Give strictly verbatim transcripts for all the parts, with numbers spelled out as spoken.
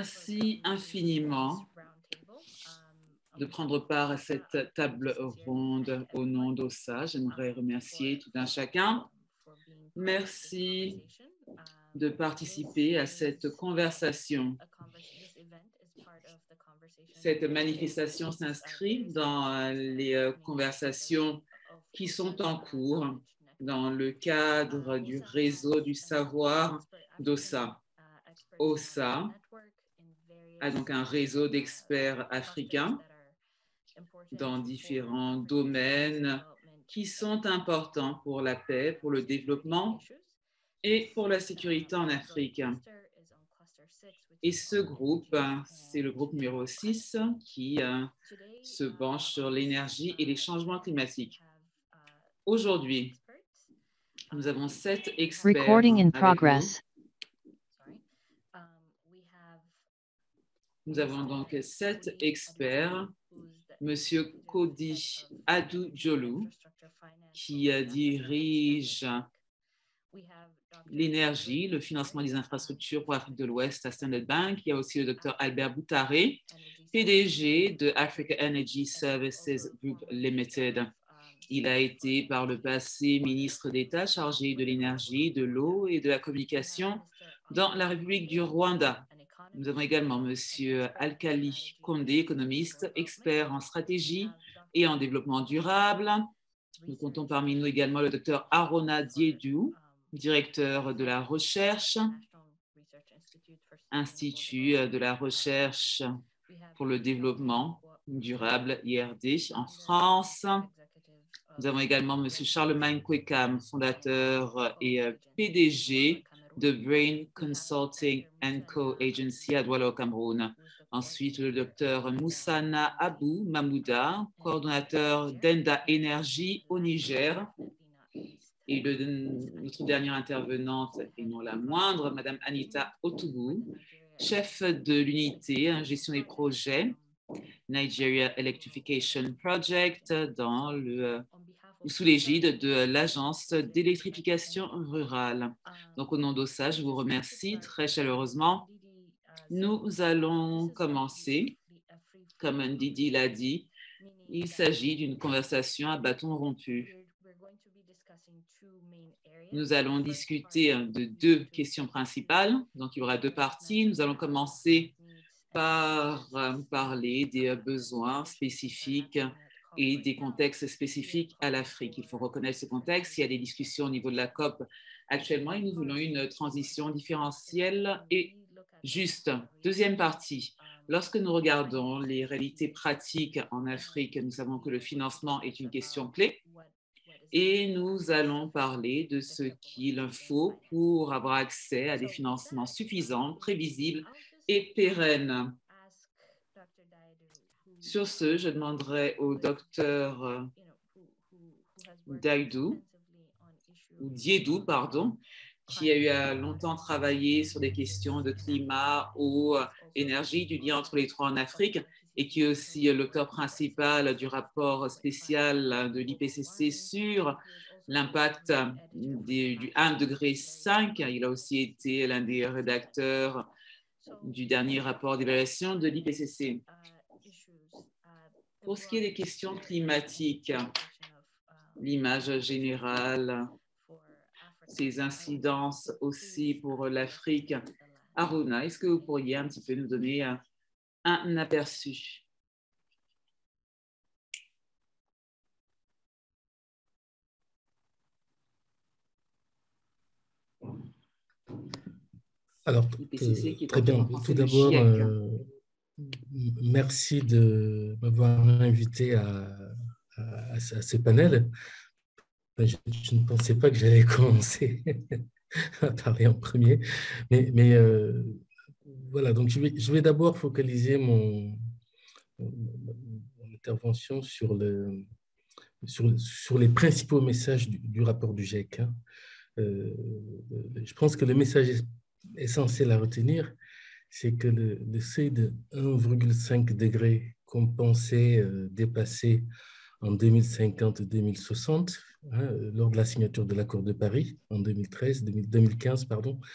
Merci infiniment de prendre part à cette table ronde au nom d'Ossa. J'aimerais remercier tout un chacun. Merci de participer à cette conversation. Cette manifestation s'inscrit dans les conversations qui sont en cours dans le cadre du réseau du savoir d'Ossa. Ossa a donc un réseau d'experts africains dans différents domaines qui sont importants pour la paix, pour le développement et pour la sécurité en Afrique. Et ce groupe, c'est le groupe numéro six qui euh, se penche sur l'énergie et les changements climatiques. Aujourd'hui, nous avons sept experts Recording in avec progress. nous. Nous avons donc sept experts. Monsieur Kodi Adou-Djolou, qui euh, dirige l'énergie, le financement des infrastructures pour l'Afrique de l'Ouest à Standard Bank. Il y a aussi le docteur Albert Boutaré, P D G de Africa Energy Services Group Limited. Il a été par le passé ministre d'État chargé de l'énergie, de l'eau et de la communication dans la République du Rwanda. Nous avons également Monsieur Alkali Condé, économiste, expert en stratégie et en développement durable. Nous comptons parmi nous également le docteur Arona Diédou, directeur de la recherche, Institut de la recherche pour le développement durable, I R D, en France. Nous avons également Monsieur Charlemagne Kwekam, fondateur et P D G de Brain Consulting and Co Agency à Douala au Cameroun. Ensuite, le docteur Moussana Abou Mamouda, coordonnateur d'Enda Energy au Niger. Et le, notre dernière intervenante, et non la moindre, Madame Anita Otougou, chef de l'unité gestion des projets Nigeria Electrification Project dans le sous l'égide de l'Agence d'électrification rurale. Donc, au nom d'Ossa, je vous remercie très chaleureusement. Nous allons commencer. Comme Ndidi l'a dit, il s'agit d'une conversation à bâton rompu. Nous allons discuter de deux questions principales. Donc, il y aura deux parties. Nous allons commencer par parler des besoins spécifiques et des contextes spécifiques à l'Afrique. Il faut reconnaître ce contexte. Il y a des discussions au niveau de la COP actuellement et nous voulons une transition différentielle et juste. Deuxième partie, lorsque nous regardons les réalités pratiques en Afrique, nous savons que le financement est une question clé et nous allons parler de ce qu'il faut pour avoir accès à des financements suffisants, prévisibles et pérennes. Sur ce, je demanderai au docteur Daidou, ou Diédou, pardon, qui a eu à longtemps travaillé sur des questions de climat, eau, énergie, du lien entre les trois en Afrique, et qui est aussi l'auteur principal du rapport spécial de l'I P C C sur l'impact du un degré cinq. Il a aussi été l'un des rédacteurs du dernier rapport d'évaluation de l'I P C C. Pour ce qui est des questions climatiques, l'image générale, ces incidences aussi pour l'Afrique. Aruna, est-ce que vous pourriez un petit peu nous donner un, un aperçu? Alors, euh, très bien. Tout d'abord, euh, merci de m'avoir invité à, à, à ce panel. Je, je ne pensais pas que j'allais commencer à parler en premier, mais, mais euh, voilà, donc je vais, je vais d'abord focaliser mon, mon intervention sur, le, sur, sur les principaux messages du, du rapport du GIEC. Hein. Euh, je pense que le message essentiel à retenir, c'est que le, le seuil de un virgule cinq degré qu'on pensait euh, dépasser en deux mille cinquante deux mille soixante, hein, lors de la signature de l'accord de Paris en deux mille treize, deux mille quinze, pardon,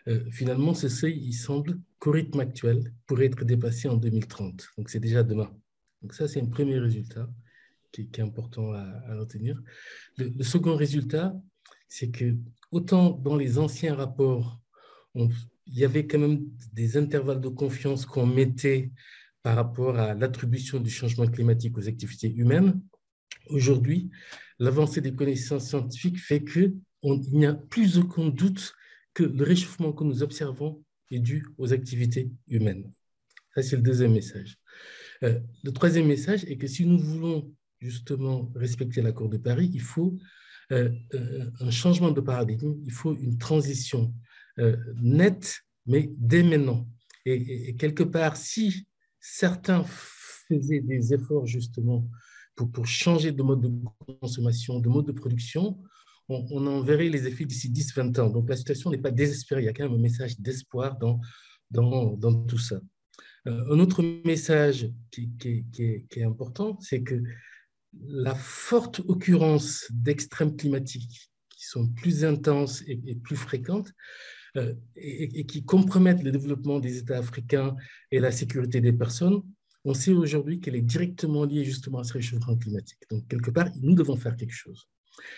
euh, finalement, ce seuil, il semble qu'au rythme actuel, pourrait être dépassé en deux mille trente. Donc, c'est déjà demain. Donc, ça, c'est un premier résultat qui, qui est important à, à retenir. Le, le second résultat, c'est que autant dans les anciens rapports, on, il y avait quand même des intervalles de confiance qu'on mettait par rapport à l'attribution du changement climatique aux activités humaines. Aujourd'hui, l'avancée des connaissances scientifiques fait qu'il n'y a plus aucun doute que le réchauffement que nous observons est dû aux activités humaines. Ça, c'est le deuxième message. Euh, le troisième message est que si nous voulons justement respecter l'accord de Paris, il faut euh, euh, un changement de paradigme, il faut une transition euh, nette, mais dès maintenant. Et, et, et quelque part, si certains faisaient des efforts justement pour, pour changer de mode de consommation, de mode de production, on, on en verrait les effets d'ici dix à vingt ans. Donc la situation n'est pas désespérée, il y a quand même un message d'espoir dans, dans, dans tout ça. Euh, un autre message qui, qui, qui, est, qui est important, c'est que la forte occurrence d'extrêmes climatiques qui sont plus intenses et, et plus fréquentes euh, et, et qui compromettent le développement des États africains et la sécurité des personnes, on sait aujourd'hui qu'elle est directement liée justement à ce réchauffement climatique. Donc, quelque part, nous devons faire quelque chose.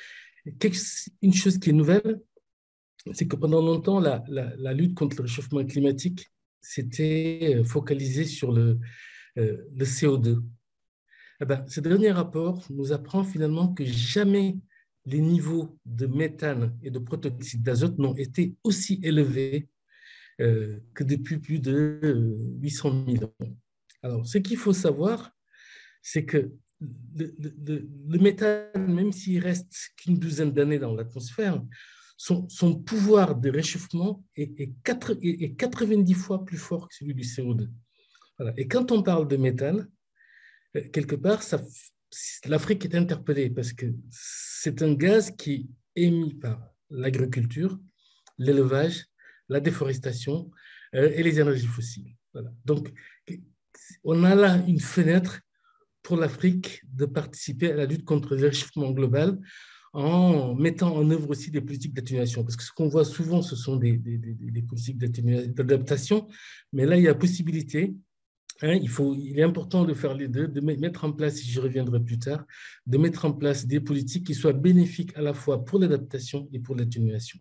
Une chose qui est nouvelle, c'est que pendant longtemps, la, la, la lutte contre le réchauffement climatique s'était focalisée sur le, euh, le C O deux. Eh bien, ce dernier rapport nous apprend finalement que jamais les niveaux de méthane et de protoxyde d'azote n'ont été aussi élevés euh, que depuis plus de huit cent mille ans. Alors, ce qu'il faut savoir, c'est que le, le, le méthane, même s'il reste qu'une douzaine d'années dans l'atmosphère, son, son pouvoir de réchauffement est, est, quatre, est quatre-vingt-dix fois plus fort que celui du C O deux. Voilà. Et quand on parle de méthane, quelque part, l'Afrique est interpellée parce que c'est un gaz qui est émis par l'agriculture, l'élevage, la déforestation euh, et les énergies fossiles. Voilà. Donc, on a là une fenêtre pour l'Afrique de participer à la lutte contre le réchauffement global en mettant en œuvre aussi des politiques d'atténuation. Parce que ce qu'on voit souvent, ce sont des, des, des, des politiques d'adaptation, mais là, il y a possibilité. Hein, il, faut, il est important de faire les deux, de mettre en place, j'y reviendrai plus tard, de mettre en place des politiques qui soient bénéfiques à la fois pour l'adaptation et pour l'atténuation.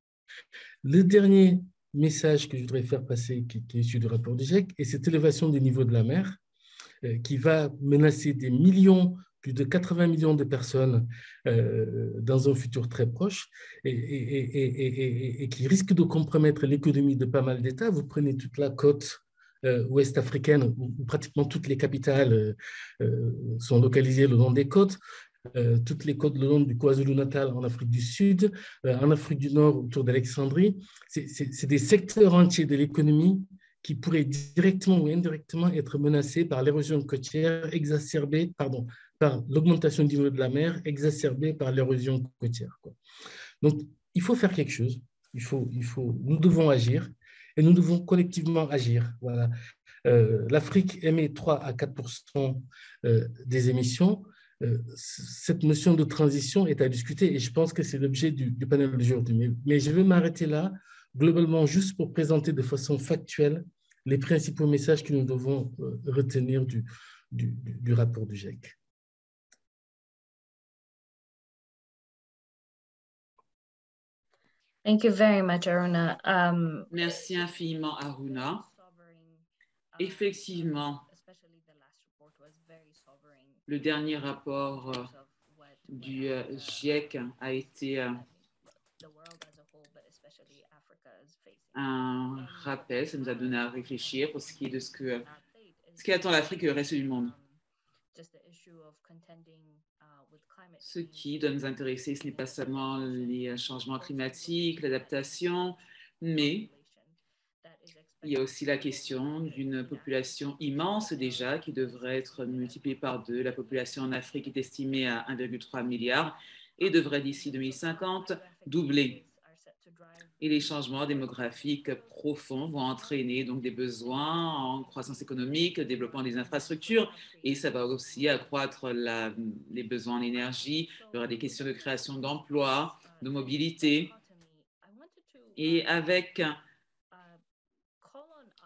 Le dernier message que je voudrais faire passer, qui, qui est issu du rapport du GIEC, est cette élévation du niveau de la mer euh, qui va menacer des millions, plus de quatre-vingts millions de personnes euh, dans un futur très proche et, et, et, et, et qui risque de compromettre l'économie de pas mal d'États. Vous prenez toute la côte Euh, ouest africaine, où pratiquement toutes les capitales euh, euh, sont localisées le long des côtes, euh, toutes les côtes le long du KwaZulu-Natal en Afrique du Sud, euh, en Afrique du Nord autour d'Alexandrie. C'est des secteurs entiers de l'économie qui pourraient directement ou indirectement être menacés par l'érosion côtière exacerbée, pardon, par l'augmentation du niveau de la mer exacerbée par l'érosion côtière, quoi. Donc, il faut faire quelque chose. Il faut, il faut, nous devons agir. Et nous devons collectivement agir. Voilà. Euh, L'Afrique émet trois à quatre pour cent euh, des émissions. Euh, cette notion de transition est à discuter et je pense que c'est l'objet du, du panel d'aujourd'hui. Mais, mais je vais m'arrêter là, globalement, juste pour présenter de façon factuelle les principaux messages que nous devons euh, retenir du, du, du rapport du GIEC. Thank you very much, Aruna. Um, Merci infiniment, Aruna. Effectivement, le dernier rapport euh, du euh, GIEC a été euh, un rappel, ça nous a donné à réfléchir pour ce qui est de ce que ce qui attend l'Afrique et le reste du monde. Ce qui doit nous intéresser, ce n'est pas seulement les changements climatiques, l'adaptation, mais il y a aussi la question d'une population immense déjà qui devrait être multipliée par deux. La population en Afrique est estimée à un virgule trois milliard et devrait d'ici deux mille cinquante doubler. Et les changements démographiques profonds vont entraîner donc des besoins en croissance économique, développement des infrastructures, et ça va aussi accroître la, les besoins en énergie. Il y aura des questions de création d'emplois, de mobilité. Et avec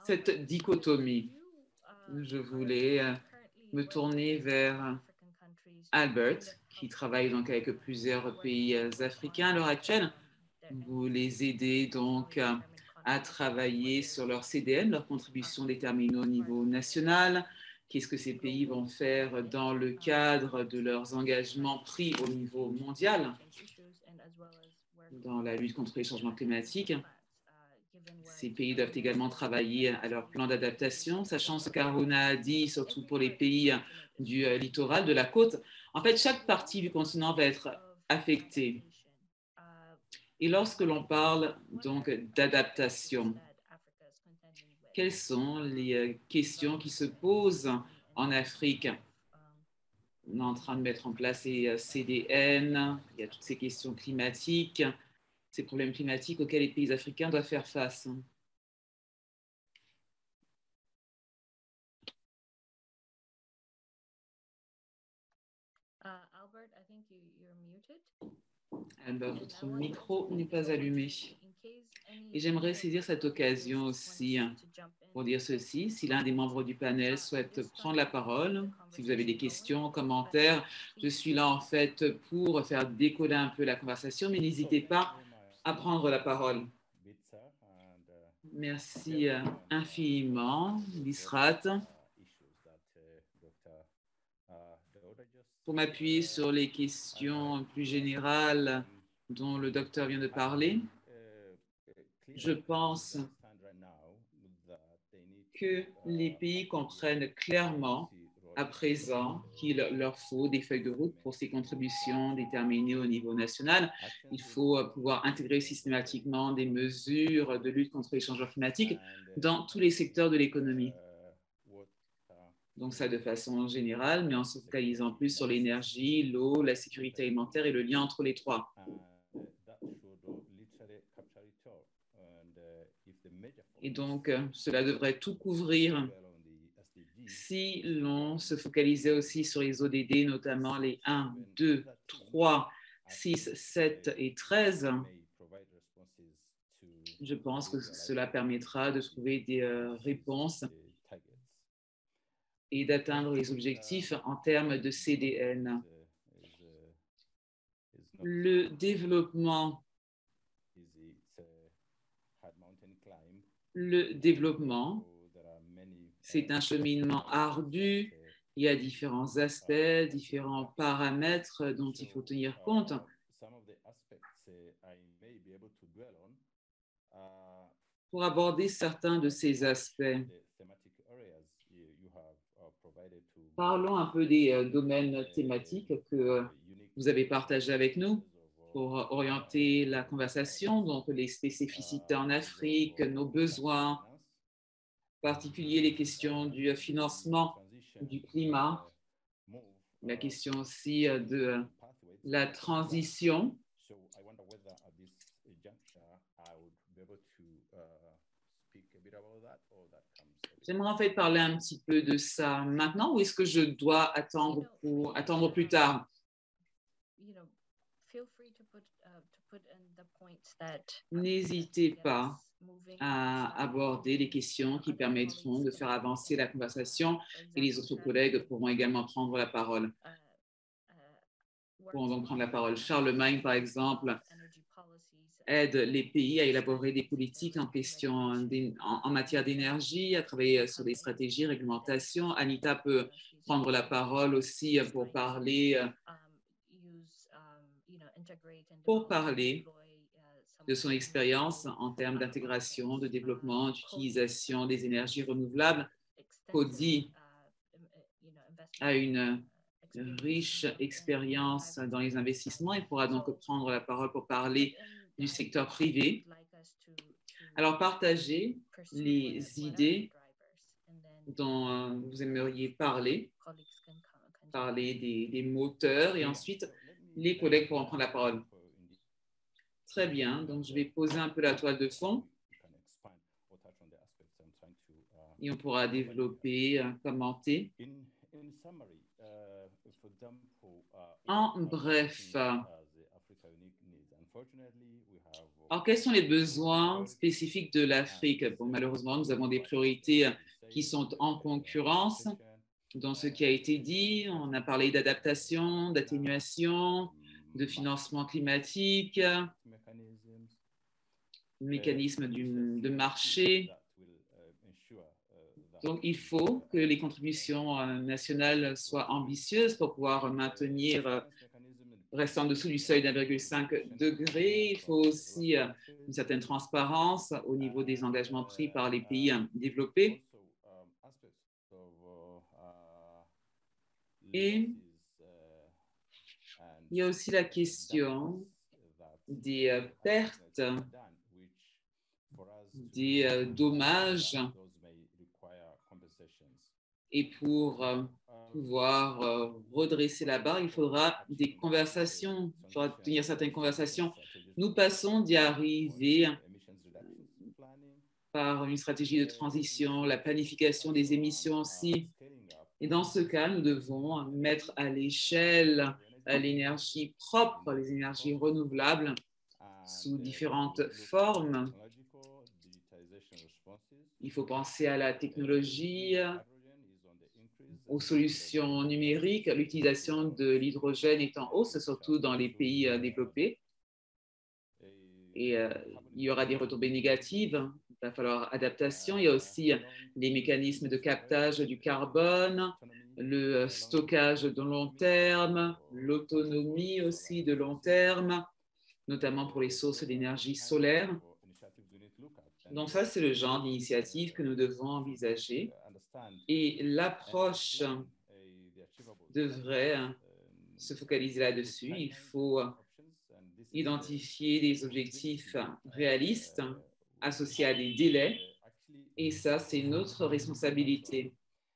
cette dichotomie. Je voulais me tourner vers Albert, qui travaille donc avec plusieurs pays africains à l'heure actuelle. Vous les aidez donc à travailler sur leur C D N, leur contribution déterminée au niveau national. Qu'est-ce que ces pays vont faire dans le cadre de leurs engagements pris au niveau mondial dans la lutte contre les changements climatiques. Ces pays doivent également travailler à leur plan d'adaptation, sachant ce qu'Aruna a dit, surtout pour les pays du littoral, de la côte. En fait, chaque partie du continent va être affectée. Et lorsque l'on parle donc d'adaptation, quelles sont les questions qui se posent en Afrique? On est en train de mettre en place les C D N, il y a toutes ces questions climatiques, ces problèmes climatiques auxquels les pays africains doivent faire face. Albert, votre micro n'est pas allumé. Et j'aimerais saisir cette occasion aussi pour dire ceci. Si l'un des membres du panel souhaite prendre la parole, si vous avez des questions, commentaires, je suis là en fait pour faire décoller un peu la conversation, mais n'hésitez pas à prendre la parole. Merci infiniment, Lisrat, pour m'appuyer sur les questions plus générales dont le docteur vient de parler. Je pense que les pays comprennent clairement à présent qu'il leur faut des feuilles de route pour ces contributions déterminées au niveau national. Il faut pouvoir intégrer systématiquement des mesures de lutte contre les changements climatiques dans tous les secteurs de l'économie. Donc ça de façon générale, mais en se focalisant plus sur l'énergie, l'eau, la sécurité alimentaire et le lien entre les trois. Et donc, cela devrait tout couvrir si l'on se focalisait aussi sur les O D D, notamment les un, deux, trois, six, sept et treize. Je pense que cela permettra de trouver des euh, réponses et d'atteindre les objectifs en termes de C D N. Le développement, le développement, c'est un cheminement ardu. Il y a différents aspects, différents paramètres dont il faut tenir compte. Pour aborder certains de ces aspects, parlons un peu des euh, domaines thématiques que euh, vous avez partagés avec nous pour orienter la conversation, donc les spécificités en Afrique, nos besoins, en particulier les questions du financement du climat, la question aussi de la transition. J'aimerais en fait parler un petit peu de ça maintenant ou est-ce que je dois attendre, pour, attendre plus tard? N'hésitez pas à aborder les questions qui permettront de faire avancer la conversation et les autres collègues pourront également prendre la parole. Pourront donc prendre la parole. Charlemagne, par exemple, aide les pays à élaborer des politiques en, question, en, en matière d'énergie, à travailler sur des stratégies, réglementations. Anita peut prendre la parole aussi pour parler, pour parler de son expérience en termes d'intégration, de développement, d'utilisation des énergies renouvelables. Cody a une riche expérience dans les investissements et pourra donc prendre la parole pour parler du secteur privé. Alors, partagez les idées dont vous aimeriez parler, parler des, des moteurs et ensuite les collègues pourront prendre la parole. Très bien, donc je vais poser un peu la toile de fond et on pourra développer, commenter. En bref, Alors, quels sont les besoins spécifiques de l'Afrique? Bon, malheureusement, nous avons des priorités qui sont en concurrence dans ce qui a été dit. On a parlé d'adaptation, d'atténuation, de financement climatique, mécanisme du, de marché. Donc, il faut que les contributions nationales soient ambitieuses pour pouvoir maintenir, rester en dessous du seuil d'un virgule cinq degré. Il faut aussi une certaine transparence au niveau des engagements pris par les pays développés. Et il y a aussi la question des pertes, des dommages. Et pour pouvoir redresser la barre, il faudra des conversations, il faudra tenir certaines conversations. Nous passons d'y arriver par une stratégie de transition, la planification des émissions aussi. Et dans ce cas, nous devons mettre à l'échelle l'énergie propre, les énergies renouvelables sous différentes formes. Il faut penser à la technologie, aux solutions numériques. L'utilisation de l'hydrogène est en hausse, surtout dans les pays développés. Et euh, il y aura des retombées négatives. Il va falloir adaptation. Il y a aussi les mécanismes de captage du carbone, le stockage de long terme, l'autonomie aussi de long terme, notamment pour les sources d'énergie solaire. Donc ça, c'est le genre d'initiative que nous devons envisager. Et l'approche devrait se focaliser là-dessus. Il faut identifier des objectifs réalistes associés à des délais. Et ça, c'est notre responsabilité.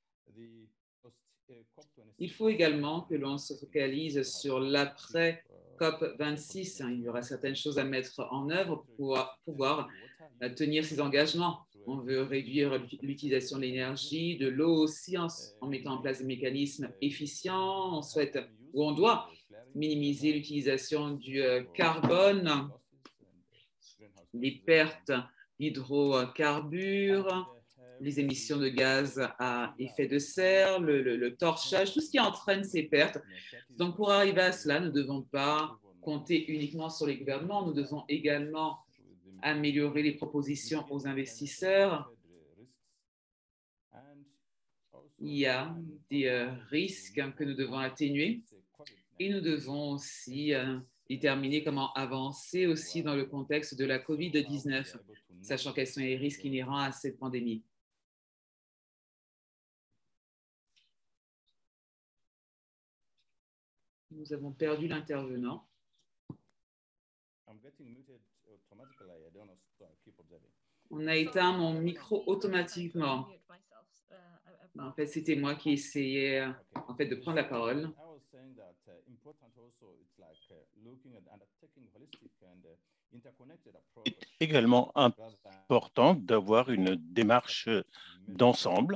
Il faut également que l'on se focalise sur l'après COP vingt-six. Il y aura certaines choses à mettre en œuvre pour pouvoir tenir ces engagements. On veut réduire l'utilisation de l'énergie, de l'eau aussi, en, en mettant en place des mécanismes efficients. On souhaite, ou on doit, minimiser l'utilisation du carbone, les pertes d'hydrocarbures, les émissions de gaz à effet de serre, le, le, le torchage, tout ce qui entraîne ces pertes. Donc, pour arriver à cela, nous ne devons pas compter uniquement sur les gouvernements, nous devons également améliorer les propositions aux investisseurs. Il y a des euh, risques que nous devons atténuer et nous devons aussi euh, déterminer comment avancer aussi dans le contexte de la COVID dix-neuf, sachant quels sont les risques inhérents à cette pandémie. Nous avons perdu l'intervenant. On a éteint mon micro automatiquement. En fait, c'était moi qui essayais en fait, de prendre la parole. Il est également important d'avoir une démarche d'ensemble.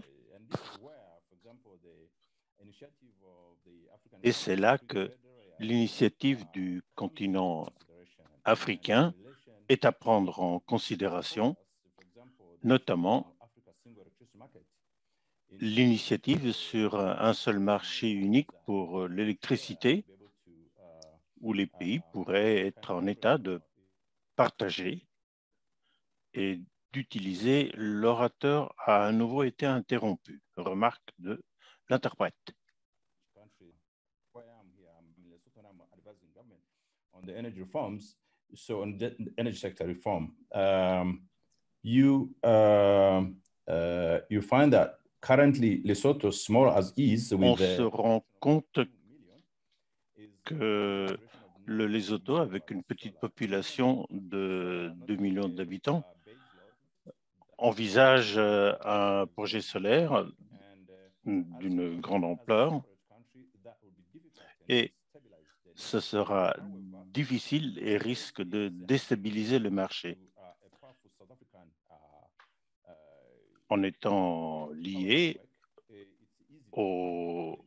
Et c'est là que l'initiative du continent africain est à prendre en considération, notamment l'initiative sur un seul marché unique pour l'électricité, où les pays pourraient être en état de partager et d'utiliser. L'orateur a à nouveau été interrompu. Remarque de l'interprète. On the energy reforms, so on the energy sector reform, um, you uh, uh, you find that currently Lesotho, small as is, with on se rend compte que le Lesotho, avec une petite population de deux millions d'habitants, envisage un projet solaire d'une grande ampleur et ce sera difficile et risque de déstabiliser le marché. En étant lié au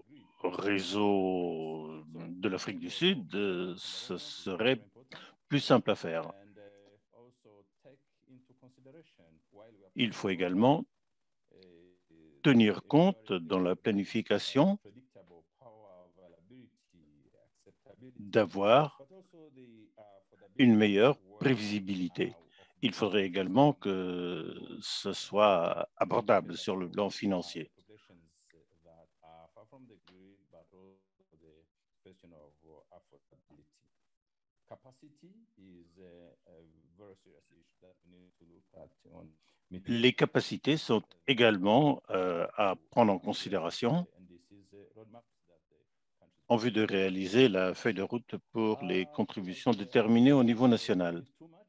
réseau de l'Afrique du Sud, ce serait plus simple à faire. Il faut également tenir compte dans la planification d'avoir une meilleure prévisibilité. Il faudrait également que ce soit abordable sur le plan financier. Les capacités sont également euh, à prendre en considération en vue de réaliser la feuille de route pour les contributions déterminées au niveau national.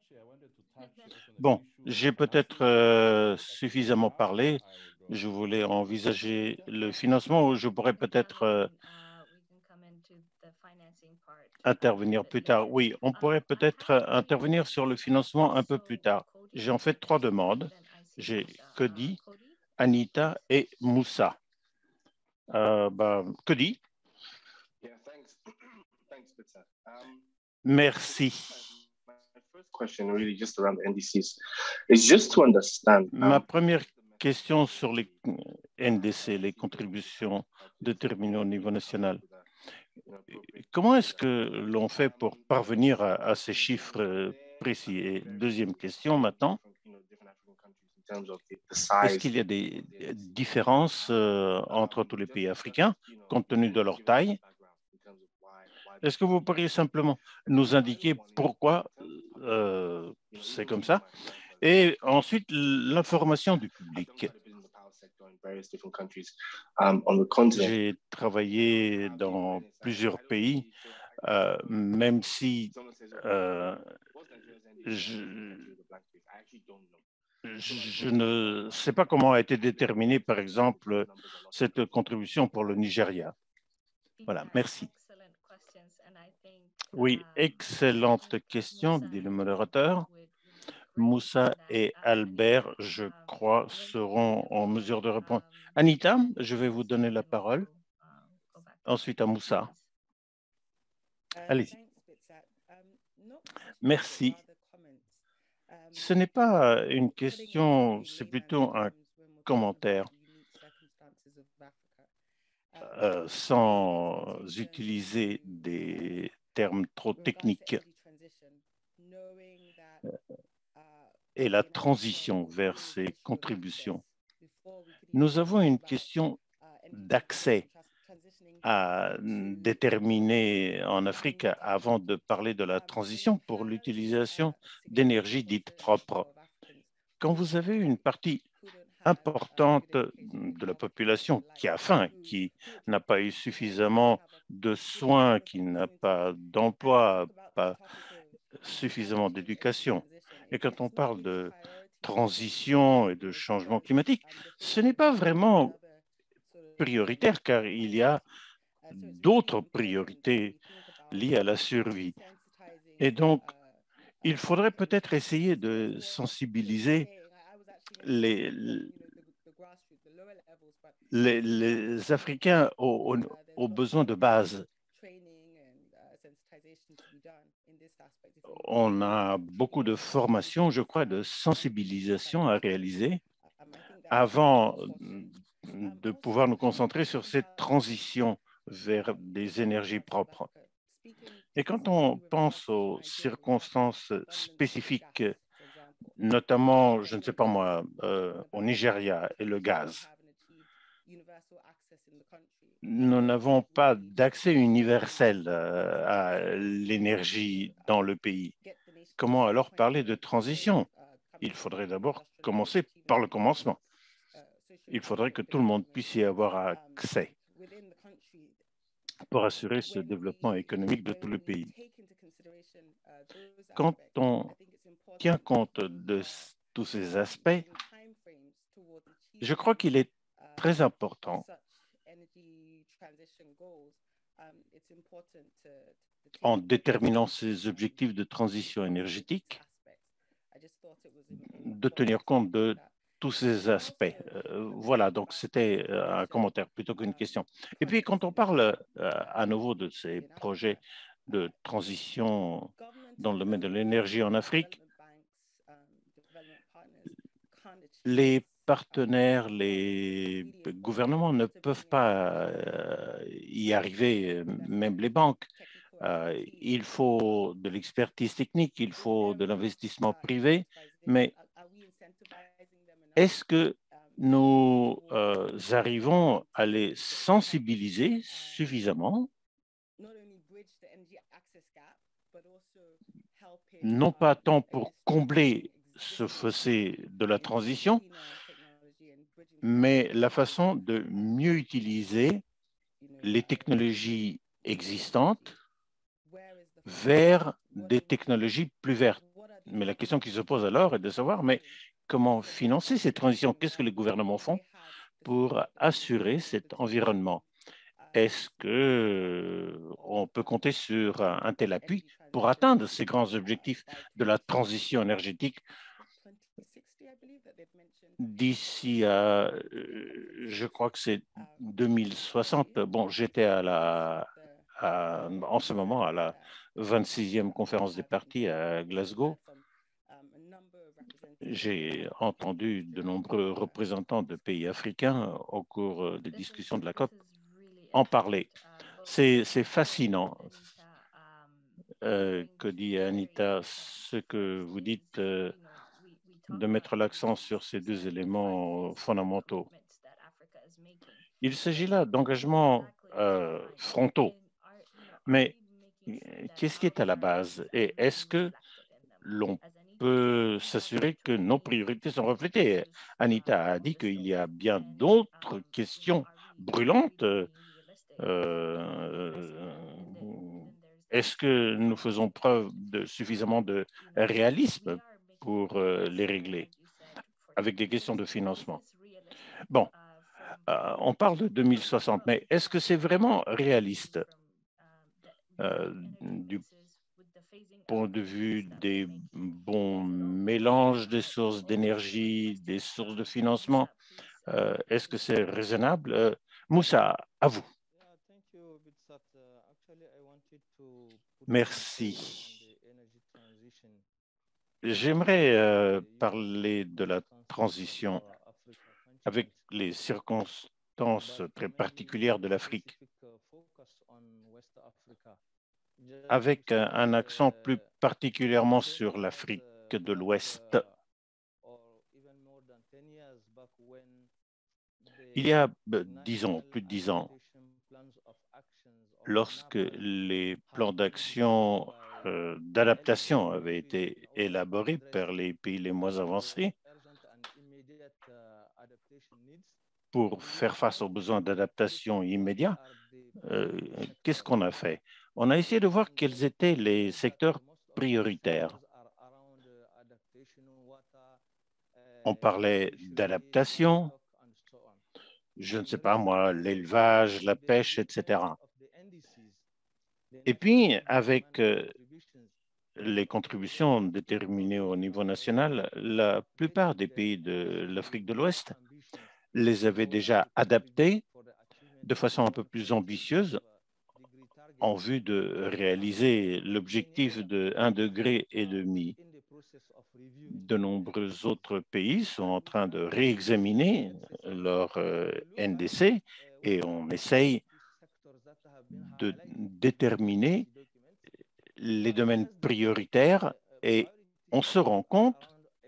Bon, j'ai peut-être euh, suffisamment parlé. Je voulais envisager le financement ou je pourrais peut-être euh, intervenir plus tard. Oui, on pourrait peut-être intervenir sur le financement un peu plus tard. J'ai en fait trois demandes. J'ai Cody, Anita et Moussa. Euh, bah, Cody. Merci. Ma première question sur les N D C, les contributions déterminées au niveau national. Comment est-ce que l'on fait pour parvenir à, à ces chiffres précis? Et deuxième question maintenant, est-ce qu'il y a des différences euh, entre tous les pays africains compte tenu de leur taille? Est-ce que vous pourriez simplement nous indiquer pourquoi euh, c'est comme ça? Et ensuite, l'information du public. J'ai travaillé dans plusieurs pays, euh, même si euh, je, je ne sais pas comment a été déterminée, par exemple, cette contribution pour le Nigeria. Voilà, merci. Oui, excellente question, dit le modérateur. Moussa et Albert, je crois, seront en mesure de répondre. Anita, je vais vous donner la parole. Ensuite à Moussa. Allez-y. Merci. Ce n'est pas une question, c'est plutôt un commentaire. Euh, sans utiliser des termes trop techniques. Et la transition vers ces contributions. Nous avons une question d'accès à déterminer en Afrique avant de parler de la transition pour l'utilisation d'énergie dite propre. Quand vous avez une partie importante de la population qui a faim, qui n'a pas eu suffisamment de soins, qui n'a pas d'emploi, pas suffisamment d'éducation. Et quand on parle de transition et de changement climatique, ce n'est pas vraiment prioritaire car il y a d'autres priorités liées à la survie. Et donc, il faudrait peut-être essayer de sensibiliser les, les, les Africains aux, aux, aux besoins de base. On a beaucoup de formations, je crois, de sensibilisation à réaliser avant de pouvoir nous concentrer sur cette transition vers des énergies propres. Et quand on pense aux circonstances spécifiques, notamment, je ne sais pas moi, euh, au Nigeria et le gaz, nous n'avons pas d'accès universel euh, à l'énergie dans le pays. Comment alors parler de transition? Il faudrait d'abord commencer par le commencement. Il faudrait que tout le monde puisse y avoir accès pour assurer ce développement économique de tout le pays. Quand on tient compte de tous ces aspects, je crois qu'il est très important en déterminant ces objectifs de transition énergétique, de tenir compte de tous ces aspects. Euh, voilà, donc c'était un commentaire plutôt qu'une question. Et puis, quand on parle euh, à nouveau de ces projets de transition dans le domaine de l'énergie en Afrique, les partenaires, les gouvernements ne peuvent pas euh, y arriver, même les banques. Euh, il faut de l'expertise technique, il faut de l'investissement privé, mais est-ce que nous euh, arrivons à les sensibiliser suffisamment, non pas tant pour combler ce fossé de la transition, mais la façon de mieux utiliser les technologies existantes vers des technologies plus vertes. Mais la question qui se pose alors est de savoir, mais comment financer ces transitions? Qu'est-ce que les gouvernements font pour assurer cet environnement? Est-ce qu'on peut compter sur un tel appui pour atteindre ces grands objectifs de la transition énergétique d'ici à, je crois que c'est deux mille soixante. Bon, j'étais à la, à, en ce moment à la vingt-sixième conférence des partis à Glasgow. J'ai entendu de nombreux représentants de pays africains au cours des discussions de la COP en parler. C'est fascinant euh, que dit Anita, ce que vous dites euh, de mettre l'accent sur ces deux éléments fondamentaux. Il s'agit là d'engagements euh, frontaux, mais qu'est-ce qui est à la base? Et est-ce que l'on peut s'assurer que nos priorités sont reflétées? Anita a dit qu'il y a bien d'autres questions brûlantes. Euh, Est-ce que nous faisons preuve de suffisamment de réalisme pour euh, les régler avec des questions de financement? Bon, euh, on parle de deux mille soixante, mais est-ce que c'est vraiment réaliste euh, du point de vue des bons mélanges des sources d'énergie, des sources de financement? Euh, Est-ce que c'est raisonnable? euh, Moussa, à vous. Merci. J'aimerais euh, parler de la transition avec les circonstances très particulières de l'Afrique, avec un, un accent plus particulièrement sur l'Afrique de l'Ouest. Il y a, disons, plus de dix ans, lorsque les plans d'action euh, d'adaptation avaient été élaborés par les pays les moins avancés pour faire face aux besoins d'adaptation immédiats, euh, qu'est-ce qu'on a fait? On a essayé de voir quels étaient les secteurs prioritaires. On parlait d'adaptation, je ne sais pas moi, l'élevage, la pêche, et cetera. Et puis, avec euh, les contributions déterminées au niveau national, la plupart des pays de l'Afrique de l'Ouest les avaient déjà adaptés de façon un peu plus ambitieuse en vue de réaliser l'objectif de un degré et demi. De nombreux autres pays sont en train de réexaminer leur euh, N D C et on essaye de déterminer les domaines prioritaires et on se rend compte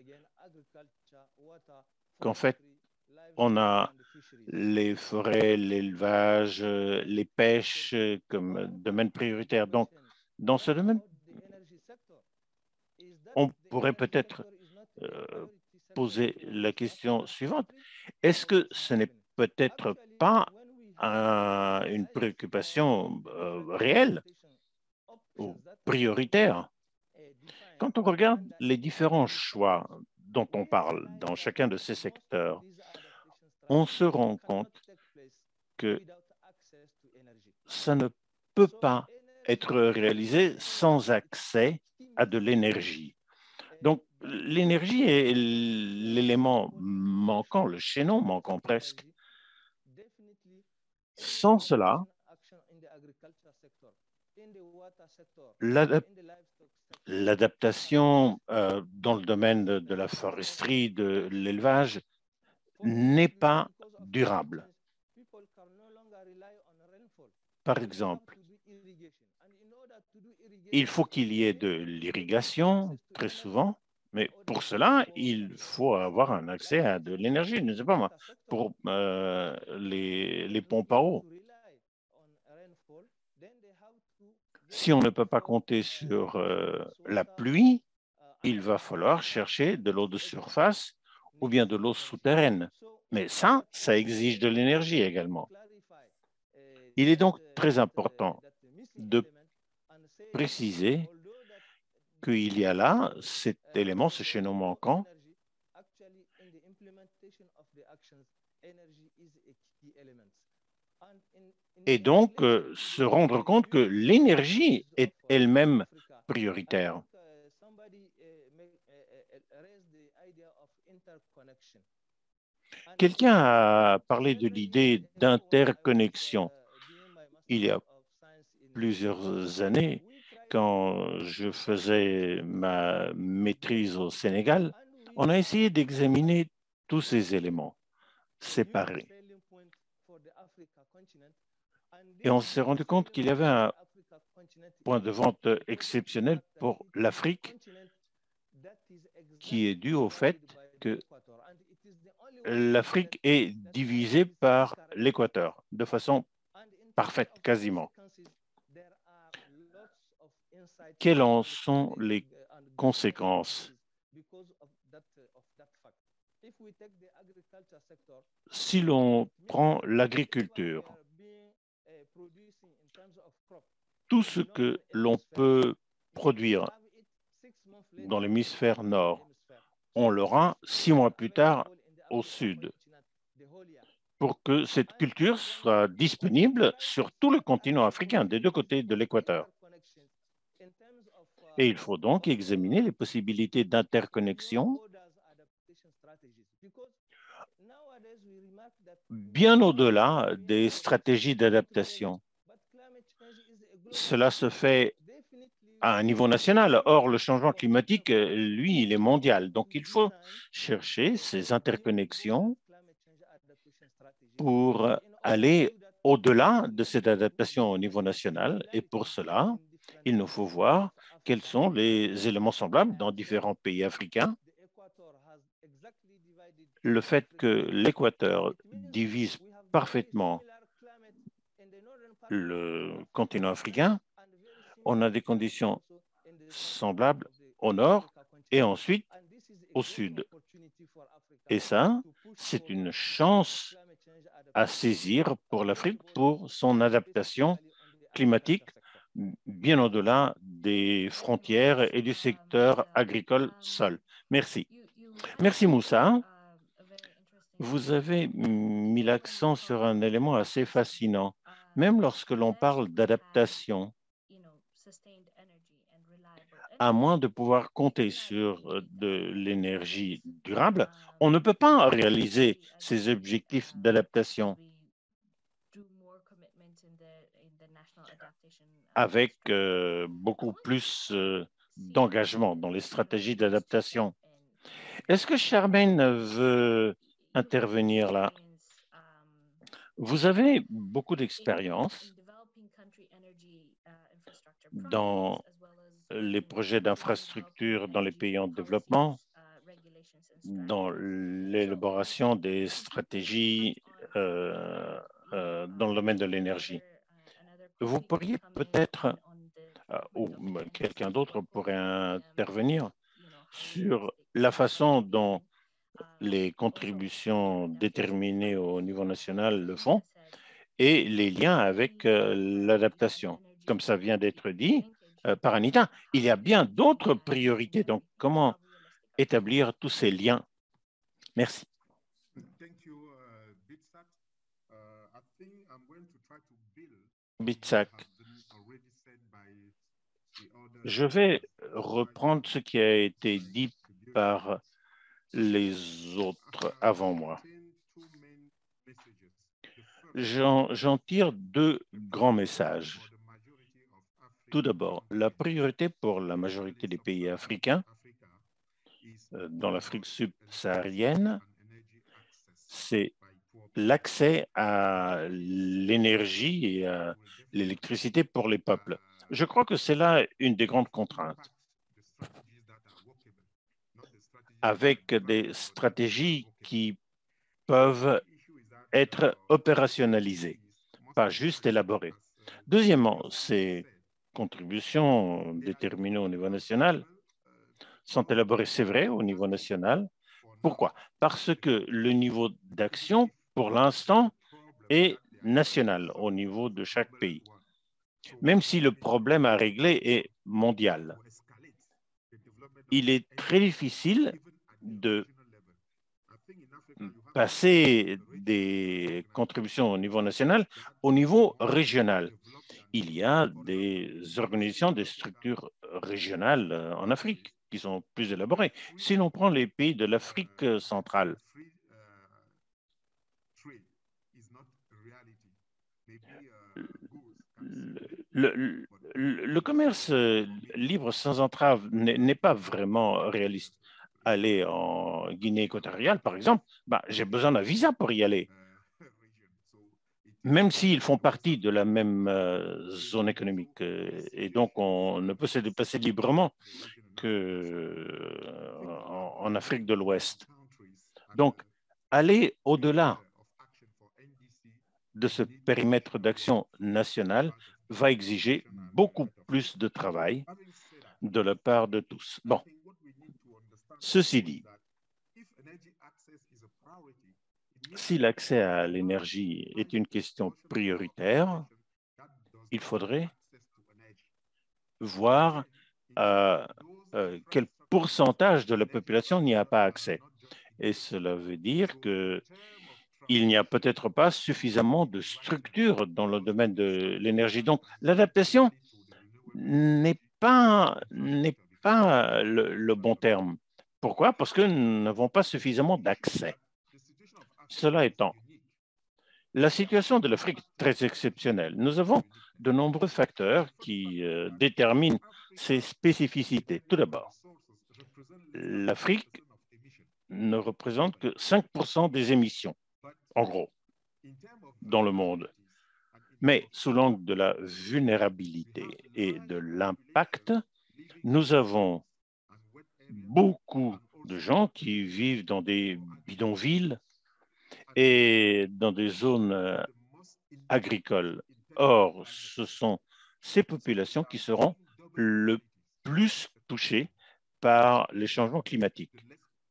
qu'en fait, on a les forêts, l'élevage, les pêches comme domaines prioritaires. Donc, dans ce domaine, on pourrait peut-être euh, poser la question suivante. Est-ce que ce n'est peut-être pas un, une préoccupation euh, réelle ou prioritaire? Quand on regarde les différents choix dont on parle dans chacun de ces secteurs, on se rend compte que ça ne peut pas être réalisé sans accès à de l'énergie. Donc, l'énergie est l'élément manquant, le chaînon manquant presque. Sans cela, l'adaptation euh, dans le domaine de, de la foresterie, de l'élevage, n'est pas durable. Par exemple, il faut qu'il y ait de l'irrigation, très souvent, mais pour cela, il faut avoir un accès à de l'énergie, je ne sais pas moi, pour euh, les, les pompes à eau. Si on ne peut pas compter sur euh, la pluie, il va falloir chercher de l'eau de surface ou bien de l'eau souterraine. Mais ça, ça exige de l'énergie également. Il est donc très important de préciser qu'il y a là cet élément, ce chaînon manquant, et donc euh, se rendre compte que l'énergie est elle-même prioritaire. Quelqu'un a parlé de l'idée d'interconnexion. Il y a plusieurs années, quand je faisais ma maîtrise au Sénégal, on a essayé d'examiner tous ces éléments séparés. Et on s'est rendu compte qu'il y avait un point de vente exceptionnel pour l'Afrique qui est dû au fait que l'Afrique est divisée par l'équateur de façon parfaite, quasiment. Quelles en sont les conséquences? Si l'on prend l'agriculture, tout ce que l'on peut produire dans l'hémisphère nord, on l'aura six mois plus tard au sud, pour que cette culture soit disponible sur tout le continent africain, des deux côtés de l'équateur. Et il faut donc examiner les possibilités d'interconnexion bien au-delà des stratégies d'adaptation. Cela se fait à un niveau national. Or, le changement climatique, lui, il est mondial. Donc, il faut chercher ces interconnexions pour aller au-delà de cette adaptation au niveau national. Et pour cela, il nous faut voir quels sont les éléments semblables dans différents pays africains. Le fait que l'Équateur divise parfaitement le continent africain, on a des conditions semblables au nord et ensuite au sud. Et ça, c'est une chance à saisir pour l'Afrique pour son adaptation climatique bien au-delà des frontières et du secteur agricole seul. Merci. Merci Moussa. Vous avez mis l'accent sur un élément assez fascinant. Même lorsque l'on parle d'adaptation, à moins de pouvoir compter sur de l'énergie durable, on ne peut pas réaliser ces objectifs d'adaptation avec euh, beaucoup plus euh, d'engagement dans les stratégies d'adaptation. Est-ce que Charmaine veut intervenir là? Vous avez beaucoup d'expérience dans les projets d'infrastructure dans les pays en développement, dans l'élaboration des stratégies euh, euh, dans le domaine de l'énergie. Vous pourriez peut-être, euh, ou quelqu'un d'autre pourrait intervenir sur la façon dont les contributions déterminées au niveau national le font et les liens avec euh, l'adaptation. Comme ça vient d'être dit euh, par Anita, il y a bien d'autres priorités. Donc, comment établir tous ces liens? Merci. Bitsak. Je vais reprendre ce qui a été dit par les autres avant moi. J'en j'en tire deux grands messages. Tout d'abord, la priorité pour la majorité des pays africains, euh, dans l'Afrique subsaharienne, c'est l'accès à l'énergie et à l'électricité pour les peuples. Je crois que c'est là une des grandes contraintes. Avec des stratégies qui peuvent être opérationnalisées, pas juste élaborées. Deuxièmement, ces contributions déterminées au niveau national sont élaborées, c'est vrai, au niveau national. Pourquoi? Parce que le niveau d'action, pour l'instant, est national au niveau de chaque pays, même si le problème à régler est mondial. Il est très difficile de passer des contributions au niveau national au niveau régional. Il y a des organisations, des structures régionales en Afrique qui sont plus élaborées. Si l'on prend les pays de l'Afrique centrale, le, le, le commerce libre sans entrave n'est pas vraiment réaliste. Aller en Guinée équatoriale, par exemple, bah, j'ai besoin d'un visa pour y aller. Même s'ils font partie de la même euh, zone économique. Euh, et donc, on ne peut se déplacer librement qu'en euh, en Afrique de l'Ouest. Donc, aller au-delà de ce périmètre d'action national va exiger beaucoup plus de travail de la part de tous. Bon, ceci dit, si l'accès à l'énergie est une question prioritaire, il faudrait voir euh, euh, quel pourcentage de la population n'y a pas accès. Et cela veut dire qu'il n'y a peut-être pas suffisamment de structures dans le domaine de l'énergie. Donc, l'adaptation n'est pas, n'est pas le, le bon terme. Pourquoi? Parce que nous n'avons pas suffisamment d'accès. Cela étant, la situation de l'Afrique est très exceptionnelle. Nous avons de nombreux facteurs qui euh, déterminent ses spécificités. Tout d'abord, l'Afrique ne représente que cinq pour cent des émissions, en gros, dans le monde. Mais sous l'angle de la vulnérabilité et de l'impact, nous avons beaucoup de gens qui vivent dans des bidonvilles et dans des zones agricoles. Or, ce sont ces populations qui seront le plus touchées par les changements climatiques.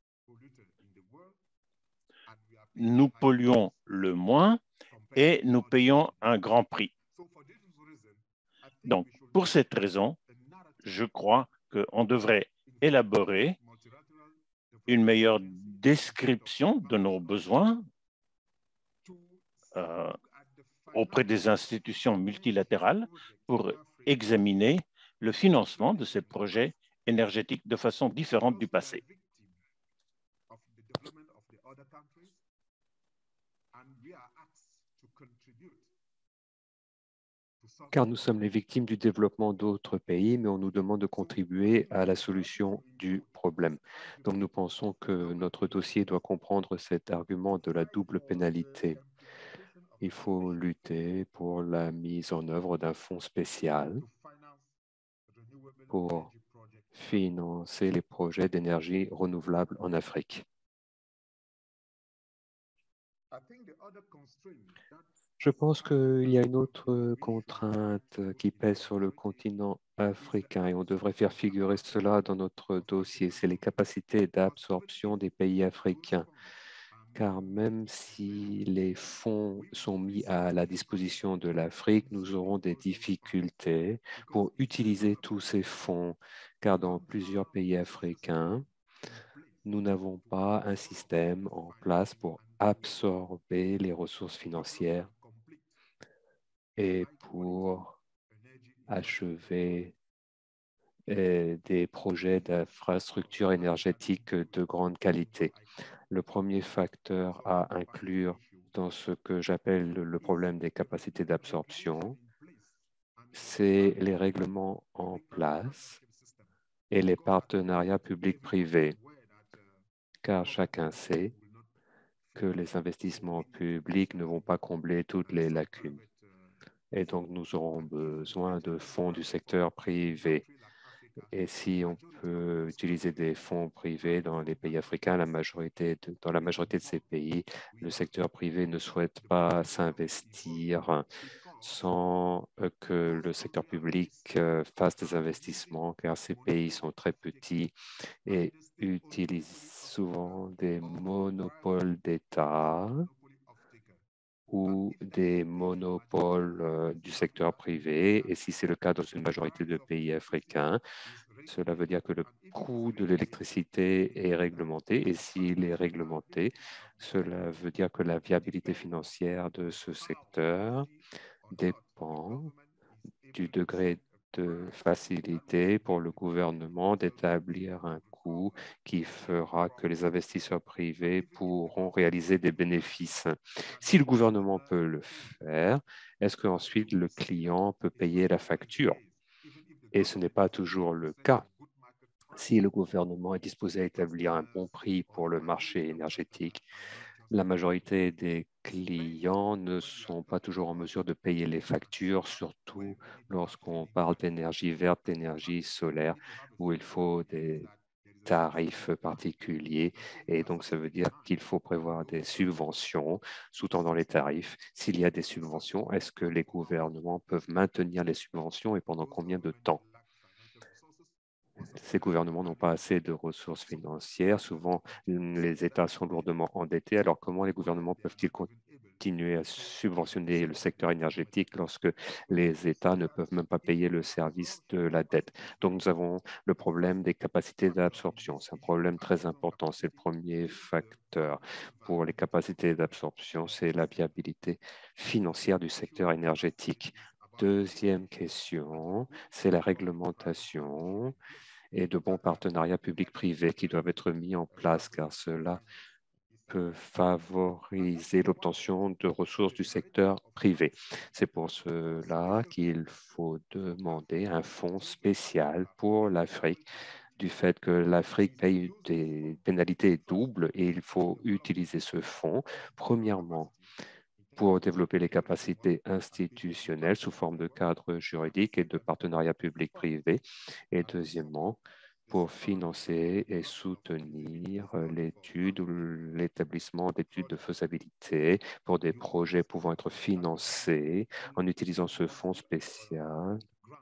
Nous polluons le moins et nous payons un grand prix. Donc, pour cette raison, je crois qu'on devrait élaborer une meilleure description de nos besoins euh, auprès des institutions multilatérales pour examiner le financement de ces projets énergétiques de façon différente du passé. Car nous sommes les victimes du développement d'autres pays, mais on nous demande de contribuer à la solution du problème. Donc nous pensons que notre dossier doit comprendre cet argument de la double pénalité. Il faut lutter pour la mise en œuvre d'un fonds spécial pour financer les projets d'énergie renouvelable en Afrique. Je pense qu'il y a une autre contrainte qui pèse sur le continent africain et on devrait faire figurer cela dans notre dossier, c'est les capacités d'absorption des pays africains. Car même si les fonds sont mis à la disposition de l'Afrique, nous aurons des difficultés pour utiliser tous ces fonds, car dans plusieurs pays africains, nous n'avons pas un système en place pour absorber les ressources financières et pour achever euh, des projets d'infrastructures énergétiques de grande qualité. Le premier facteur à inclure dans ce que j'appelle le problème des capacités d'absorption, c'est les règlements en place et les partenariats publics-privés, car chacun sait que les investissements publics ne vont pas combler toutes les lacunes. Et donc, nous aurons besoin de fonds du secteur privé. Et si on peut utiliser des fonds privés dans les pays africains, la majorité de, dans la majorité de ces pays, le secteur privé ne souhaite pas s'investir sans que le secteur public fasse des investissements, car ces pays sont très petits et utilisent souvent des monopoles d'État ou des monopoles euh, du secteur privé. Et si c'est le cas dans une majorité de pays africains, cela veut dire que le coût de l'électricité est réglementé. Et s'il est réglementé, cela veut dire que la viabilité financière de ce secteur dépend du degré de facilité pour le gouvernement d'établir un coût qui fera que les investisseurs privés pourront réaliser des bénéfices. Si le gouvernement peut le faire, est-ce qu'ensuite le client peut payer la facture? Et ce n'est pas toujours le cas. Si le gouvernement est disposé à établir un bon prix pour le marché énergétique, la majorité des clients ne sont pas toujours en mesure de payer les factures, surtout lorsqu'on parle d'énergie verte, d'énergie solaire, où il faut des tarifs particuliers. Et donc, ça veut dire qu'il faut prévoir des subventions sous-tendant les tarifs. S'il y a des subventions, est-ce que les gouvernements peuvent maintenir les subventions et pendant combien de temps? Ces gouvernements n'ont pas assez de ressources financières. Souvent, les États sont lourdement endettés. Alors, comment les gouvernements peuvent-ils continuer à subventionner le secteur énergétique lorsque les États ne peuvent même pas payer le service de la dette? Donc, nous avons le problème des capacités d'absorption. C'est un problème très important. C'est le premier facteur pour les capacités d'absorption. C'est la viabilité financière du secteur énergétique. Deuxième question, c'est la réglementation et de bons partenariats publics-privés qui doivent être mis en place, car cela peut favoriser l'obtention de ressources du secteur privé. C'est pour cela qu'il faut demander un fonds spécial pour l'Afrique, du fait que l'Afrique paye des pénalités doubles et il faut utiliser ce fonds, premièrement, pour développer les capacités institutionnelles sous forme de cadre juridique et de partenariats publics-privés. Et deuxièmement, pour financer et soutenir l'étude ou l'établissement d'études de faisabilité pour des projets pouvant être financés en utilisant ce fonds spécial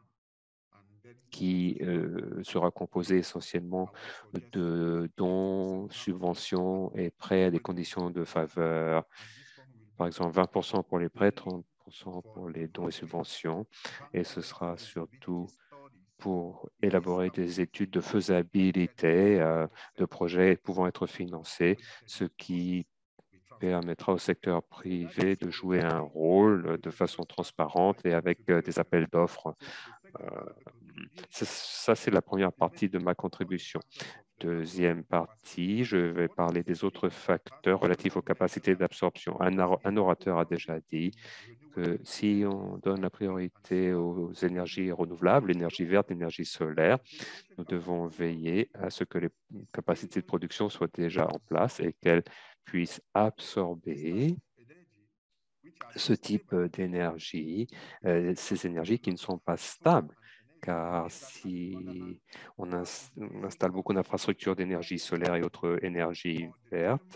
qui euh, sera composé essentiellement de dons, subventions et prêts à des conditions de faveur. Par exemple, vingt pour cent pour les prêts, trente pour cent pour les dons et subventions. Et ce sera surtout pour élaborer des études de faisabilité euh, de projets pouvant être financés, ce qui permettra au secteur privé de jouer un rôle de façon transparente et avec euh, des appels d'offres. Euh, ça, c'est la première partie de ma contribution. Deuxième partie, je vais parler des autres facteurs relatifs aux capacités d'absorption. Un, un orateur a déjà dit que si on donne la priorité aux énergies renouvelables, l'énergie verte, l'énergie solaire, nous devons veiller à ce que les capacités de production soient déjà en place et qu'elles puissent absorber ce type d'énergie, euh, ces énergies qui ne sont pas stables. Car si on, ins on installe beaucoup d'infrastructures d'énergie solaire et autres énergies vertes,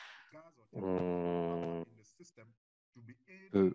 on peut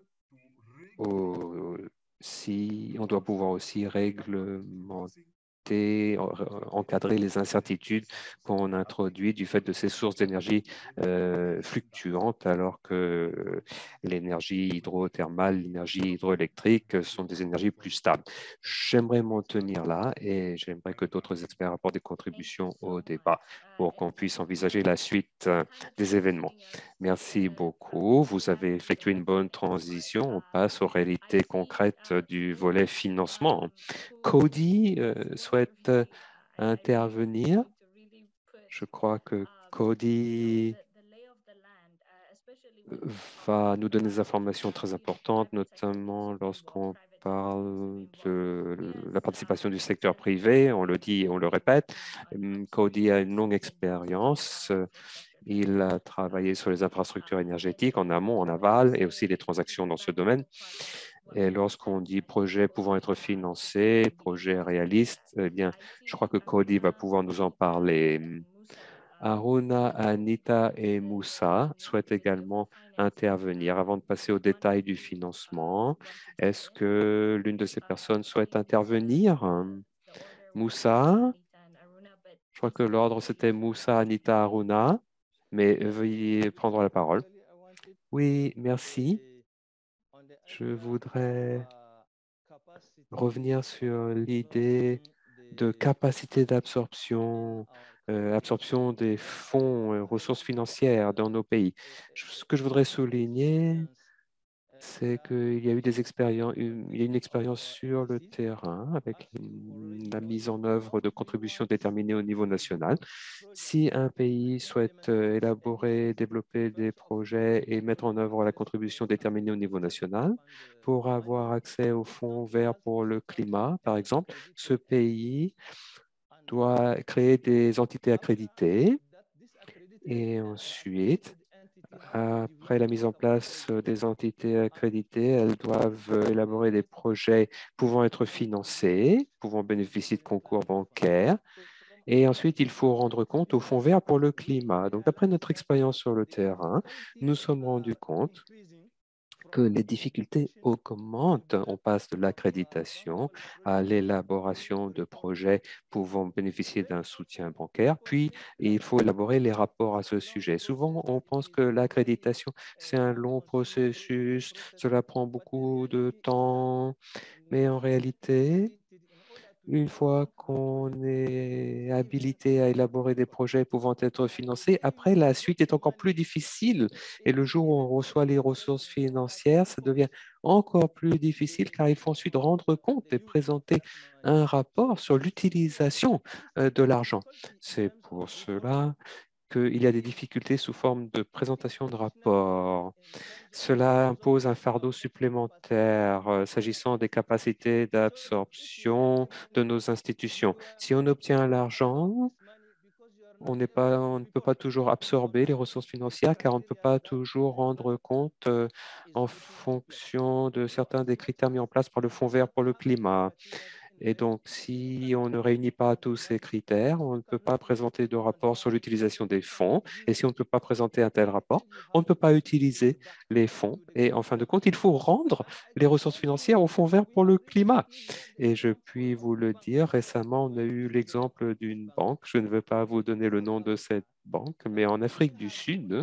aussi, on doit pouvoir aussi réglementer, encadrer les incertitudes qu'on introduit du fait de ces sources d'énergie euh, fluctuantes, alors que l'énergie hydrothermale, l'énergie hydroélectrique sont des énergies plus stables. J'aimerais m'en tenir là et j'aimerais que d'autres experts apportent des contributions au débat pour qu'on puisse envisager la suite des événements. Merci beaucoup. Vous avez effectué une bonne transition. On passe aux réalités concrètes du volet financement. Cody euh, souhaite euh, intervenir. Je crois que Cody va nous donner des informations très importantes, notamment lorsqu'on parle de la participation du secteur privé, on le dit et on le répète. Coady a une longue expérience. Il a travaillé sur les infrastructures énergétiques en amont, en aval et aussi les transactions dans ce domaine. Et lorsqu'on dit projet pouvant être financé, projet réaliste, eh bien, je crois que Coady va pouvoir nous en parler. Aruna, Anita et Moussa souhaitent également intervenir. Avant de passer aux détails du financement, est-ce que l'une de ces personnes souhaite intervenir? Moussa? Je crois que l'ordre, c'était Moussa, Anita, Aruna, mais veuillez prendre la parole. Oui, merci. Je voudrais revenir sur l'idée de capacité d'absorption, euh, absorption des fonds et ressources financières dans nos pays. Ce que je voudrais souligner, c'est qu'il y a eu des expériences, il y a une expérience sur le terrain avec la mise en œuvre de contributions déterminées au niveau national. Si un pays souhaite élaborer, développer des projets et mettre en œuvre la contribution déterminée au niveau national pour avoir accès aux fonds verts pour le climat, par exemple, ce pays doit créer des entités accréditées et ensuite, après la mise en place des entités accréditées, elles doivent élaborer des projets pouvant être financés, pouvant bénéficier de concours bancaires. Et ensuite, il faut rendre compte au Fonds vert pour le climat. Donc, d'après notre expérience sur le terrain, nous nous sommes rendus compte que les difficultés augmentent. On passe de l'accréditation à l'élaboration de projets pouvant bénéficier d'un soutien bancaire, puis il faut élaborer les rapports à ce sujet. Souvent, on pense que l'accréditation, c'est un long processus, cela prend beaucoup de temps, mais en réalité, une fois qu'on est habilité à élaborer des projets pouvant être financés, après, la suite est encore plus difficile. Et le jour où on reçoit les ressources financières, ça devient encore plus difficile car il faut ensuite rendre compte et présenter un rapport sur l'utilisation euh, de l'argent. C'est pour cela qu'il y a des difficultés sous forme de présentation de rapports. Cela impose un fardeau supplémentaire euh, s'agissant des capacités d'absorption de nos institutions. Si on obtient l'argent, on n'est pas, on ne peut pas toujours absorber les ressources financières car on ne peut pas toujours rendre compte euh, en fonction de certains des critères mis en place par le Fonds vert pour le climat. Et donc, si on ne réunit pas tous ces critères, on ne peut pas présenter de rapport sur l'utilisation des fonds. Et si on ne peut pas présenter un tel rapport, on ne peut pas utiliser les fonds. Et en fin de compte, il faut rendre les ressources financières au Fonds vert pour le climat. Et je puis vous le dire, récemment, on a eu l'exemple d'une banque. Je ne veux pas vous donner le nom de cette banque, mais en Afrique du Sud,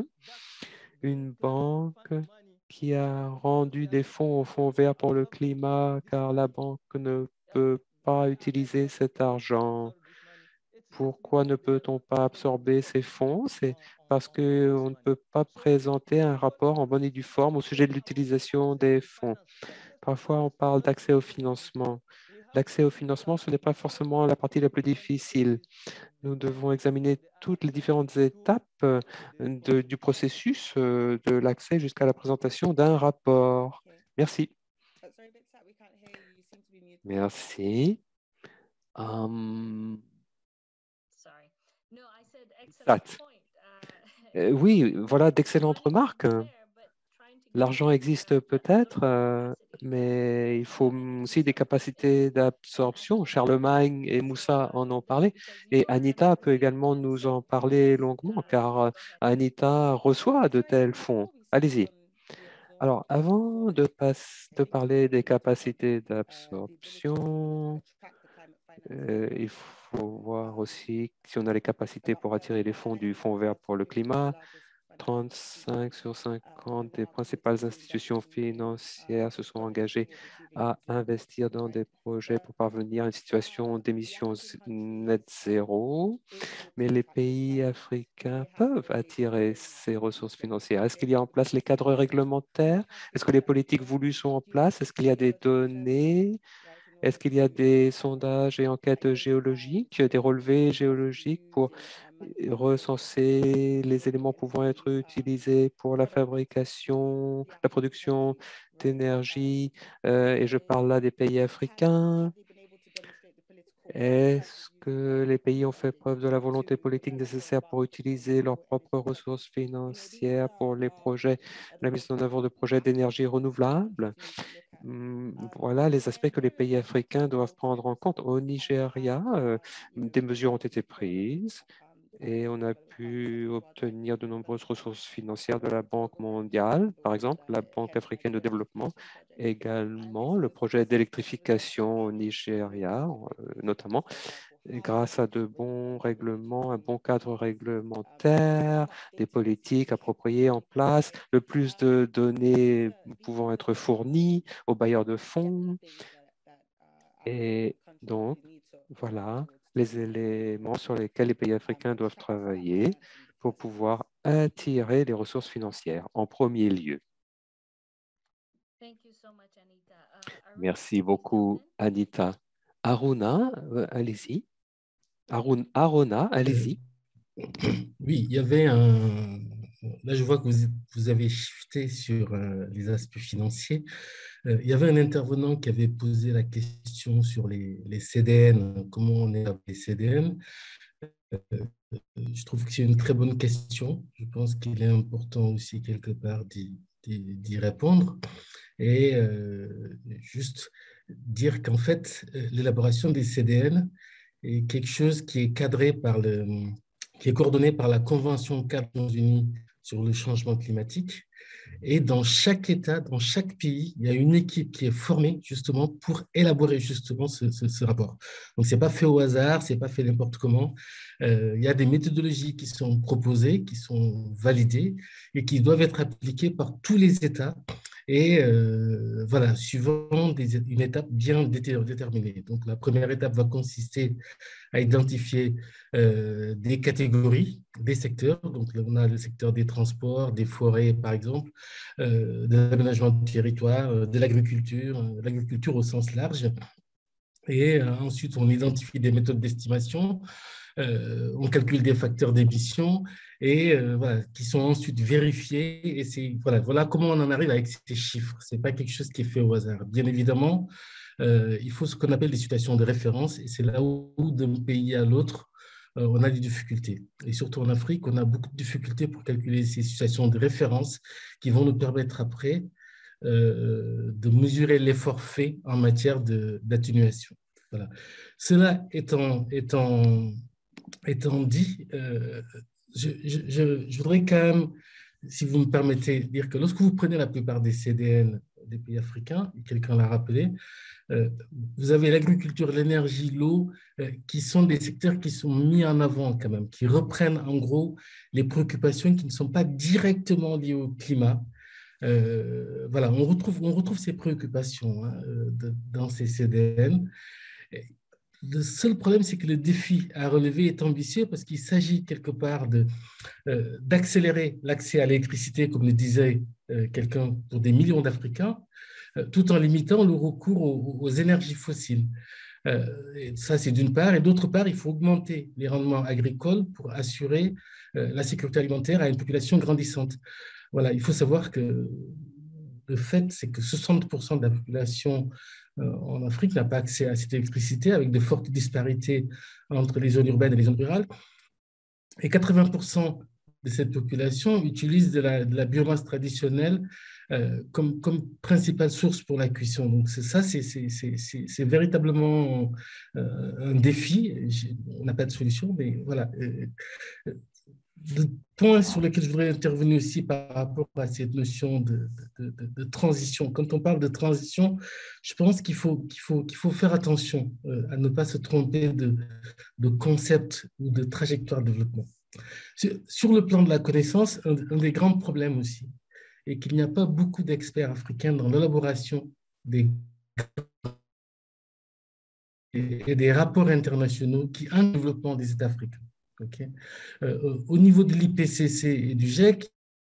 une banque qui a rendu des fonds au Fonds vert pour le climat car la banque ne peut pas utiliser cet argent. Pourquoi ne peut-on pas absorber ces fonds? C'est parce qu'on ne peut pas présenter un rapport en bonne et due forme au sujet de l'utilisation des fonds. Parfois, on parle d'accès au financement. L'accès au financement, ce n'est pas forcément la partie la plus difficile. Nous devons examiner toutes les différentes étapes euh, de- du processus euh, de l'accès jusqu'à la présentation d'un rapport. Merci. Merci. Hum, Pat. Euh, oui, voilà d'excellentes remarques. L'argent existe peut-être, euh, mais il faut aussi des capacités d'absorption. Charlemagne et Moussa en ont parlé, et Anita peut également nous en parler longuement, car euh, Anita reçoit de tels fonds. Allez-y. Alors, avant de, pas- de parler des capacités d'absorption, euh, il faut voir aussi si on a les capacités pour attirer les fonds du Fonds vert pour le climat. trente-cinq sur cinquante des principales institutions financières se sont engagées à investir dans des projets pour parvenir à une situation d'émissions net zéro. Mais les pays africains peuvent attirer ces ressources financières. Est-ce qu'il y a en place les cadres réglementaires? Est-ce que les politiques voulues sont en place? Est-ce qu'il y a des données? Est-ce qu'il y a des sondages et enquêtes géologiques, des relevés géologiques pour recenser les éléments pouvant être utilisés pour la fabrication, la production d'énergie, euh, et je parle là des pays africains. Est-ce que les pays ont fait preuve de la volonté politique nécessaire pour utiliser leurs propres ressources financières pour les projets, la mise en œuvre de projets d'énergie renouvelable? Voilà les aspects que les pays africains doivent prendre en compte. Au Nigeria, euh, des mesures ont été prises et on a pu obtenir de nombreuses ressources financières de la Banque mondiale, par exemple, la Banque africaine de développement, également le projet d'électrification au Nigeria, euh, notamment, grâce à de bons règlements, un bon cadre réglementaire, des politiques appropriées en place, le plus de données pouvant être fournies aux bailleurs de fonds. Et donc, voilà les éléments sur lesquels les pays africains doivent travailler pour pouvoir attirer les ressources financières en premier lieu. Merci beaucoup, Anita. Aruna, euh, allez-y. Arun, Aruna, allez-y. Euh, oui, il y avait un... Là, je vois que vous, vous avez shifté sur euh, les aspects financiers. Euh, il y avait un intervenant qui avait posé la question sur les, les C D N, comment on est avec les C D N. Euh, je trouve que c'est une très bonne question. Je pense qu'il est important aussi quelque part d'y, d'y, d'y répondre. Et euh, juste dire qu'en fait, l'élaboration des C D N est quelque chose qui est cadré par le, qui est coordonné par la Convention cadre des Nations Unies sur le changement climatique. Et dans chaque État, dans chaque pays, il y a une équipe qui est formée justement pour élaborer justement ce, ce, ce rapport. Donc, ce n'est pas fait au hasard, ce n'est pas fait n'importe comment. Euh, il y a des méthodologies qui sont proposées, qui sont validées et qui doivent être appliquées par tous les États. Et euh, voilà, suivant des, une étape bien déterminée. Donc, la première étape va consister à identifier euh, des catégories, des secteurs. Donc, on a le secteur des transports, des forêts, par exemple, euh, de l'aménagement du territoire, euh, de l'agriculture, euh, l'agriculture au sens large. Et euh, ensuite, on identifie des méthodes d'estimation, euh, on calcule des facteurs d'émission et euh, voilà, qui sont ensuite vérifiés. Et c'est, voilà, voilà comment on en arrive avec ces chiffres. Ce n'est pas quelque chose qui est fait au hasard. Bien évidemment, euh, il faut ce qu'on appelle des situations de référence. Et c'est là où, d'un pays à l'autre, euh, on a des difficultés. Et surtout en Afrique, on a beaucoup de difficultés pour calculer ces situations de référence qui vont nous permettre après euh, de mesurer l'effort fait en matière de, d'atténuation. Voilà. Cela étant, étant, étant dit, euh, je, je, je voudrais quand même, si vous me permettez, dire que lorsque vous prenez la plupart des C D N des pays africains, et quelqu'un l'a rappelé, euh, vous avez l'agriculture, l'énergie, l'eau, euh, qui sont des secteurs qui sont mis en avant quand même, qui reprennent en gros les préoccupations qui ne sont pas directement liées au climat. Euh, voilà, on retrouve, on retrouve ces préoccupations hein, de, dans ces C D N. Le seul problème, c'est que le défi à relever est ambitieux parce qu'il s'agit quelque part de, euh, d'accélérer l'accès à l'électricité, comme le disait euh, quelqu'un, pour des millions d'Africains, euh, tout en limitant le recours aux, aux énergies fossiles. Euh, et ça, c'est d'une part. Et d'autre part, il faut augmenter les rendements agricoles pour assurer euh, la sécurité alimentaire à une population grandissante. Voilà, il faut savoir que le fait, c'est que soixante pour cent de la population euh, en Afrique n'a pas accès à cette électricité, avec de fortes disparités entre les zones urbaines et les zones rurales. Et quatre-vingts pour cent de cette population utilise de la, de la biomasse traditionnelle euh, comme, comme principale source pour la cuisson. Donc, c'est ça, c'est, c'est, c'est, c'est véritablement euh, un défi. On n'a pas de solution, mais voilà. Euh, Le point sur lequel je voudrais intervenir aussi par rapport à cette notion de, de, de, de transition. Quand on parle de transition, je pense qu'il faut, qu'il faut, qu'il faut faire attention euh, à ne pas se tromper de, de concept ou de trajectoire de développement. Sur, sur le plan de la connaissance, un, un des grands problèmes aussi est qu'il n'y a pas beaucoup d'experts africains dans l'élaboration des et des rapports internationaux qui ont le développement des États africains. Okay. Euh, au niveau de l'I P C C et du G I E C,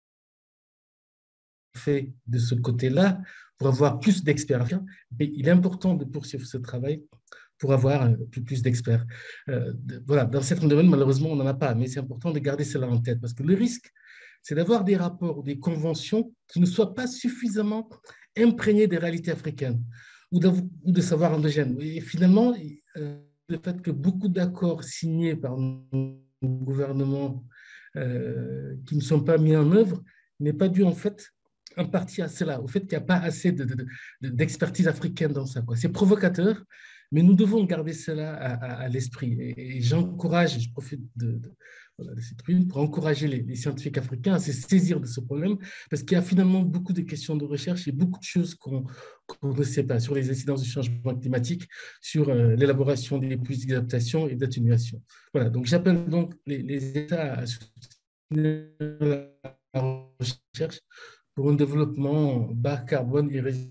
fait de ce côté-là pour avoir plus d'experts. Mais il est important de poursuivre ce travail pour avoir euh, plus, plus d'experts. Euh, de, voilà, dans certains domaines, malheureusement, on n'en a pas, mais c'est important de garder cela en tête parce que le risque, c'est d'avoir des rapports ou des conventions qui ne soient pas suffisamment imprégnés des réalités africaines ou de, ou de savoir endogène. Et finalement, euh, le fait que beaucoup d'accords signés par nos gouvernements euh, qui ne sont pas mis en œuvre n'est pas dû en fait en partie à cela, au fait qu'il n'y a pas assez de, de, de, d'expertise africaine dans ça. C'est provocateur, mais nous devons garder cela à, à, à l'esprit. Et, et j'encourage, je profite de, de, voilà, de cette tribune pour encourager les, les scientifiques africains à se saisir de ce problème, parce qu'il y a finalement beaucoup de questions de recherche et beaucoup de choses qu'on qu'on ne sait pas sur les incidences du changement climatique, sur euh, l'élaboration des politiques d'adaptation et d'atténuation. Voilà, donc j'appelle donc les, les États à soutenir la recherche pour un développement bas carbone et résilient.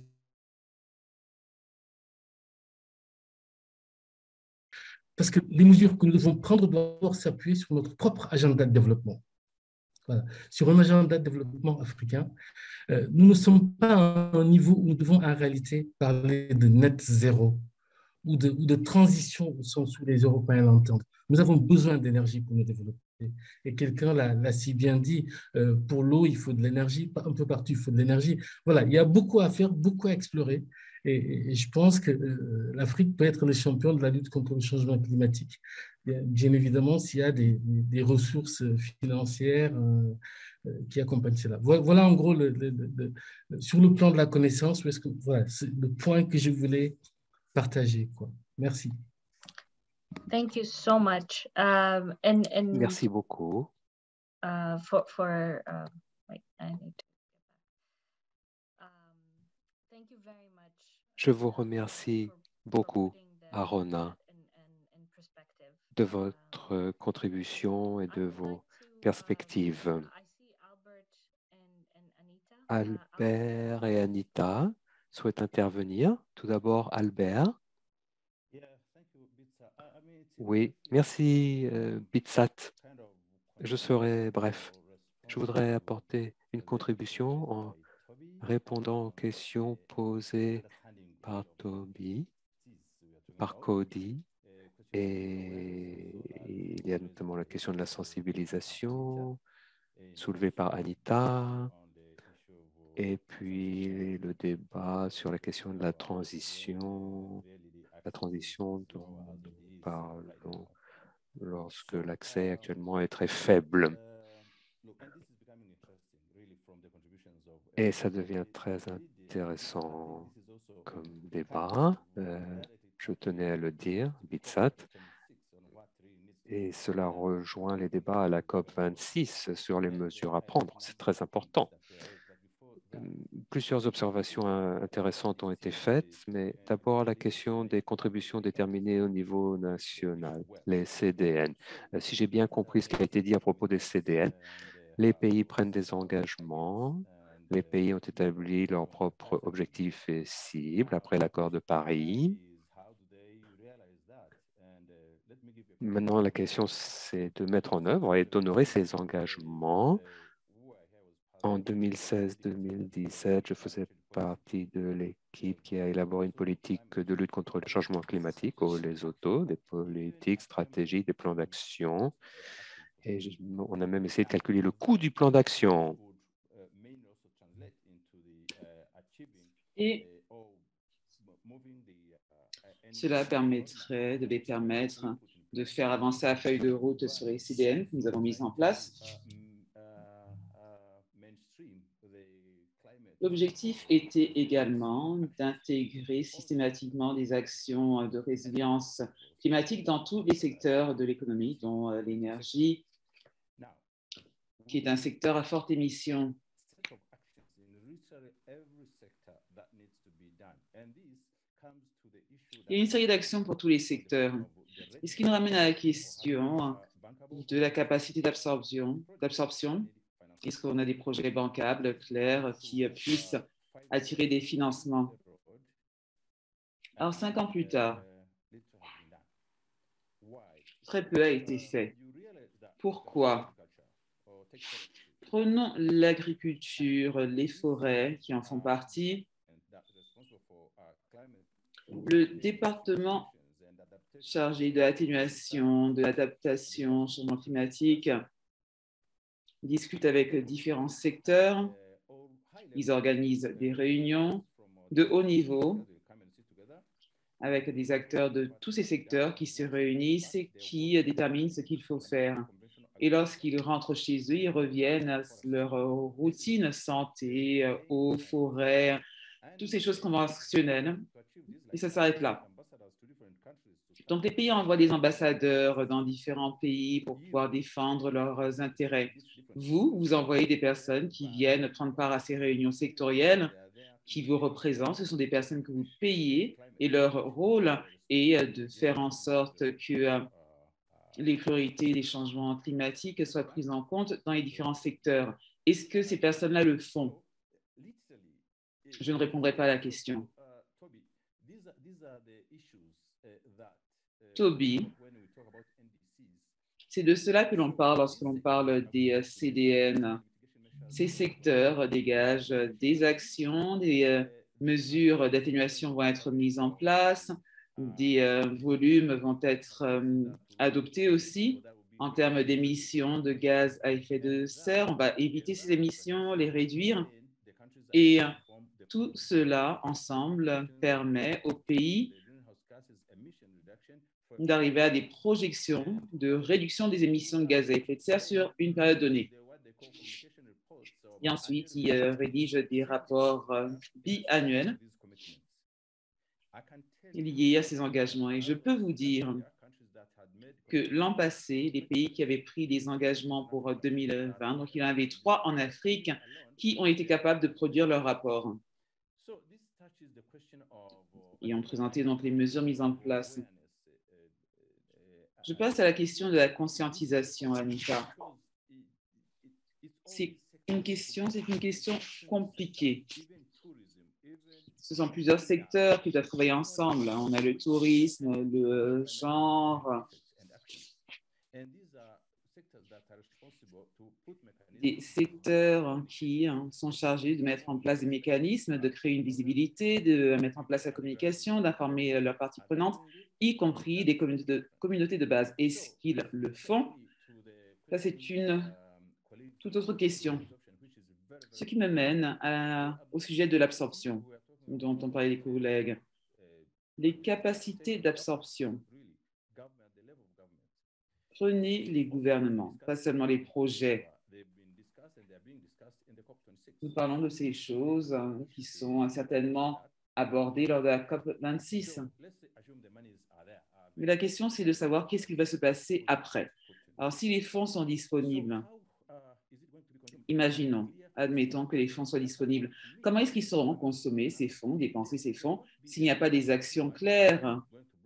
Parce que les mesures que nous devons prendre doivent s'appuyer sur notre propre agenda de développement. Voilà. Sur un agenda de développement africain, euh, nous ne sommes pas à un niveau où nous devons en réalité parler de net zéro ou de, ou de transition au sens où les Européens l'entendent. Nous avons besoin d'énergie pour nous développer. Et quelqu'un l'a si bien dit, euh, pour l'eau, il faut de l'énergie, un peu partout, il faut de l'énergie. Voilà, il y a beaucoup à faire, beaucoup à explorer. Et, et je pense que euh, l'Afrique peut être le champion de la lutte contre le changement climatique. Bien, bien évidemment, s'il y a des, des ressources financières euh, euh, qui accompagnent cela. Voilà, voilà en gros, le, le, le, le, sur le plan de la connaissance, où est-ce que, voilà, c'est le point que je voulais partager, quoi. Merci. Thank you so much. Um, and, and, Merci beaucoup. Uh, for, for, uh, wait, I need to... um, thank you very much. Je vous remercie beaucoup, Arona, de votre contribution et de vos perspectives. Albert et Anita souhaitent intervenir. Tout d'abord, Albert. Oui, merci, euh, Bitsat. Je serai bref. Je voudrais apporter une contribution en répondant aux questions posées par Toby, par Cody, et il y a notamment la question de la sensibilisation soulevée par Anita, et puis le débat sur la question de la transition, la transition dont nous parlons lorsque l'accès actuellement est très faible. Et ça devient très intéressant comme débat. Euh, je tenais à le dire, Bitsat. Et cela rejoint les débats à la COP vingt-six sur les mesures à prendre. C'est très important. Plusieurs observations intéressantes ont été faites, mais d'abord la question des contributions déterminées au niveau national, les C D N. Si j'ai bien compris ce qui a été dit à propos des C D N, les pays prennent des engagements, les pays ont établi leurs propres objectifs et cibles après l'accord de Paris. Maintenant, la question, c'est de mettre en œuvre et d'honorer ces engagements. En deux mille seize deux mille dix-sept, je faisais partie de l'équipe qui a élaboré une politique de lutte contre le changement climatique au Lesotho, des politiques, stratégies, des plans d'action. Et je, on a même essayé de calculer le coût du plan d'action. Et cela permettrait de les permettre de faire avancer la feuille de route sur les C D N que nous avons mise en place. L'objectif était également d'intégrer systématiquement des actions de résilience climatique dans tous les secteurs de l'économie, dont l'énergie, qui est un secteur à forte émission. Il y a une série d'actions pour tous les secteurs. Et ce qui nous ramène à la question de la capacité d'absorption. d'absorption. Est-ce qu'on a des projets bancables, clairs, qui puissent attirer des financements? Alors, cinq ans plus tard, très peu a été fait. Pourquoi? Prenons l'agriculture, les forêts qui en font partie. Le département chargés de l'atténuation, de l'adaptation au changement climatique discutent avec différents secteurs. Ils organisent des réunions de haut niveau avec des acteurs de tous ces secteurs qui se réunissent et qui déterminent ce qu'il faut faire. Et lorsqu'ils rentrent chez eux, ils reviennent à leur routine santé, eau, forêt, toutes ces choses conventionnelles. Et ça s'arrête là. Donc, les pays envoient des ambassadeurs dans différents pays pour pouvoir défendre leurs intérêts. Vous, vous envoyez des personnes qui viennent prendre part à ces réunions sectorielles, qui vous représentent. Ce sont des personnes que vous payez et leur rôle est de faire en sorte que les priorités des changements climatiques soient prises en compte dans les différents secteurs. Est-ce que ces personnes-là le font? Je ne répondrai pas à la question. Toby, c'est de cela que l'on parle lorsque l'on parle des C D N. Ces secteurs dégagent des actions, des mesures d'atténuation vont être mises en place, des volumes vont être adoptés aussi en termes d'émissions de gaz à effet de serre. On va éviter ces émissions, les réduire. Et tout cela ensemble permet aux pays d'arriver à des projections de réduction des émissions de gaz à effet de serre sur une période donnée. Et ensuite, ils rédigent des rapports biannuels liés à ces engagements. Et je peux vous dire que l'an passé, les pays qui avaient pris des engagements pour deux mille vingt, donc il y en avait trois en Afrique, qui ont été capables de produire leur rapport et ont présenté donc les mesures mises en place. Je passe à la question de la conscientisation, Anita. C'est une question, c'est une question compliquée. Ce sont plusieurs secteurs qui doivent travailler ensemble. On a le tourisme, le genre, des secteurs qui sont chargés de mettre en place des mécanismes, de créer une visibilité, de mettre en place la communication, d'informer leurs parties prenantes, y compris des communautés de, communautés de base. Est-ce qu'ils le font? Ça, c'est une toute autre question. Ce qui me mène à, au sujet de l'absorption, dont ont parlé les collègues. Les capacités d'absorption. Prenez les gouvernements, pas seulement les projets. Nous parlons de ces choses qui sont certainement abordées lors de la COP vingt-six. Mais la question, c'est de savoir qu'est-ce qui va se passer après. Alors, si les fonds sont disponibles, imaginons, admettons que les fonds soient disponibles, comment est-ce qu'ils seront consommés, ces fonds, dépensés ces fonds, s'il n'y a pas des actions claires?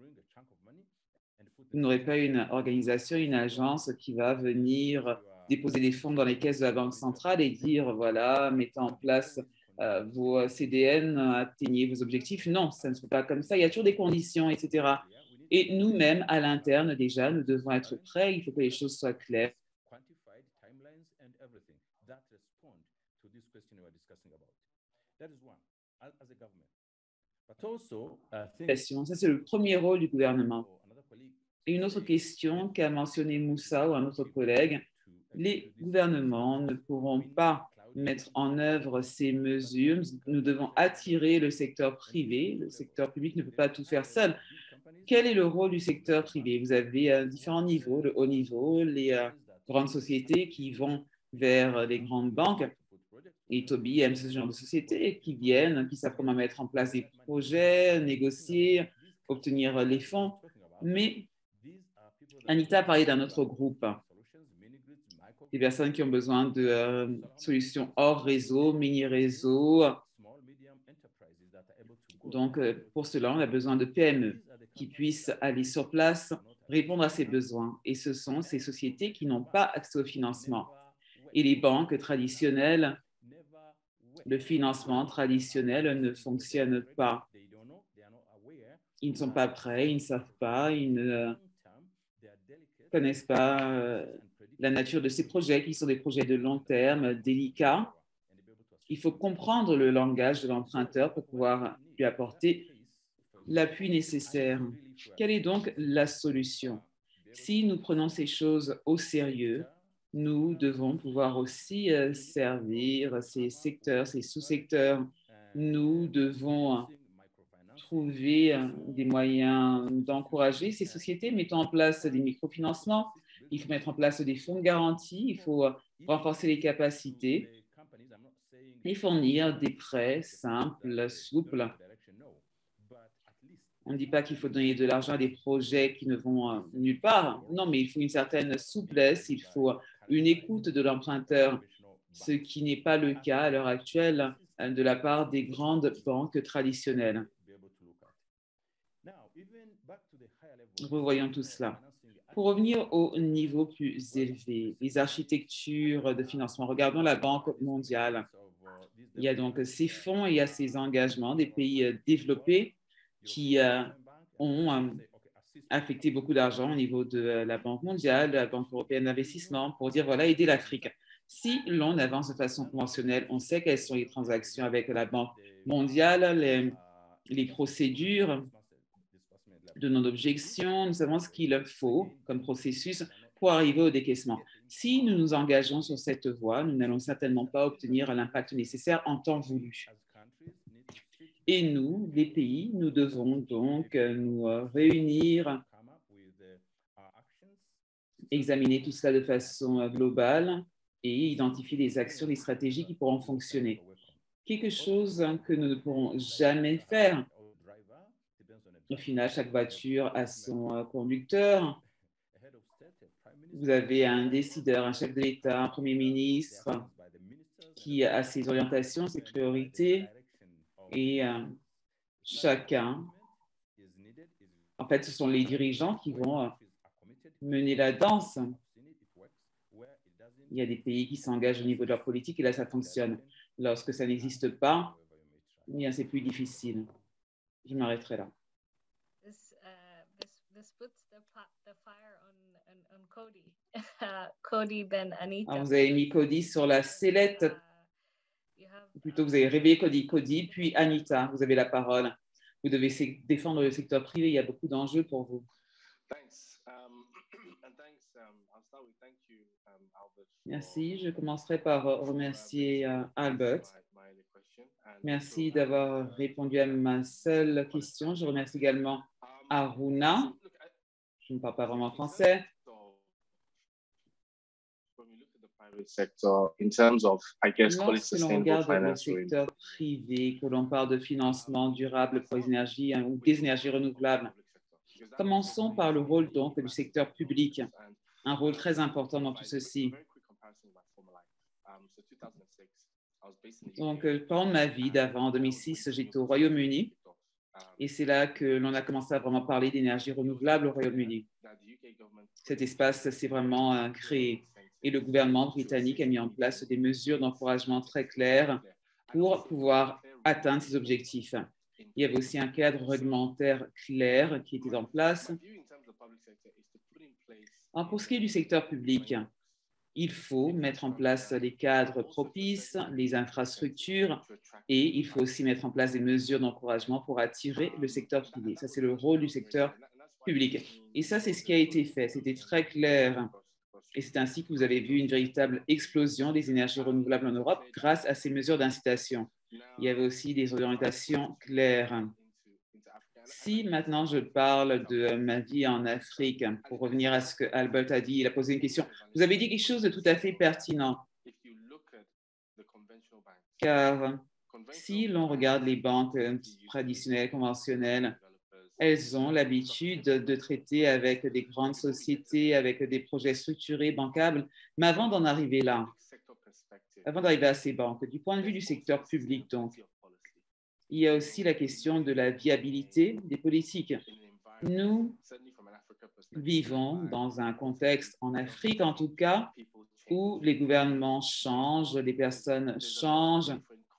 Vous n'aurez pas une organisation, une agence qui va venir déposer des fonds dans les caisses de la Banque centrale et dire, voilà, mettez en place euh, vos C D N, atteignez vos objectifs. Non, ça ne se fait pas comme ça. Il y a toujours des conditions, et cetera. Et nous-mêmes, à l'interne, déjà, nous devons être prêts. Il faut que les choses soient claires. Ça, c'est le premier rôle du gouvernement. Et une autre question qu'a mentionné Moussa ou un autre collègue, les gouvernements ne pourront pas mettre en œuvre ces mesures. Nous devons attirer le secteur privé. Le secteur public ne peut pas tout faire seul. Quel est le rôle du secteur privé? Vous avez euh, différents niveaux, le haut niveau, les euh, grandes sociétés qui vont vers les grandes banques. Et Toby aime ce genre de sociétés qui viennent, qui savent comment mettre en place des projets, négocier, obtenir les fonds. Mais Anita a parlé d'un autre groupe, des personnes qui ont besoin de euh, solutions hors réseau, mini-réseau. Donc, euh, pour cela, on a besoin de P M E qui puissent aller sur place, répondre à ces besoins. Et ce sont ces sociétés qui n'ont pas accès au financement. Et les banques traditionnelles, le financement traditionnel ne fonctionne pas. Ils ne sont pas prêts, ils ne savent pas, ils ne connaissent pas euh, la nature de ces projets, qui sont des projets de long terme, délicats. Il faut comprendre le langage de l'emprunteur pour pouvoir lui apporter l'appui nécessaire. Quelle est donc la solution? Si nous prenons ces choses au sérieux, nous devons pouvoir aussi euh, servir ces secteurs, ces sous-secteurs. Nous devons trouver euh, des moyens d'encourager ces sociétés, mettons en place des microfinancements, il faut mettre en place des fonds de garantie, il faut euh, renforcer les capacités et fournir des prêts simples, souples. On ne dit pas qu'il faut donner de l'argent à des projets qui ne vont euh, nulle part. Non, mais il faut une certaine souplesse, il faut une écoute de l'emprunteur, ce qui n'est pas le cas à l'heure actuelle euh, de la part des grandes banques traditionnelles. Revoyons tout cela. Pour revenir au niveau plus élevé, les architectures de financement, regardons la Banque mondiale. Il y a donc ces fonds et il y a ces engagements des pays euh, développés qui euh, ont euh, affecté beaucoup d'argent au niveau de euh, la Banque mondiale, de la Banque européenne d'investissement, pour dire, voilà, aider l'Afrique. Si l'on avance de façon conventionnelle, on sait quelles sont les transactions avec la Banque mondiale, les, les procédures de non-objection, nous savons ce qu'il faut comme processus pour arriver au décaissement. Si nous nous engageons sur cette voie, nous n'allons certainement pas obtenir l'impact nécessaire en temps voulu. Et nous, les pays, nous devons donc nous réunir, examiner tout cela de façon globale et identifier des actions, des stratégies qui pourront fonctionner. Quelque chose que nous ne pourrons jamais faire. Au final, chaque voiture a son conducteur. Vous avez un décideur, un chef de l'État, un Premier ministre qui a ses orientations, ses priorités. Et euh, chacun, en fait, ce sont les dirigeants qui vont euh, mener la danse. Il y a des pays qui s'engagent au niveau de leur politique et là, ça fonctionne. Lorsque ça n'existe pas, eh bien, c'est plus difficile. Je m'arrêterai là. This, uh, this, this puts the, the fire on, on, on Cody. Cody, then Anita. Alors, vous avez mis Cody sur la sellette. Plutôt, vous avez réveillé Cody, Cody, puis Anita, vous avez la parole. Vous devez défendre le secteur privé, il y a beaucoup d'enjeux pour vous. Merci, je commencerai par remercier uh, Albert. Merci d'avoir répondu à ma seule question. Je remercie également Aruna. Je ne parle pas vraiment français. Sector in terms of, I guess, lorsque l'on regarde le secteur privé, que l'on parle de financement durable pour les énergies hein, ou des énergies renouvelables, commençons par le rôle donc du secteur public, un rôle très important dans tout ceci. Donc, pendant ma vie d'avant, en deux mille six, j'étais au Royaume-Uni et c'est là que l'on a commencé à vraiment parler d'énergie renouvelable au Royaume-Uni. Cet espace s'est vraiment euh, créé. Et le gouvernement britannique a mis en place des mesures d'encouragement très claires pour pouvoir atteindre ces objectifs. Il y avait aussi un cadre réglementaire clair qui était en place. Alors, pour ce qui est du secteur public, il faut mettre en place les cadres propices, les infrastructures, et il faut aussi mettre en place des mesures d'encouragement pour attirer le secteur privé. Ça, c'est le rôle du secteur public. Et ça, c'est ce qui a été fait. C'était très clair. Et c'est ainsi que vous avez vu une véritable explosion des énergies renouvelables en Europe grâce à ces mesures d'incitation. Il y avait aussi des orientations claires. Si maintenant je parle de ma vie en Afrique, pour revenir à ce que Albert a dit, il a posé une question. Vous avez dit quelque chose de tout à fait pertinent. Car si l'on regarde les banques traditionnelles, conventionnelles, elles ont l'habitude de traiter avec des grandes sociétés, avec des projets structurés, bancables. Mais avant d'en arriver là, avant d'arriver à ces banques, du point de vue du secteur public, donc, il y a aussi la question de la viabilité des politiques. Nous vivons dans un contexte, en Afrique en tout cas, où les gouvernements changent, les personnes changent.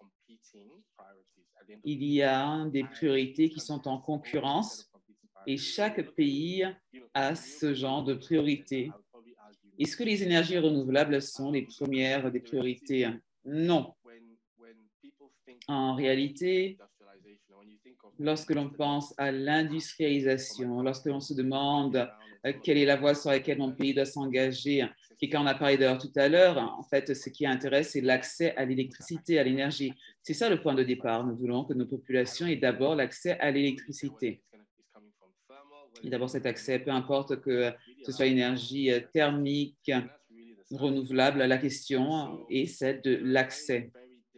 Il y a des priorités qui sont en concurrence et chaque pays a ce genre de priorités. Est-ce que les énergies renouvelables sont les premières des priorités? Non. En réalité, lorsque l'on pense à l'industrialisation, lorsque l'on se demande quelle est la voie sur laquelle mon pays doit s'engager, et quand on a parlé d'ailleurs tout à l'heure, en fait, ce qui intéresse, c'est l'accès à l'électricité, à l'énergie. C'est ça le point de départ. Nous voulons que nos populations aient d'abord l'accès à l'électricité. Et d'abord cet accès, peu importe que ce soit énergie thermique, renouvelable, la question est celle de l'accès.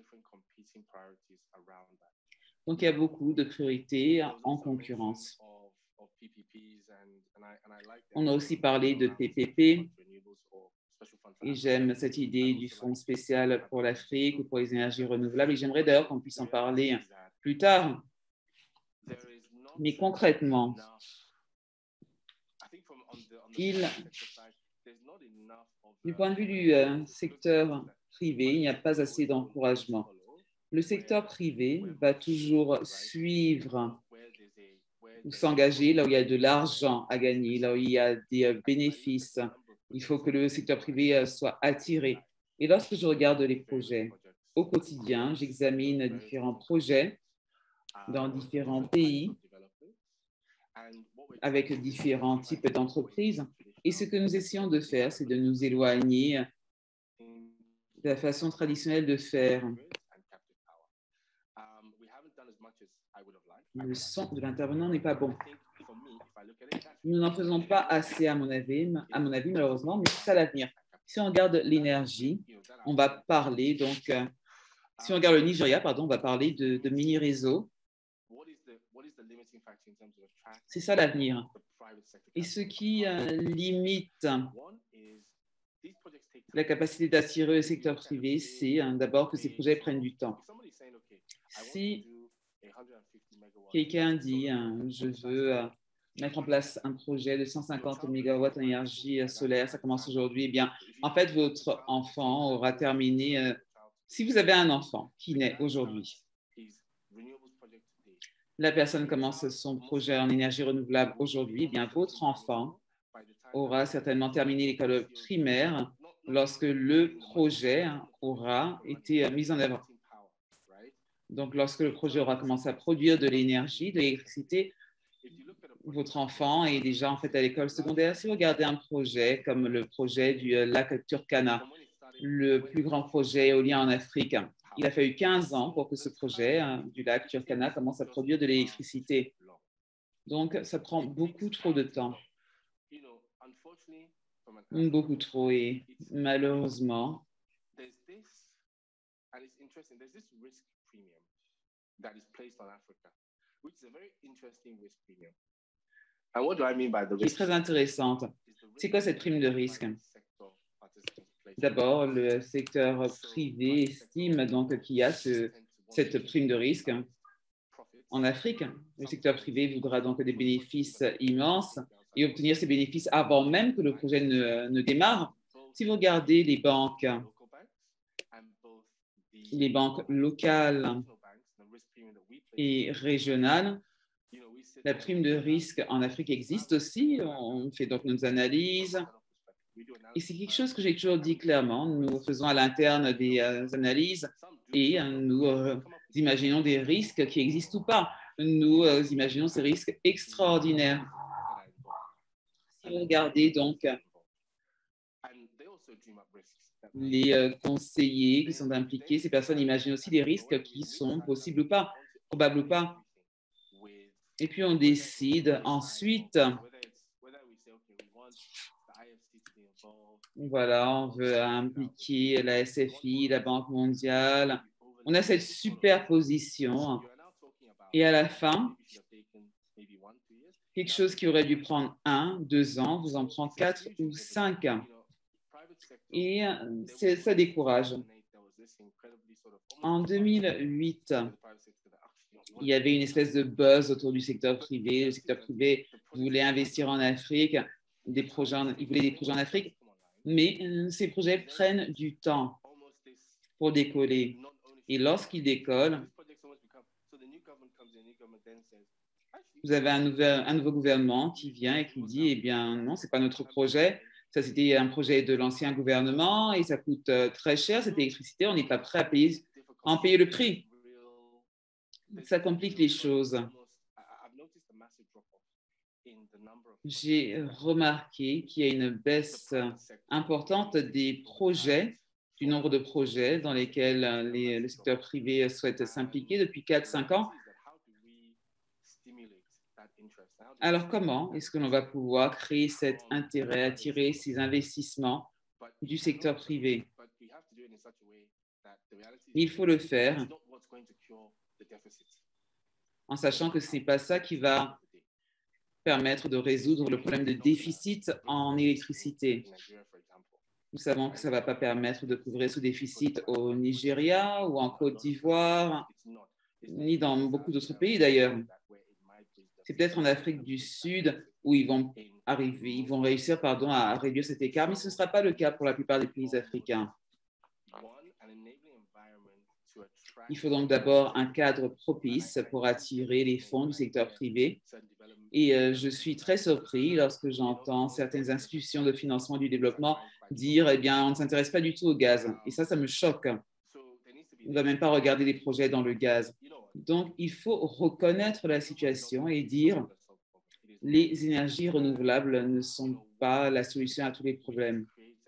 Donc, il y a beaucoup de priorités en concurrence. On a aussi parlé de P P P et j'aime cette idée du fonds spécial pour l'Afrique ou pour les énergies renouvelables et j'aimerais d'ailleurs qu'on puisse en parler plus tard. Mais concrètement, il, du point de vue du euh, secteur privé, il n'y a pas assez d'encouragement. Le secteur privé va toujours suivre ou s'engager là où il y a de l'argent à gagner, là où il y a des euh, bénéfices. Il faut que le secteur privé euh, soit attiré. Et lorsque je regarde les projets au quotidien, j'examine différents projets dans différents pays avec différents types d'entreprises. Et ce que nous essayons de faire, c'est de nous éloigner de la façon traditionnelle de faire. Le son de l'intervenant n'est pas bon. Nous n'en faisons pas assez, à mon avis, à mon avis malheureusement, mais c'est ça l'avenir. Si on regarde l'énergie, on va parler, donc, euh, si on regarde le Nigeria, pardon, on va parler de, de mini-réseaux. C'est ça l'avenir. Et ce qui euh, limite la capacité d'attirer le secteur privé, c'est hein, d'abord que ces projets prennent du temps. Si quelqu'un dit hein, je veux euh, mettre en place un projet de cent cinquante mégawatts en énergie solaire, ça commence aujourd'hui, eh bien, en fait, votre enfant aura terminé. Euh, si vous avez un enfant qui naît aujourd'hui, la personne commence son projet en énergie renouvelable aujourd'hui, eh bien, votre enfant aura certainement terminé l'école primaire lorsque le projet aura été mis en œuvre. Donc, lorsque le projet aura commencé à produire de l'énergie, de l'électricité, votre enfant est déjà en fait à l'école secondaire. Si vous regardez un projet comme le projet du lac Turkana, le plus grand projet éolien en Afrique, il a fallu quinze ans pour que ce projet hein, du lac Turkana commence à produire de l'électricité. Donc, ça prend beaucoup trop de temps. Beaucoup trop et malheureusement, qui est très intéressante. C'est quoi cette prime de risque? D'abord, le secteur privé estime donc qu'il y a ce, cette prime de risque en Afrique. Le secteur privé voudra donc des bénéfices immenses et obtenir ces bénéfices avant même que le projet ne, ne démarre. Si vous regardez les banques, les banques locales et régionales, la prime de risque en Afrique existe aussi. On fait donc nos analyses. Et c'est quelque chose que j'ai toujours dit clairement. Nous faisons à l'interne des euh, analyses et euh, nous euh, imaginons des risques qui existent ou pas. Nous euh, imaginons ces risques extraordinaires. Si vous regardez donc les euh, conseillers qui sont impliqués, ces personnes imaginent aussi des risques qui sont possibles ou pas, probables ou pas. Et puis on décide ensuite, voilà, on veut impliquer la S F I, la Banque mondiale. On a cette superposition. Et à la fin, quelque chose qui aurait dû prendre un, deux ans, vous en prend quatre ou cinq. Et ça décourage. En deux mille huit, il y avait une espèce de buzz autour du secteur privé. Le secteur privé voulait investir en Afrique, des projets en, il voulait des projets en Afrique, mais ces projets prennent du temps pour décoller. Et lorsqu'ils décollent, vous avez un, nouvel, un nouveau gouvernement qui vient et qui dit, eh bien non, ce n'est pas notre projet. Ça, c'était un projet de l'ancien gouvernement et ça coûte très cher, cette électricité. On n'est pas prêt à payer, à en payer le prix. Ça complique les choses. j'ai remarqué qu'il y a une baisse importante des projets, du nombre de projets dans lesquels les, le secteur privé souhaite s'impliquer depuis quatre à cinq ans. Alors, comment est-ce que l'on va pouvoir créer cet intérêt, attirer ces investissements du secteur privé? Il faut le faire en sachant que ce n'est pas ça qui va permettre de résoudre le problème de déficit en électricité. Nous savons que ça ne va pas permettre de couvrir ce déficit au Nigeria ou en Côte d'Ivoire, ni dans beaucoup d'autres pays d'ailleurs. C'est peut-être en Afrique du Sud où ils vont arriver, ils vont réussir pardon, à réduire cet écart, mais ce ne sera pas le cas pour la plupart des pays africains. Il faut donc d'abord un cadre propice pour attirer les fonds du secteur privé. Et euh, je suis très surpris lorsque j'entends certaines institutions de financement du développement dire « eh bien, on ne s'intéresse pas du tout au gaz ». Et ça, ça me choque. On ne va même pas regarder les projets dans le gaz. Donc, il faut reconnaître la situation et dire « les énergies renouvelables ne sont pas la solution à tous les problèmes ».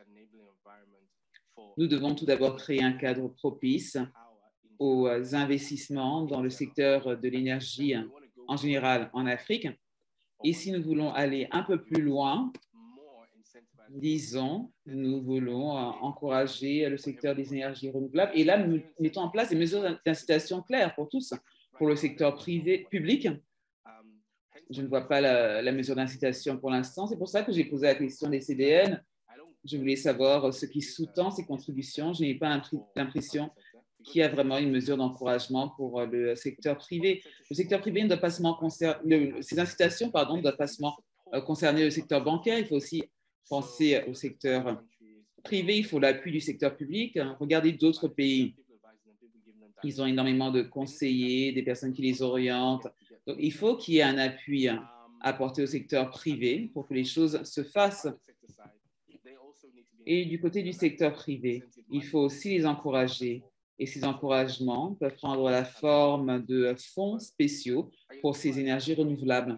Nous devons tout d'abord créer un cadre propice aux investissements dans le secteur de l'énergie en général en Afrique. Et si nous voulons aller un peu plus loin, disons, nous voulons encourager le secteur des énergies renouvelables. Et là, nous mettons en place des mesures d'incitation claires pour tous, pour le secteur privé, public. Je ne vois pas la, la mesure d'incitation pour l'instant. C'est pour ça que j'ai posé la question des C D N. Je voulais savoir ce qui sous-tend ces contributions. Je n'ai pas l'impression qu'il y a vraiment une mesure d'encouragement pour le secteur privé. Le secteur privé ne doit pas seulement concerner, ces incitations, pardon, ne doivent pas seulement concerner le secteur bancaire, il faut aussi penser au secteur privé, il faut l'appui du secteur public. Regardez d'autres pays. Ils ont énormément de conseillers, des personnes qui les orientent. Donc, il faut qu'il y ait un appui apporté au secteur privé pour que les choses se fassent. Et du côté du secteur privé, il faut aussi les encourager. Et ces encouragements peuvent prendre la forme de fonds spéciaux pour ces énergies renouvelables.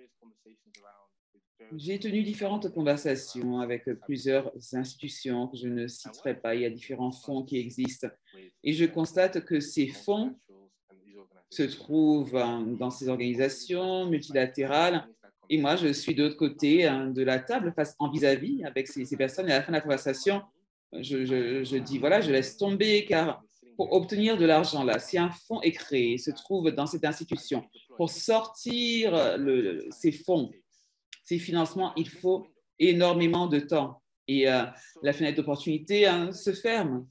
J'ai tenu différentes conversations avec plusieurs institutions que je ne citerai pas. Il y a différents fonds qui existent. Et je constate que ces fonds se trouvent dans ces organisations multilatérales. Et moi, je suis de l'autre côté de la table, face en vis-à-vis avec ces, ces personnes. Et à la fin de la conversation, je, je, je dis, voilà, je laisse tomber, car pour obtenir de l'argent là, si un fonds est créé, se trouve dans cette institution, pour sortir le, ces fonds, ces financements, il faut énormément de temps. Et euh, la fenêtre d'opportunité hein, se ferme.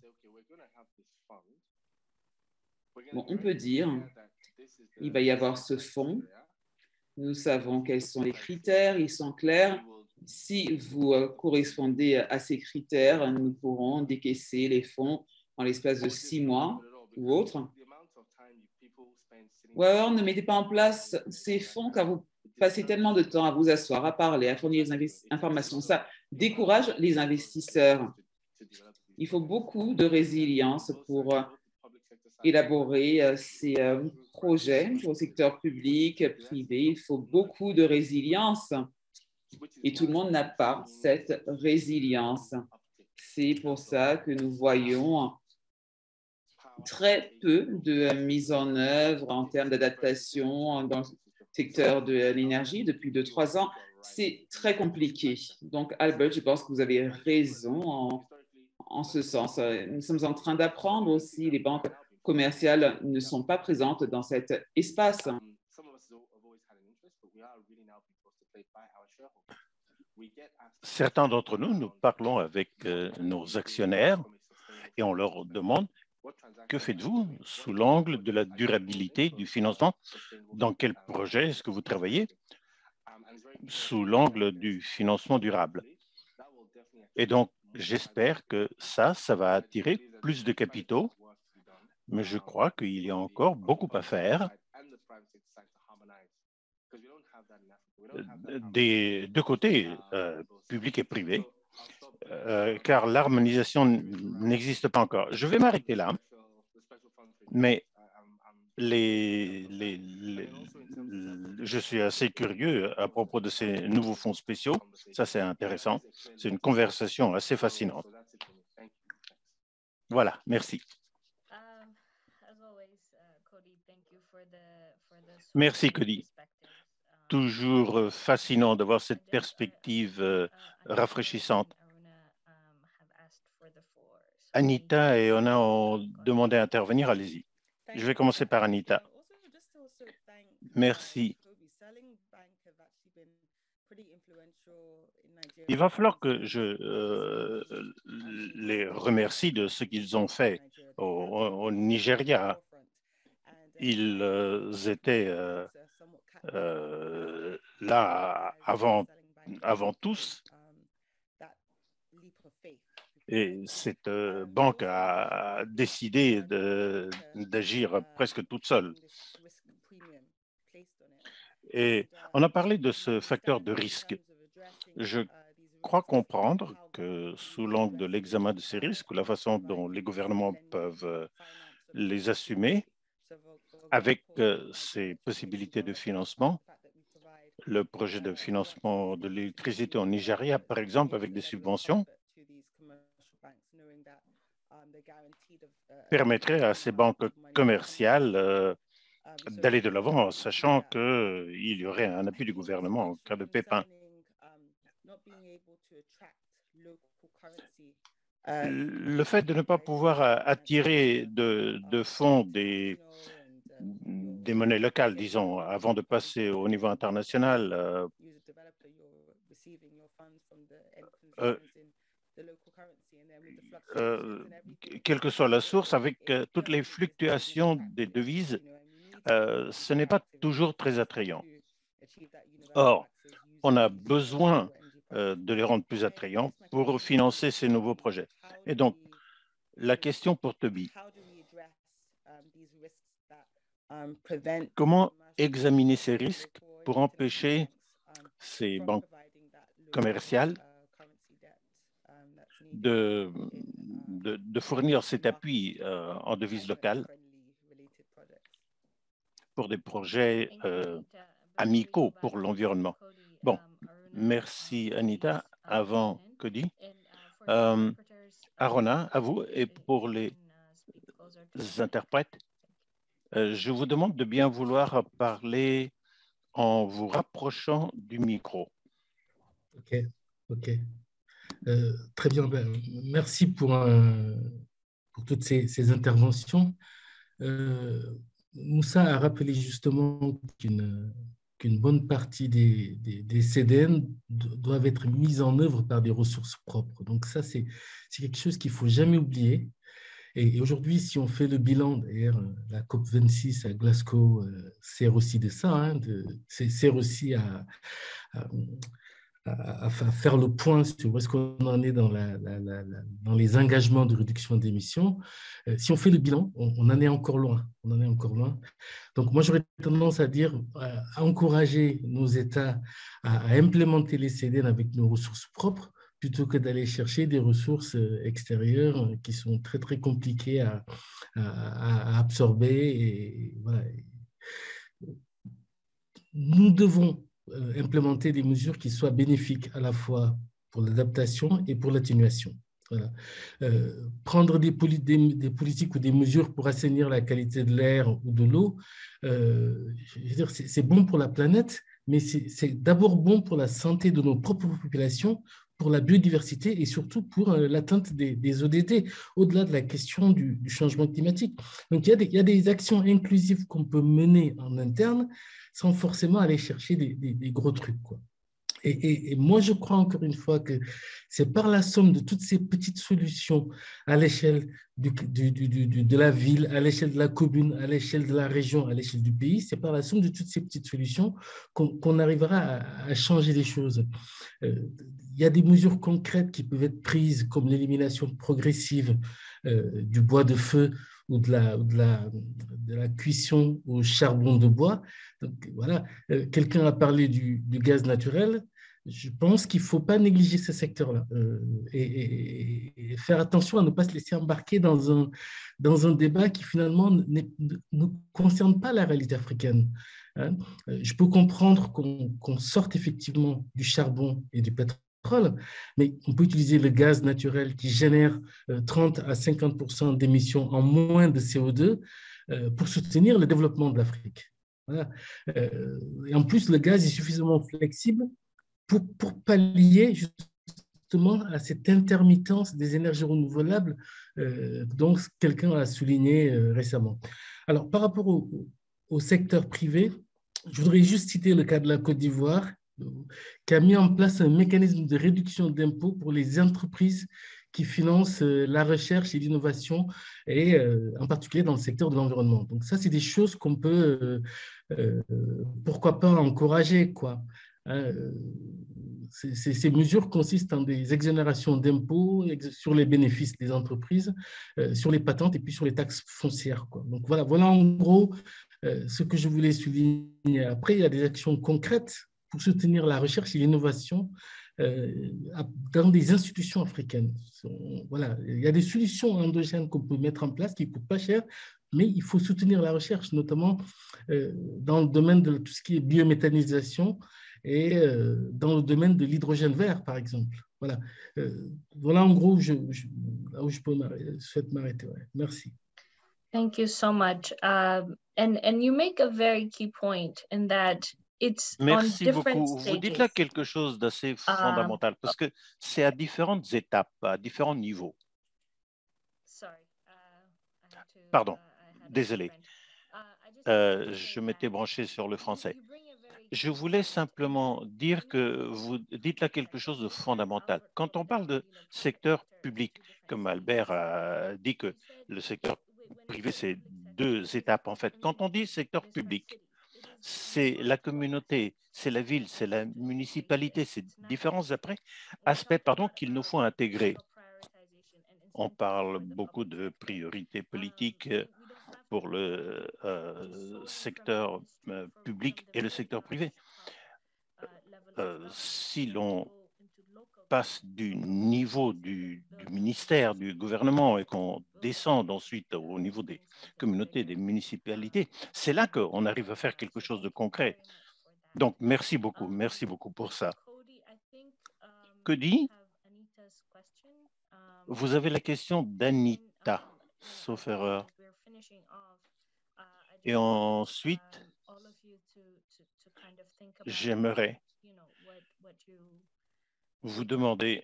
Bon, on peut dire, il va y avoir ce fonds. Nous savons quels sont les critères, ils sont clairs. Si vous euh, correspondez à ces critères, nous pourrons décaisser les fonds en l'espace de six mois ou autre. Ou alors, ne mettez pas en place ces fonds car vous passez tellement de temps à vous asseoir, à parler, à fournir des informations. Ça décourage les investisseurs. Il faut beaucoup de résilience pour euh, élaborer euh, ces euh, projets pour le secteur public, privé. Il faut beaucoup de résilience et tout le monde n'a pas cette résilience. C'est pour ça que nous voyons très peu de mise en œuvre en termes d'adaptation dans le secteur de l'énergie depuis deux, trois ans. C'est très compliqué. Donc, Albert, je pense que vous avez raison en, en ce sens. Nous sommes en train d'apprendre aussi. Les banques commerciales ne sont pas présentes dans cet espace. Certains d'entre nous, nous parlons avec euh, nos actionnaires et on leur demande que faites-vous sous l'angle de la durabilité du financement? Dans quel projet est-ce que vous travaillez sous l'angle du financement durable? Et donc, j'espère que ça, ça va attirer plus de capitaux, mais je crois qu'il y a encore beaucoup à faire des deux côtés, euh, public et privé, euh, car l'harmonisation n'existe pas encore. Je vais m'arrêter là, mais les, les, les, je suis assez curieux à propos de ces nouveaux fonds spéciaux. Ça, c'est intéressant. C'est une conversation assez fascinante. Voilà, merci. Merci, Cody. Toujours fascinant d'avoir cette perspective euh, rafraîchissante. Anita et Ona ont demandé à intervenir. Allez-y. Je vais commencer par Anita. Merci. Il va falloir que je euh, les remercie de ce qu'ils ont fait au, au Nigeria. Ils euh, étaient euh, euh, là avant, avant tous. Et cette euh, banque a décidé d'agir presque toute seule. Et on a parlé de ce facteur de risque. Je crois comprendre que sous l'angle de l'examen de ces risques, la façon dont les gouvernements peuvent les assumer, avec ces possibilités de financement, le projet de financement de l'électricité en Nigeria, par exemple, avec des subventions, permettrait à ces banques commerciales euh, d'aller de l'avant, en sachant qu'il y aurait un appui du gouvernement en cas de pépin. Le fait de ne pas pouvoir attirer de, de fonds des, des monnaies locales, disons, avant de passer au niveau international, euh, euh, euh, quelle que soit la source, avec euh, toutes les fluctuations des devises, euh, ce n'est pas toujours très attrayant. Or, on a besoin euh, de les rendre plus attrayants pour financer ces nouveaux projets. Et donc, la question pour Toby, comment examiner ces risques pour empêcher ces banques commerciales de, de, de fournir cet appui euh, en devise locale pour des projets euh, amicaux pour l'environnement. Bon, merci Anita. Avant Cody, euh, Arona, à vous, et pour les interprètes, euh, je vous demande de bien vouloir parler en vous rapprochant du micro. Ok, ok. Euh, très bien, ben, merci pour, un, pour toutes ces, ces interventions. Euh, Moussa a rappelé justement qu'une qu'une bonne partie des, des, des C D N doivent être mises en œuvre par des ressources propres. Donc ça, c'est quelque chose qu'il ne faut jamais oublier. Et, et aujourd'hui, si on fait le bilan, d'ailleurs, la COP vingt-six à Glasgow euh, sert aussi de ça, hein, de, sert aussi à, à À, à faire le point sur où est-ce qu'on en est dans, la, la, la, dans les engagements de réduction d'émissions. Euh, si on fait le bilan, on, on en est encore loin. On en est encore loin. Donc, moi, j'aurais tendance à dire, à, à encourager nos États à, à implémenter les C D N avec nos ressources propres, plutôt que d'aller chercher des ressources extérieures qui sont très, très compliquées à, à, à absorber. Et, voilà. Nous devons implémenter des mesures qui soient bénéfiques à la fois pour l'adaptation et pour l'atténuation. Voilà. Euh, prendre des, des, des politiques ou des mesures pour assainir la qualité de l'air ou de l'eau, euh, c'est bon pour la planète, mais c'est d'abord bon pour la santé de nos propres populations, pour la biodiversité et surtout pour euh, l'atteinte des, des O D T, au-delà de la question du, du changement climatique. Donc, il y a des, il y a des actions inclusives qu'on peut mener en interne sans forcément aller chercher des, des, des gros trucs, quoi. Et, et, et moi, je crois encore une fois que c'est par la somme de toutes ces petites solutions à l'échelle du, du, du, du, de la ville, à l'échelle de la commune, à l'échelle de la région, à l'échelle du pays, c'est par la somme de toutes ces petites solutions qu'on qu'on arrivera à, à changer les choses. Euh, il y a des mesures concrètes qui peuvent être prises, comme l'élimination progressive euh, du bois de feu ou de la, de la, de la cuisson au charbon de bois. Donc, voilà. Euh, quelqu'un a parlé du, du gaz naturel. je pense qu'il ne faut pas négliger ce secteur-là euh, et, et, et faire attention à ne pas se laisser embarquer dans un, dans un débat qui finalement ne, ne concerne pas la réalité africaine. Hein. Je peux comprendre qu'on qu'on sorte effectivement du charbon et du pétrole, mais on peut utiliser le gaz naturel qui génère trente à cinquante pour cent d'émissions en moins de C O deux euh, pour soutenir le développement de l'Afrique. Voilà. Euh, et en plus, le gaz est suffisamment flexible pour, pour pallier justement à cette intermittence des énergies renouvelables euh, dont quelqu'un a souligné euh, récemment. Alors, par rapport au, au secteur privé, je voudrais juste citer le cas de la Côte d'Ivoire, qui a mis en place un mécanisme de réduction d'impôts pour les entreprises qui financent la recherche et l'innovation, et euh, en particulier dans le secteur de l'environnement. Donc ça, c'est des choses qu'on peut, euh, euh, pourquoi pas, encourager, quoi. Hein, ces, ces mesures consistent en des exonérations d'impôts sur les bénéfices des entreprises, euh, sur les patentes et puis sur les taxes foncières, quoi. Donc voilà, voilà en gros euh, ce que je voulais souligner. Après, il y a des actions concrètes pour soutenir la recherche et l'innovation euh, dans des institutions africaines. Voilà, il y a des solutions endogènes qu'on peut mettre en place qui ne coûtent pas cher, mais il faut soutenir la recherche, notamment euh, dans le domaine de tout ce qui est biométhanisation et euh, dans le domaine de l'hydrogène vert, par exemple. Voilà, euh, voilà en gros je, je, là où je peux souhaite m'arrêter. Ouais. Merci. Thank you so much. Um, and, and you make a very key point in that it's Merci on different beaucoup. stages. Vous dites là quelque chose d'assez fondamental, parce que c'est à différentes étapes, à différents niveaux. Sorry, uh, I had to, Pardon, uh, I had désolé. Euh, je m'étais branché sur le français. Je voulais simplement dire que vous dites là quelque chose de fondamental. Quand on parle de secteur public, comme Albert a dit que le secteur privé, c'est deux étapes en fait. Quand on dit secteur public, c'est la communauté, c'est la ville, c'est la municipalité, c'est différents après, aspects pardon, qu'il nous faut intégrer. On parle beaucoup de priorités politiques pour le euh, secteur euh, public et le secteur privé. Euh, si l'on passe du niveau du, du ministère, du gouvernement et qu'on descend ensuite au niveau des communautés, des municipalités, c'est là qu'on arrive à faire quelque chose de concret. Donc, merci beaucoup, merci beaucoup pour ça. Cody, vous avez la question d'Anita, sauf erreur. Et ensuite, j'aimerais vous demander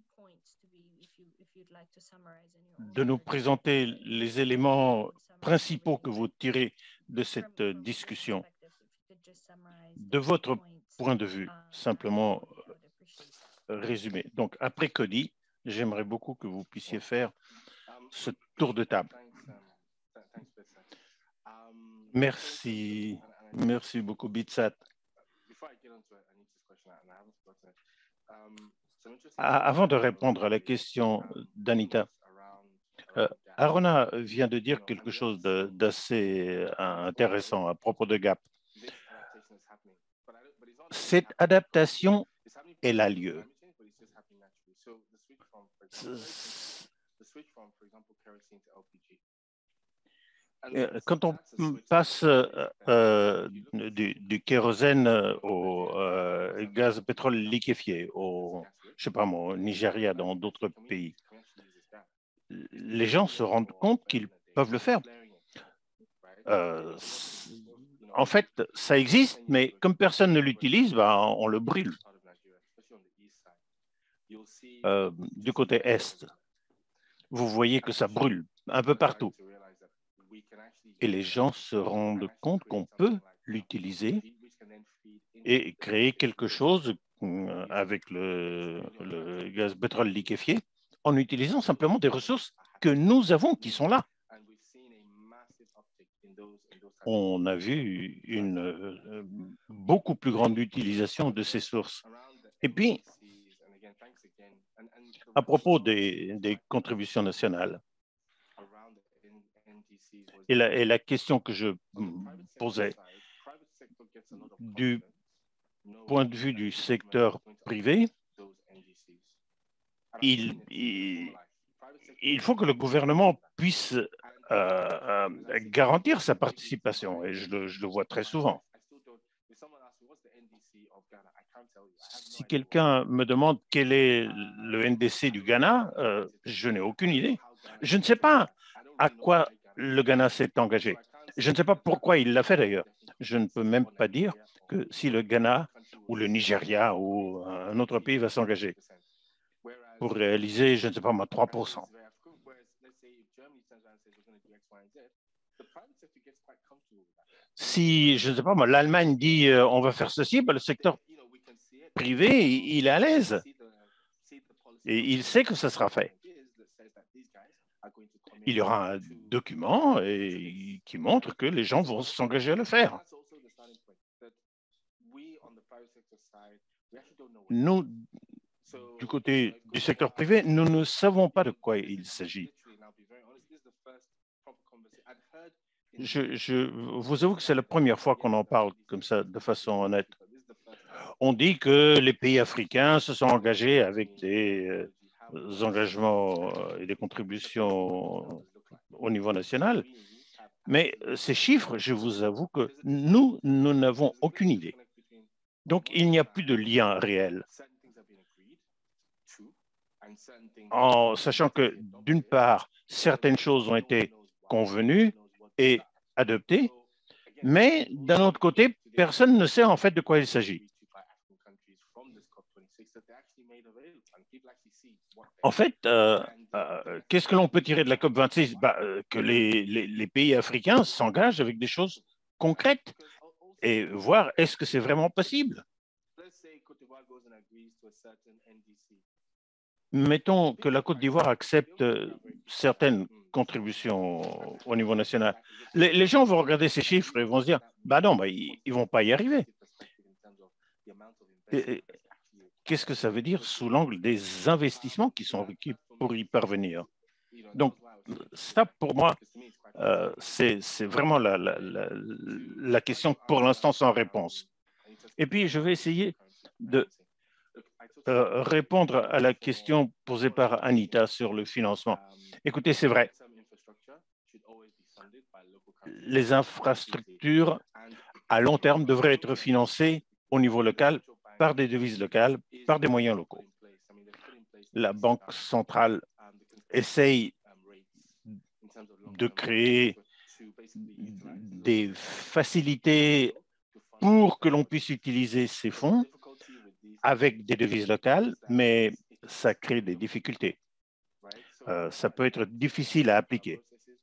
de nous présenter les éléments principaux que vous tirez de cette discussion. De votre point de vue, simplement résumé. Donc, après Cody, j'aimerais beaucoup que vous puissiez faire ce tour de table. Merci. Merci beaucoup, Bitsat. Avant de répondre à la question d'Anita, euh, Arona vient de dire quelque chose d'assez intéressant à propos de Gap. Cette adaptation, elle a lieu. Quand on passe euh, du, du kérosène au euh, gaz pétrole liquéfié, au, je sais pas moi, au Nigeria, dans d'autres pays, les gens se rendent compte qu'ils peuvent le faire. Euh, en fait, ça existe, mais comme personne ne l'utilise, ben, on le brûle. Euh, du côté est, vous voyez que ça brûle un peu partout. Et les gens se rendent compte qu'on peut l'utiliser et créer quelque chose avec le, le gaz pétrole liquéfié en utilisant simplement des ressources que nous avons qui sont là. On a vu une euh, beaucoup plus grande utilisation de ces sources. Et puis, à propos des, des contributions nationales, et la, et la question que je posais, du point de vue du secteur privé, il, il, il faut que le gouvernement puisse euh, euh, garantir sa participation, et je le, je le vois très souvent. Si quelqu'un me demande quel est le N D C du Ghana, euh, je n'ai aucune idée. Je ne sais pas à quoi le Ghana s'est engagé. Je ne sais pas pourquoi il l'a fait d'ailleurs. Je ne peux même pas dire que si le Ghana ou le Nigeria ou un autre pays va s'engager pour réaliser, je ne sais pas moi, trois pour cent. Si, je ne sais pas moi, l'Allemagne dit euh, on va faire ceci, ben, le secteur privé, il est à l'aise. Et il sait que ça sera fait. Il y aura un document et, qui montre que les gens vont s'engager à le faire. Nous, du côté du secteur privé, nous ne savons pas de quoi il s'agit. Je, je vous avoue que c'est la première fois qu'on en parle comme ça, de façon honnête. On dit que les pays africains se sont engagés avec des euh, engagements et des contributions au niveau national, mais ces chiffres, je vous avoue que nous, nous n'avons aucune idée. Donc, il n'y a plus de lien réel. En sachant que, d'une part, certaines choses ont été convenues et adoptées, mais d'un autre côté, personne ne sait en fait de quoi il s'agit. En fait, euh, euh, qu'est-ce que l'on peut tirer de la COP vingt-six? Bah, euh, que les, les, les pays africains s'engagent avec des choses concrètes et voir est-ce que c'est vraiment possible. Mettons que la Côte d'Ivoire accepte certaines contributions au niveau national. Les, les gens vont regarder ces chiffres et vont se dire, bah non, bah, ils ne vont pas y arriver. Qu'est-ce que ça veut dire sous l'angle des investissements qui sont requis pour y parvenir? Donc, ça, pour moi, euh, c'est vraiment la, la, la, la question pour l'instant sans réponse. Et puis, je vais essayer de euh, répondre à la question posée par Anita sur le financement. Écoutez, c'est vrai. Les infrastructures à long terme devraient être financées au niveau local par des devises locales, par des moyens locaux. La Banque centrale essaye de créer des facilités pour que l'on puisse utiliser ces fonds avec des devises locales, mais ça crée des difficultés. Euh, ça peut être difficile à appliquer.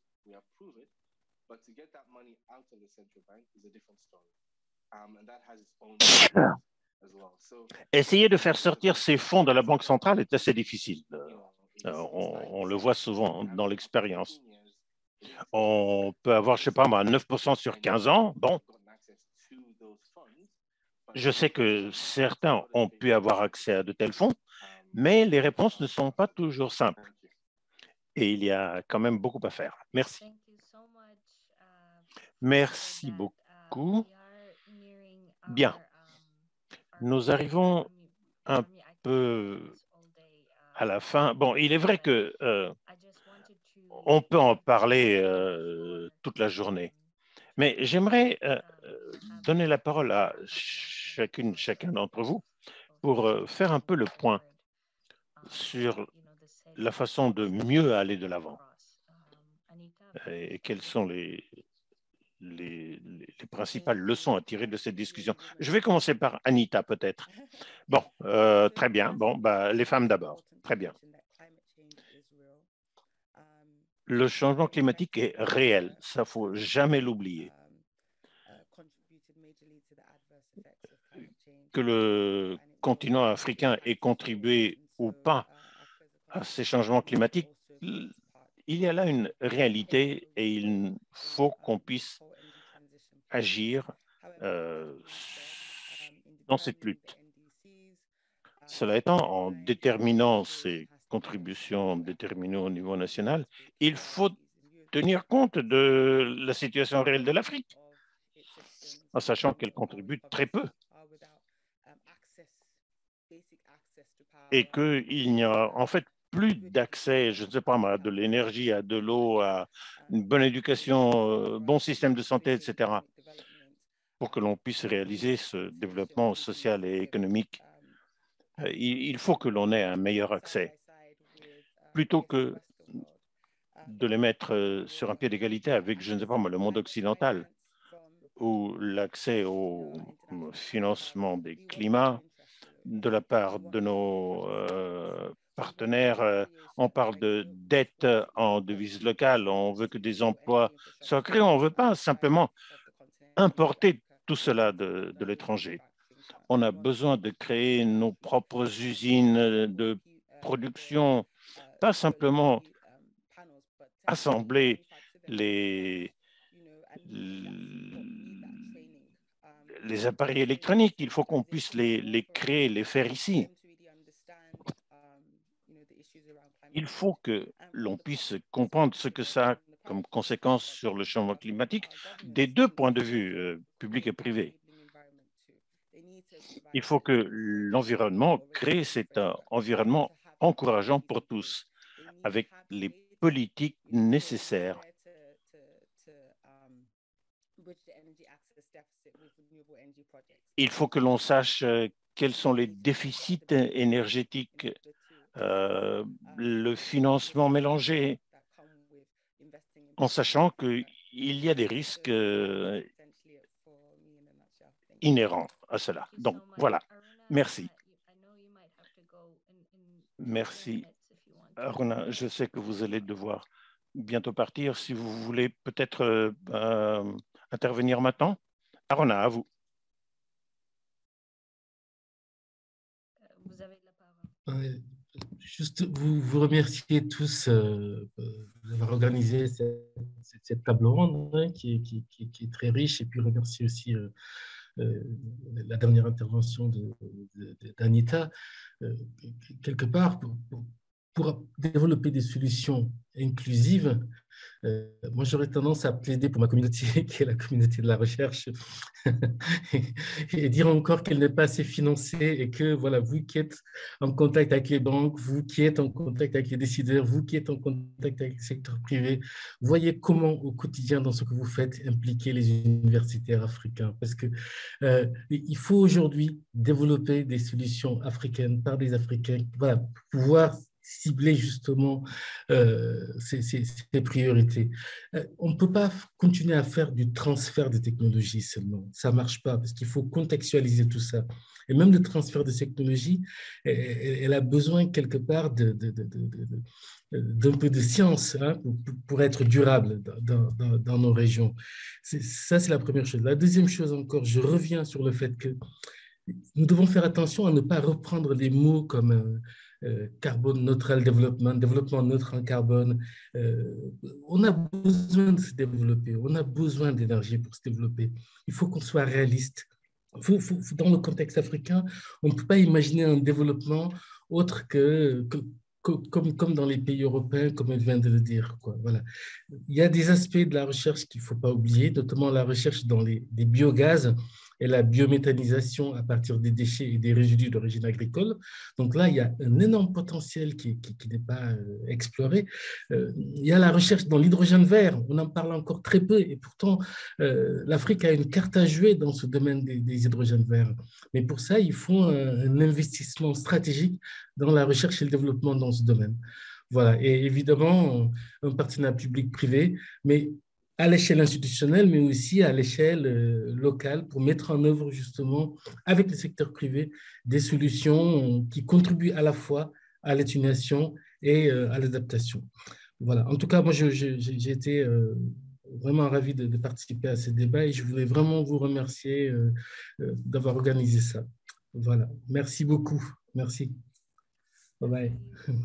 Essayer de faire sortir ces fonds de la Banque centrale est assez difficile. Euh, on, on le voit souvent dans l'expérience. On peut avoir, je ne sais pas moi, neuf pour cent sur quinze ans. Bon, je sais que certains ont pu avoir accès à de tels fonds, mais les réponses ne sont pas toujours simples. Et il y a quand même beaucoup à faire. Merci. Merci beaucoup. Bien. Nous arrivons un peu à la fin. Bon, il est vrai que euh, on peut en parler euh, toute la journée, mais j'aimerais euh, donner la parole à chacune, chacun d'entre vous pour euh, faire un peu le point sur la façon de mieux aller de l'avant et quelles sont les, les, les principales leçons à tirer de cette discussion. Je vais commencer par Anita, peut-être. Bon, euh, très bien. Bon, bah, les femmes d'abord. Très bien. Le changement climatique est réel. Ça, il ne faut jamais l'oublier. Que le continent africain ait contribué ou pas à ces changements climatiques, il y a là une réalité et il faut qu'on puisse agir euh, dans cette lutte. Cela étant, en déterminant ces contributions déterminées au niveau national, il faut tenir compte de la situation réelle de l'Afrique, en sachant qu'elle contribue très peu. et qu'il n'y a en fait plus d'accès, je ne sais pas, à de l'énergie, à de l'eau, à une bonne éducation, bon système de santé, et cetera, pour que l'on puisse réaliser ce développement social et économique, il faut que l'on ait un meilleur accès. Plutôt que de les mettre sur un pied d'égalité avec, je ne sais pas moi, le monde occidental, où l'accès au financement des climats de la part de nos euh, partenaires, euh, on parle de dette en devise locale, on veut que des emplois soient créés, on ne veut pas simplement importer tout cela de, de l'étranger. On a besoin de créer nos propres usines de production, pas simplement assembler les, les appareils électroniques. Il faut qu'on puisse les, les créer, les faire ici. Il faut que l'on puisse comprendre ce que ça a comme conséquence sur le changement climatique des deux points de vue, euh, public et privé. Il faut que l'environnement crée cet euh, environnement encourageant pour tous, avec les politiques nécessaires. Il faut que l'on sache quels sont les déficits énergétiques, euh, le financement mélangé, en sachant qu'il y a des risques euh, inhérents à cela. Donc, voilà. Merci. Merci. Aruna, je sais que vous allez devoir bientôt partir. Si vous voulez peut-être euh, euh, intervenir maintenant. Aruna, à vous. Vous avez la parole. Juste vous, vous remercier tous euh, d'avoir organisé cette, cette table ronde hein, qui, est, qui, qui, qui est très riche, et puis remercier aussi euh, euh, la dernière intervention d'Anita. Euh, quelque part, pour, pour, pour développer des solutions inclusives, Euh, moi, j'aurais tendance à plaider pour ma communauté, qui est la communauté de la recherche, et, et dire encore qu'elle n'est pas assez financée et que, voilà, vous qui êtes en contact avec les banques, vous qui êtes en contact avec les décideurs, vous qui êtes en contact avec le secteur privé, voyez comment, au quotidien, dans ce que vous faites, impliquer les universitaires africains. Parce que euh, il faut aujourd'hui développer des solutions africaines par des Africains, voilà, pour pouvoir cibler justement euh, ces, ces, ces priorités. Euh, on ne peut pas continuer à faire du transfert de technologies seulement. Ça ne marche pas parce qu'il faut contextualiser tout ça. Et même le transfert de technologie, elle, elle a besoin quelque part de, de, de, de, de d'un peu de science hein, pour, pour être durable dans, dans, dans nos régions. Ça, c'est la première chose. La deuxième chose encore, je reviens sur le fait que nous devons faire attention à ne pas reprendre des mots comme euh, euh, carbone neutral développement, développement neutre en carbone. Euh, on a besoin de se développer, on a besoin d'énergie pour se développer. Il faut qu'on soit réaliste. Faut, faut, dans le contexte africain, on ne peut pas imaginer un développement autre que, que comme, comme dans les pays européens, comme elle vient de le dire. Quoi. Voilà. Il y a des aspects de la recherche qu'il ne faut pas oublier, notamment la recherche dans les, les biogaz et la biométhanisation à partir des déchets et des résidus d'origine agricole. Donc là, il y a un énorme potentiel qui, qui, qui n'est pas euh, exploré. Euh, il y a la recherche dans l'hydrogène vert, on en parle encore très peu, et pourtant, euh, l'Afrique a une carte à jouer dans ce domaine des, des hydrogènes verts. Mais pour ça, il faut un, un investissement stratégique dans la recherche et le développement dans ce domaine. Voilà, et évidemment, un partenariat public-privé, mais à l'échelle institutionnelle, mais aussi à l'échelle euh, locale pour mettre en œuvre justement avec le secteur privé des solutions qui contribuent à la fois à l'atténuation et euh, à l'adaptation. Voilà. En tout cas, moi, j'ai été euh, vraiment ravi de, de participer à ce débat et je voulais vraiment vous remercier euh, euh, d'avoir organisé ça. Voilà. Merci beaucoup. Merci. Bye bye.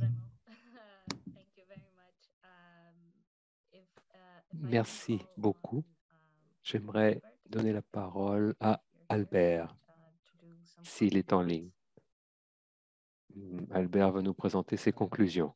Merci beaucoup. J'aimerais donner la parole à Albert, s'il est en ligne. Albert va nous présenter ses conclusions.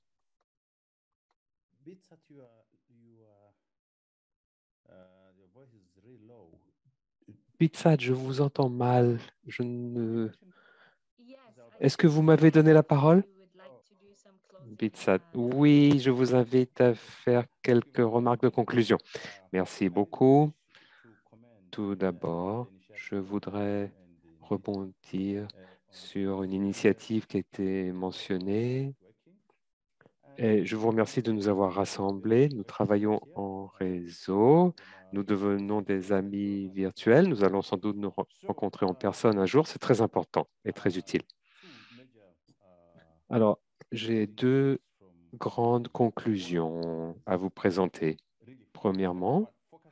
Pitsat, je vous entends mal. Je ne... Est-ce que vous m'avez donné la parole? Bitsat. Oui, je vous invite à faire quelques remarques de conclusion. Merci beaucoup. Tout d'abord, je voudrais rebondir sur une initiative qui a été mentionnée. Et je vous remercie de nous avoir rassemblés. Nous travaillons en réseau. Nous devenons des amis virtuels. Nous allons sans doute nous rencontrer en personne un jour. C'est très important et très utile. Alors, j'ai deux grandes conclusions à vous présenter. Premièrement,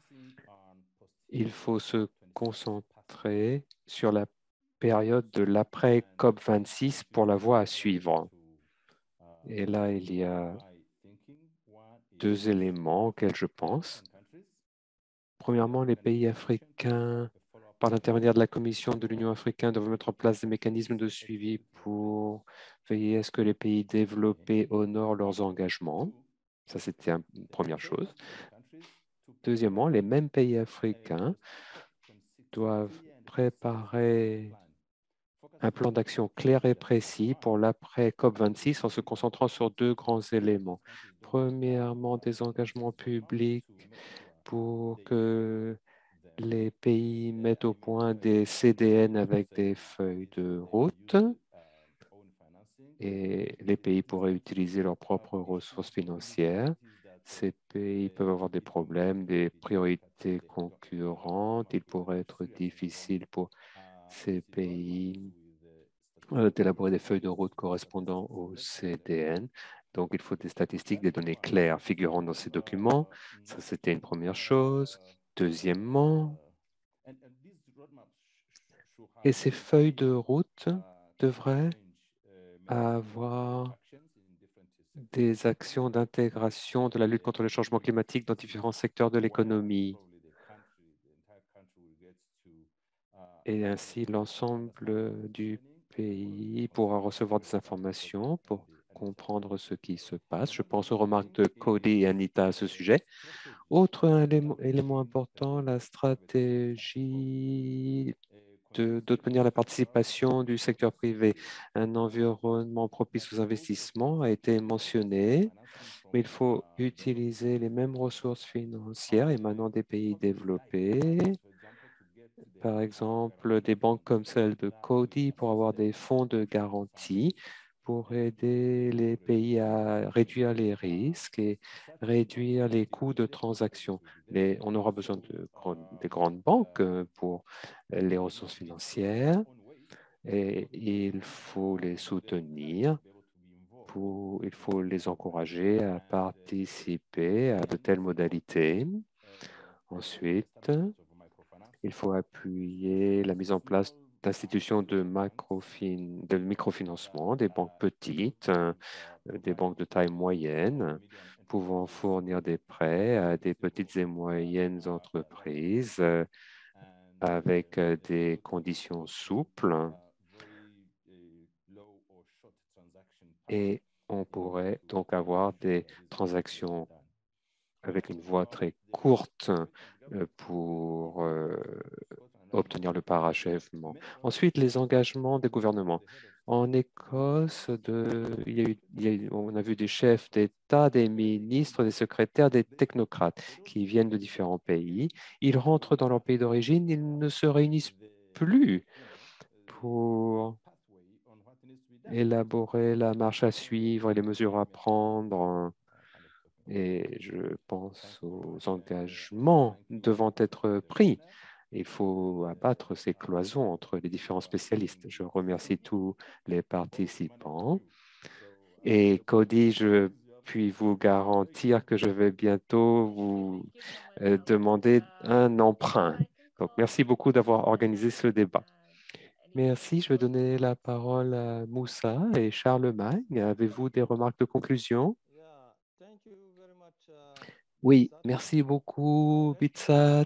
il faut se concentrer sur la période de l'après COP vingt-six pour la voie à suivre. Et là, il y a deux éléments auxquels je pense. Premièrement, les pays africains, par l'intermédiaire de la Commission de l'Union africaine, doivent mettre en place des mécanismes de suivi pour veiller à ce que les pays développés honorent leurs engagements. Ça, c'était une première chose. Deuxièmement, les mêmes pays africains doivent préparer un plan d'action clair et précis pour l'après COP vingt-six en se concentrant sur deux grands éléments. Premièrement, des engagements publics pour que les pays mettent au point des C D N avec des feuilles de route et les pays pourraient utiliser leurs propres ressources financières. Ces pays peuvent avoir des problèmes, des priorités concurrentes. Il pourrait être difficile pour ces pays euh, d'élaborer des feuilles de route correspondant au C D N. Donc, il faut des statistiques, des données claires figurant dans ces documents. Ça, c'était une première chose. Deuxièmement, et ces feuilles de route devraient avoir des actions d'intégration de la lutte contre le changement climatique dans différents secteurs de l'économie. Et ainsi, l'ensemble du pays pourra recevoir des informations pour comprendre ce qui se passe. Je pense aux remarques de Cody et Anita à ce sujet. Autre élément, élément important, la stratégie d'obtenir la participation du secteur privé. Un environnement propice aux investissements a été mentionné, mais il faut utiliser les mêmes ressources financières émanant des pays développés. Par exemple, des banques comme celle de Cody pour avoir des fonds de garantie pour aider les pays à réduire les risques et réduire les coûts de transaction. Les, on aura besoin de, des grandes banques pour les ressources financières et il faut les soutenir, pour, il faut les encourager à participer à de telles modalités. Ensuite, il faut appuyer la mise en place d'institutions de, de microfinancement, des banques petites, euh, des banques de taille moyenne, pouvant fournir des prêts à des petites et moyennes entreprises euh, avec euh, des conditions souples. Et on pourrait donc avoir des transactions avec une voie très courte euh, pour euh, obtenir le parachèvement. Ensuite, les engagements des gouvernements. En Écosse, de, il y a eu, il y a eu, on a vu des chefs d'État, des ministres, des secrétaires, des technocrates qui viennent de différents pays. Ils rentrent dans leur pays d'origine, ils ne se réunissent plus pour élaborer la marche à suivre et les mesures à prendre. Et je pense aux engagements devant être pris. Il faut abattre ces cloisons entre les différents spécialistes. Je remercie tous les participants. Et Cody, je puis vous garantir que je vais bientôt vous euh, demander un emprunt. Donc, merci beaucoup d'avoir organisé ce débat. Merci. Je vais donner la parole à Moussa et Charlemagne. Avez-vous des remarques de conclusion? Oui, merci beaucoup, Bitsat.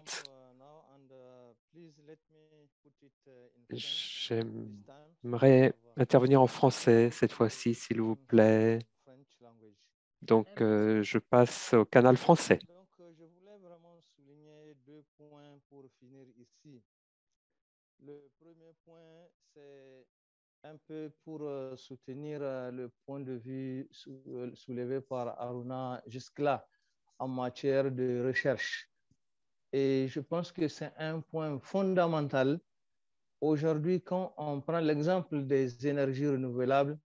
J'aimerais intervenir en français cette fois-ci, s'il vous plaît. Donc, euh, je passe au canal français. Donc, je voulais vraiment souligner deux points pour finir ici. Le premier point, c'est un peu pour euh, soutenir euh, le point de vue sou soulevé par Aruna jusque-là en matière de recherche. Et je pense que c'est un point fondamental. Aujourd'hui, quand on prend l'exemple des énergies renouvelables,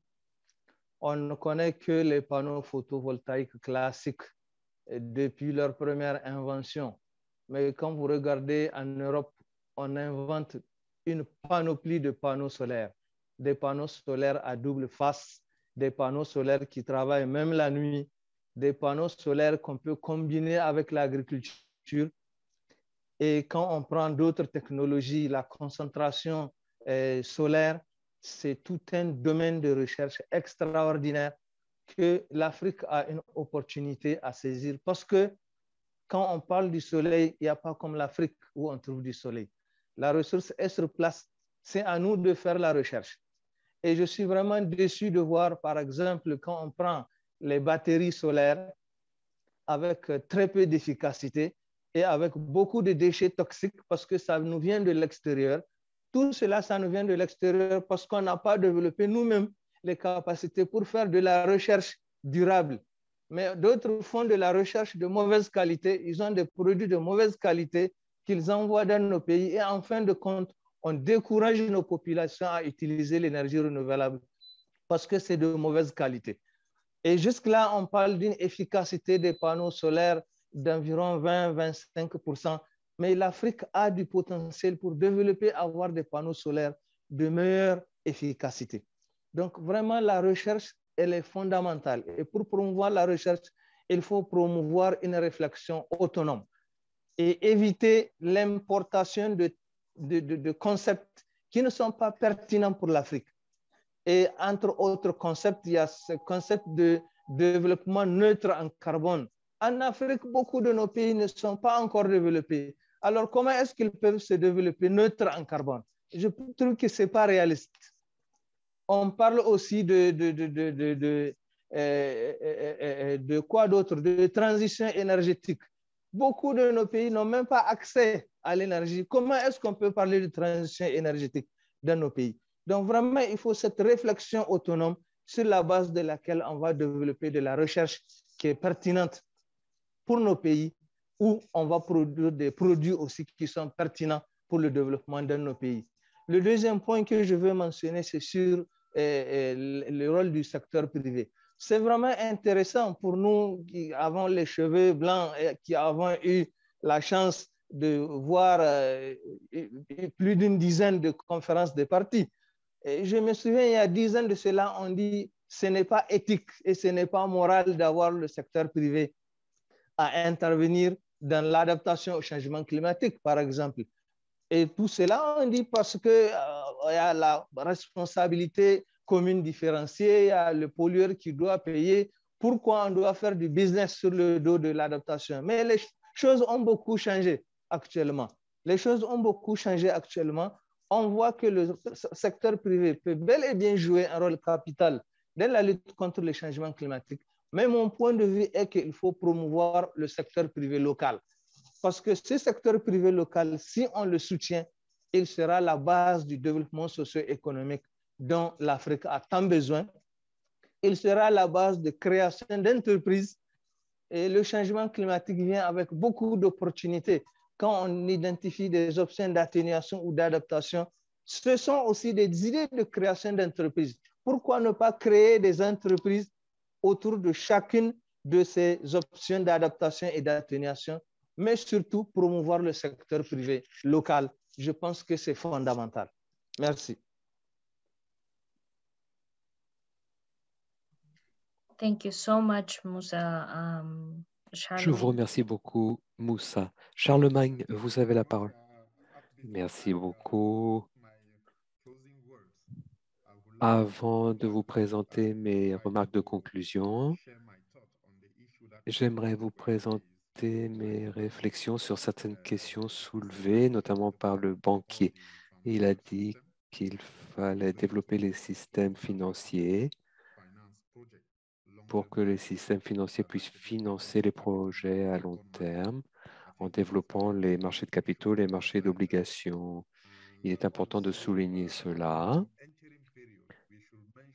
on ne connaît que les panneaux photovoltaïques classiques depuis leur première invention. Mais quand vous regardez en Europe, on invente une panoplie de panneaux solaires, des panneaux solaires à double face, des panneaux solaires qui travaillent même la nuit, des panneaux solaires qu'on peut combiner avec l'agriculture. Et quand on prend d'autres technologies, la concentration euh, solaire, c'est tout un domaine de recherche extraordinaire que l'Afrique a une opportunité à saisir. Parce que quand on parle du soleil, il n'y a pas comme l'Afrique où on trouve du soleil. La ressource est sur place. C'est à nous de faire la recherche. Et je suis vraiment déçu de voir, par exemple, quand on prend les batteries solaires avec très peu d'efficacité et avec beaucoup de déchets toxiques parce que ça nous vient de l'extérieur. Tout cela, ça nous vient de l'extérieur parce qu'on n'a pas développé nous-mêmes les capacités pour faire de la recherche durable. Mais d'autres font de la recherche de mauvaise qualité. Ils ont des produits de mauvaise qualité qu'ils envoient dans nos pays. Et en fin de compte, on décourage nos populations à utiliser l'énergie renouvelable parce que c'est de mauvaise qualité. Et jusque-là, on parle d'une efficacité des panneaux solaires d'environ vingt à vingt-cinq pour cent. Mais l'Afrique a du potentiel pour développer, avoir des panneaux solaires de meilleure efficacité. Donc, vraiment, la recherche, elle est fondamentale. Et pour promouvoir la recherche, il faut promouvoir une réflexion autonome et éviter l'importation de, de, de, de concepts qui ne sont pas pertinents pour l'Afrique. Et entre autres concepts, il y a ce concept de développement neutre en carbone. En Afrique, beaucoup de nos pays ne sont pas encore développés. Alors, comment est-ce qu'ils peuvent se développer neutres en carbone? Je trouve que ce n'est pas réaliste. On parle aussi de, de, de, de, de, de, euh, euh, de quoi d'autre? De transition énergétique. Beaucoup de nos pays n'ont même pas accès à l'énergie. Comment est-ce qu'on peut parler de transition énergétique dans nos pays? Donc, vraiment, il faut cette réflexion autonome sur la base de laquelle on va développer de la recherche qui est pertinente pour nos pays, où on va produire des produits aussi qui sont pertinents pour le développement de nos pays. Le deuxième point que je veux mentionner, c'est sur euh, le rôle du secteur privé. C'est vraiment intéressant pour nous qui avons les cheveux blancs et qui avons eu la chance de voir euh, plus d'une dizaine de conférences de partis. Et je me souviens, il y a dix ans de cela, on dit ce n'est pas éthique et ce n'est pas moral d'avoir le secteur privé à intervenir dans l'adaptation au changement climatique, par exemple. Et tout cela, on dit parce qu'il euh, y a la responsabilité commune différenciée, il y a le pollueur qui doit payer. Pourquoi on doit faire du business sur le dos de l'adaptation? Mais les choses ont beaucoup changé actuellement. Les choses ont beaucoup changé actuellement. On voit que le secteur privé peut bel et bien jouer un rôle capital dans la lutte contre les changements climatiques. Mais mon point de vue est qu'il faut promouvoir le secteur privé local. Parce que ce secteur privé local, si on le soutient, il sera la base du développement socio-économique dont l'Afrique a tant besoin. Il sera la base de création d'entreprises. Et le changement climatique vient avec beaucoup d'opportunités. Quand on identifie des options d'atténuation ou d'adaptation, ce sont aussi des idées de création d'entreprises. Pourquoi ne pas créer des entreprises autour de chacune de ces options d'adaptation et d'atténuation, mais surtout promouvoir le secteur privé local? Je pense que c'est fondamental. Merci. Thank you so much, Moussa. Um, Je vous remercie beaucoup, Moussa. Charlemagne, vous avez la parole. Merci beaucoup. Avant de vous présenter mes remarques de conclusion, j'aimerais vous présenter mes réflexions sur certaines questions soulevées, notamment par le banquier. Il a dit qu'il fallait développer les systèmes financiers pour que les systèmes financiers puissent financer les projets à long terme en développant les marchés de capitaux, les marchés d'obligations. Il est important de souligner cela.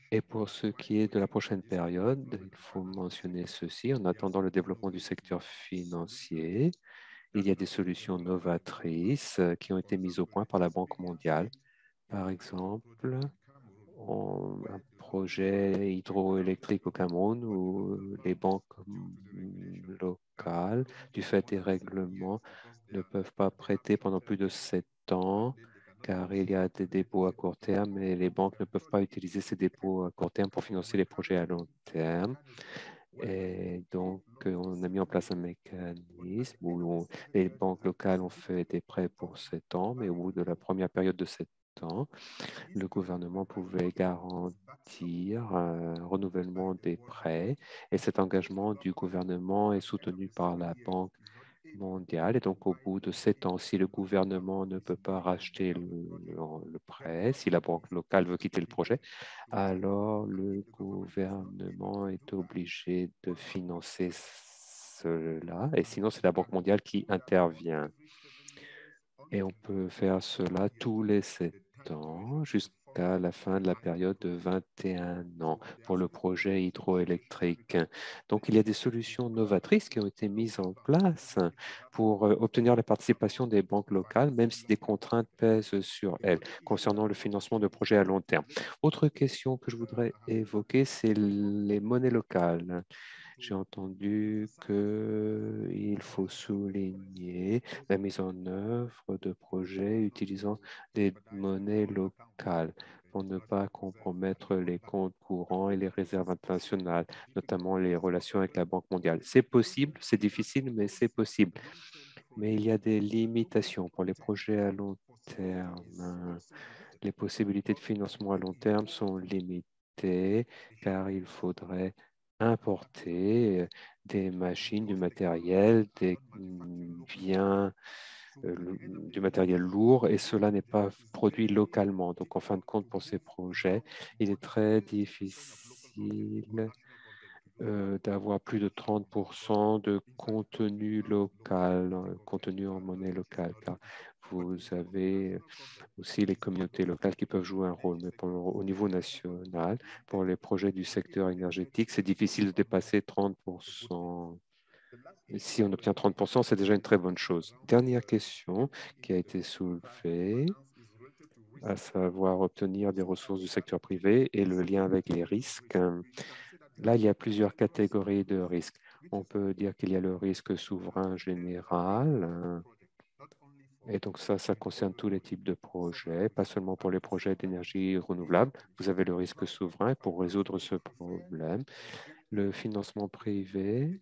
Et pour ce qui est de la prochaine période, il faut mentionner ceci. En attendant le développement du secteur financier, il y a des solutions novatrices qui ont été mises au point par la Banque mondiale. Par exemple, on- un projet hydroélectrique au Cameroun où les banques mm, locales, du fait des règlements, ne peuvent pas prêter pendant plus de sept ans car il y a des dépôts à court terme et les banques ne peuvent pas utiliser ces dépôts à court terme pour financer les projets à long terme. Et donc, euh, on a mis en place un mécanisme où on- les banques locales ont fait des prêts pour sept ans, mais au bout de la première période de sept ans, le gouvernement pouvait garantir un renouvellement des prêts et cet engagement du gouvernement est soutenu par la Banque mondiale. Et donc, au bout de sept ans, si le gouvernement ne peut pas racheter le, le- le prêt, si la banque locale veut quitter le projet, alors le gouvernement est obligé de financer cela. Et sinon, c'est la Banque mondiale qui intervient. Et on peut faire cela tous les sept ans jusqu'à la fin de la période de vingt et un ans pour le projet hydroélectrique. Donc, il y a des solutions novatrices qui ont été mises en place pour euh, obtenir la participation des banques locales, même si des contraintes pèsent sur elles concernant le financement de projets à long terme. Autre question que je voudrais évoquer, c'est les monnaies locales. J'ai entendu qu'il faut souligner la mise en œuvre de projets utilisant des monnaies locales pour ne pas compromettre les comptes courants et les réserves internationales, notamment les relations avec la Banque mondiale. C'est possible, c'est difficile, mais c'est possible. Mais il y a des limitations pour les projets à long terme. Les possibilités de financement à long terme sont limitées car il faudrait importer des machines, du matériel, des biens, euh, du matériel lourd et cela n'est pas produit localement. Donc, en fin de compte, pour ces projets, il est très difficile euh, d'avoir plus de trente pour cent de contenu local, euh, contenu en monnaie locale, car vous avez aussi les communautés locales qui peuvent jouer un rôle. Mais pour le- au niveau national, pour les projets du secteur énergétique, c'est difficile de dépasser trente pour cent. Et si on obtient trente pour cent, c'est déjà une très bonne chose. Dernière question qui a été soulevée, à savoir obtenir des ressources du secteur privé et le lien avec les risques. Là, il y a plusieurs catégories de risques. On peut dire qu'il y a le risque souverain général. Et donc ça, ça concerne tous les types de projets, pas seulement pour les projets d'énergie renouvelable. Vous avez le risque souverain. Et pour résoudre ce problème, le financement privé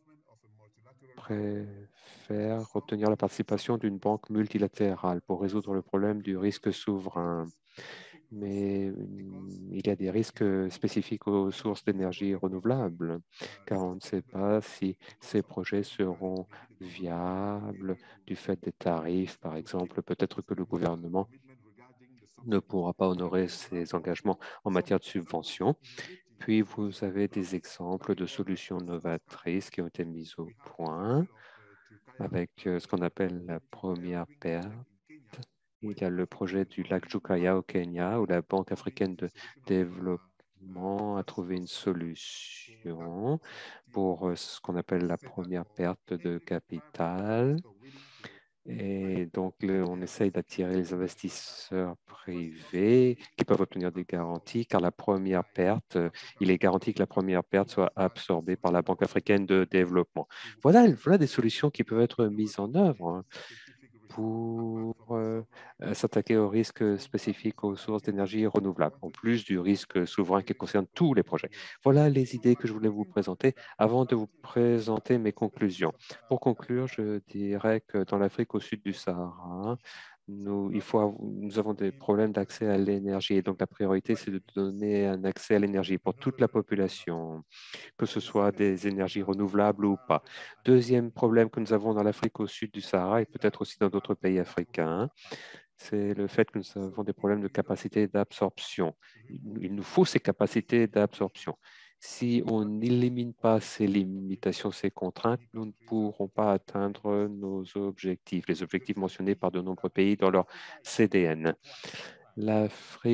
préfère obtenir la participation d'une banque multilatérale pour résoudre le problème du risque souverain. Mais hum, il y a des risques spécifiques aux sources d'énergie renouvelables, car on ne sait pas si ces projets seront viables du fait des tarifs, par exemple. Peut-être que le gouvernement ne pourra pas honorer ses engagements en matière de subventions. Puis, vous avez des exemples de solutions novatrices qui ont été mises au point avec euh, ce qu'on appelle la première perte. Il y a le projet du lac Jukaya au Kenya, où la Banque africaine de développement a trouvé une solution pour euh, ce qu'on appelle la première perte de capital. Et donc, le- on essaye d'attirer les investisseurs privés qui peuvent obtenir des garanties, car la première perte, euh, il est garanti que la première perte soit absorbée par la Banque africaine de développement. Voilà, voilà des solutions qui peuvent être mises en œuvre hein, pour euh, euh, s'attaquer aux risques spécifiques aux sources d'énergie renouvelables, en plus du risque souverain qui concerne tous les projets. Voilà les idées que je voulais vous présenter avant de vous présenter mes conclusions. Pour conclure, je dirais que dans l'Afrique au sud du Sahara, nous, il faut av- nous avons des problèmes d'accès à l'énergie. Et donc, la priorité, c'est de donner un accès à l'énergie pour toute la population, que ce soit des énergies renouvelables ou pas. Deuxième problème que nous avons dans l'Afrique au sud du Sahara et peut-être aussi dans d'autres pays africains, c'est le fait que nous avons des problèmes de capacité d'absorption. Il il nous faut ces capacités d'absorption. Si on n'élimine pas ces limitations, ces contraintes, nous ne pourrons pas atteindre nos objectifs, les objectifs mentionnés par de nombreux pays dans leur C D N. L'Afrique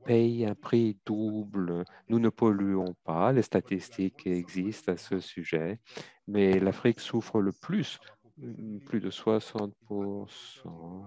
payent un prix double. Nous ne polluons pas, les statistiques existent à ce sujet, mais l'Afrique souffre le plus, plus de soixante pour cent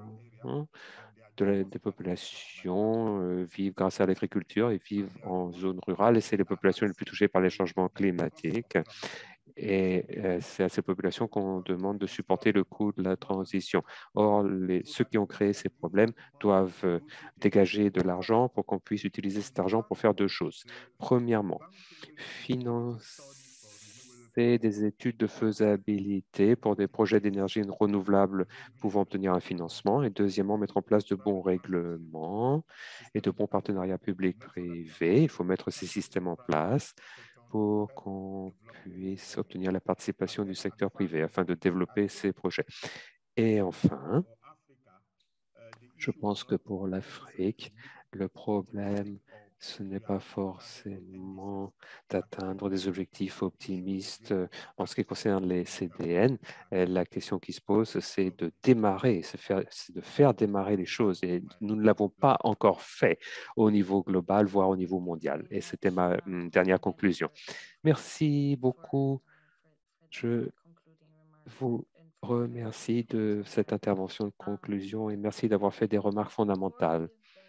de la, des populations euh, vivent grâce à l'agriculture et vivent en zone rurale, et c'est les populations les plus touchées par les changements climatiques. Et euh, c'est à ces populations qu'on demande de supporter le coût de la transition. Or, les, ceux qui ont créé ces problèmes doivent euh, dégager de l'argent pour qu'on puisse utiliser cet argent pour faire deux choses. Premièrement, financer des études de faisabilité pour des projets d'énergie renouvelable pouvant obtenir un financement. Et deuxièmement, mettre en place de bons règlements et de bons partenariats publics-privés. Il faut mettre ces systèmes en place pour qu'on puisse obtenir la participation du secteur privé afin de développer ces projets. Et enfin, je pense que pour l'Afrique, le problème, ce n'est pas forcément d'atteindre des objectifs optimistes en ce qui concerne les C D N. La question qui se pose, c'est de démarrer, c'est de faire démarrer les choses. Et nous ne l'avons pas encore fait au niveau global, voire au niveau mondial. Et c'était ma dernière conclusion. Merci beaucoup. Je vous remercie de cette intervention de conclusion et merci d'avoir fait des remarques fondamentales.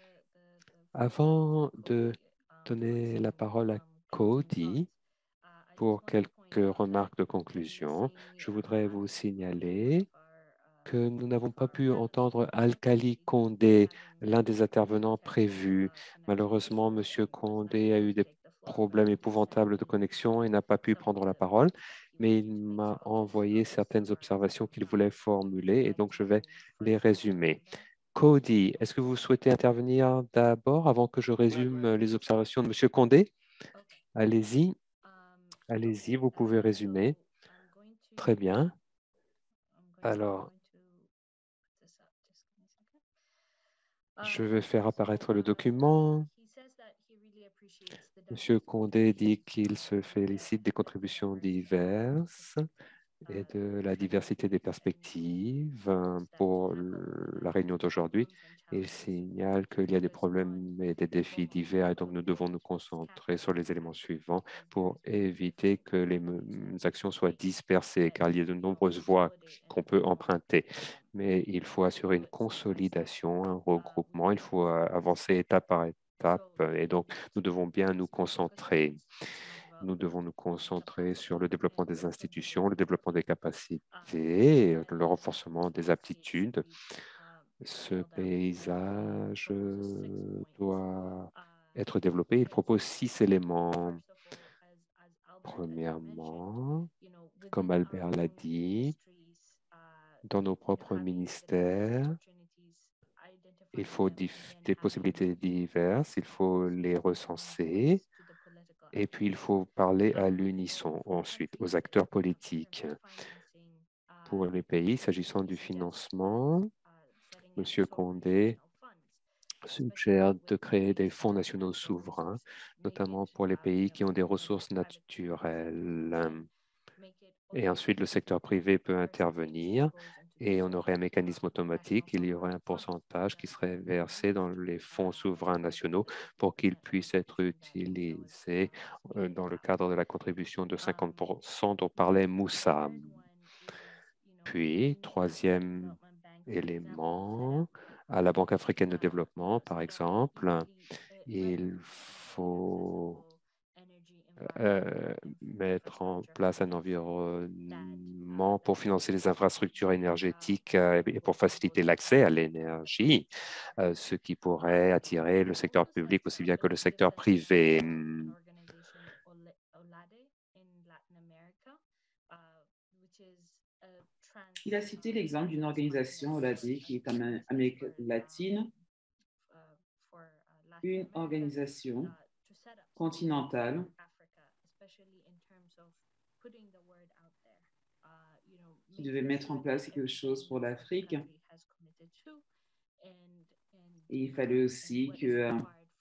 Avant de donner la parole à Cody pour quelques remarques de conclusion, je voudrais vous signaler que nous n'avons pas pu entendre Alkali Condé, l'un des intervenants prévus. Malheureusement, M. Condé a eu des problèmes épouvantables de connexion et n'a pas pu prendre la parole, mais il m'a envoyé certaines observations qu'il voulait formuler et donc je vais les résumer. Cody, est-ce que vous souhaitez intervenir d'abord avant que je résume les observations de M. Condé? Allez-y, allez-y, vous pouvez résumer. Très bien. Alors, je vais faire apparaître le document. M. Condé dit qu'il se félicite des contributions diverses et de la diversité des perspectives pour la réunion d'aujourd'hui. Il signale qu'il y a des problèmes et des défis divers et donc nous devons nous concentrer sur les éléments suivants pour éviter que les actions soient dispersées car il y a de nombreuses voies qu'on peut emprunter. Mais il faut assurer une consolidation, un regroupement, il faut avancer étape par étape et donc nous devons bien nous concentrer. Nous devons nous concentrer sur le développement des institutions, le développement des capacités, le renforcement des aptitudes. Ce paysage doit être développé. Il propose six éléments. Premièrement, comme Albert l'a dit, dans nos propres ministères, il faut des possibilités diverses, il faut les recenser. Et puis, il faut parler à l'unisson ensuite aux acteurs politiques. Pour les pays, s'agissant du financement, M. Condé suggère de créer des fonds nationaux souverains, notamment pour les pays qui ont des ressources naturelles. Et ensuite, le secteur privé peut intervenir et on aurait un mécanisme automatique. Il y aurait un pourcentage qui serait versé dans les fonds souverains nationaux pour qu'ils puissent être utilisés dans le cadre de la contribution de cinquante pour cent dont parlait Moussa. Puis, troisième élément, à la Banque africaine de développement, par exemple, il faut Euh, mettre en place un environnement pour financer les infrastructures énergétiques euh, et pour faciliter l'accès à l'énergie, euh, ce qui pourrait attirer le secteur public aussi bien que le secteur privé. Il a cité l'exemple d'une organisation, O L A D, qui est en Amérique latine, une organisation continentale qui devait mettre en place quelque chose pour l'Afrique. Et il fallait aussi que euh,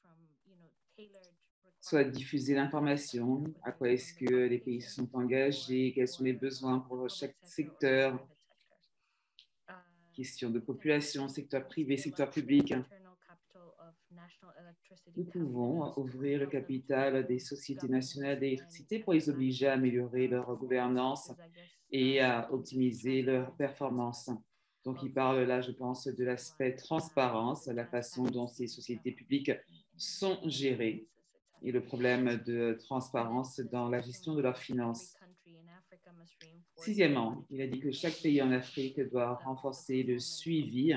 soit diffuser l'information, à quoi est-ce que les pays se sont engagés, quels sont les besoins pour chaque secteur, question de population, secteur privé, secteur public. Nous pouvons ouvrir le capital des sociétés nationales d'électricité pour les obliger à améliorer leur gouvernance et à optimiser leur performance. Donc, il parle là, je pense, de l'aspect transparence, la façon dont ces sociétés publiques sont gérées et le problème de transparence dans la gestion de leurs finances. Sixièmement, il a dit que chaque pays en Afrique doit renforcer le suivi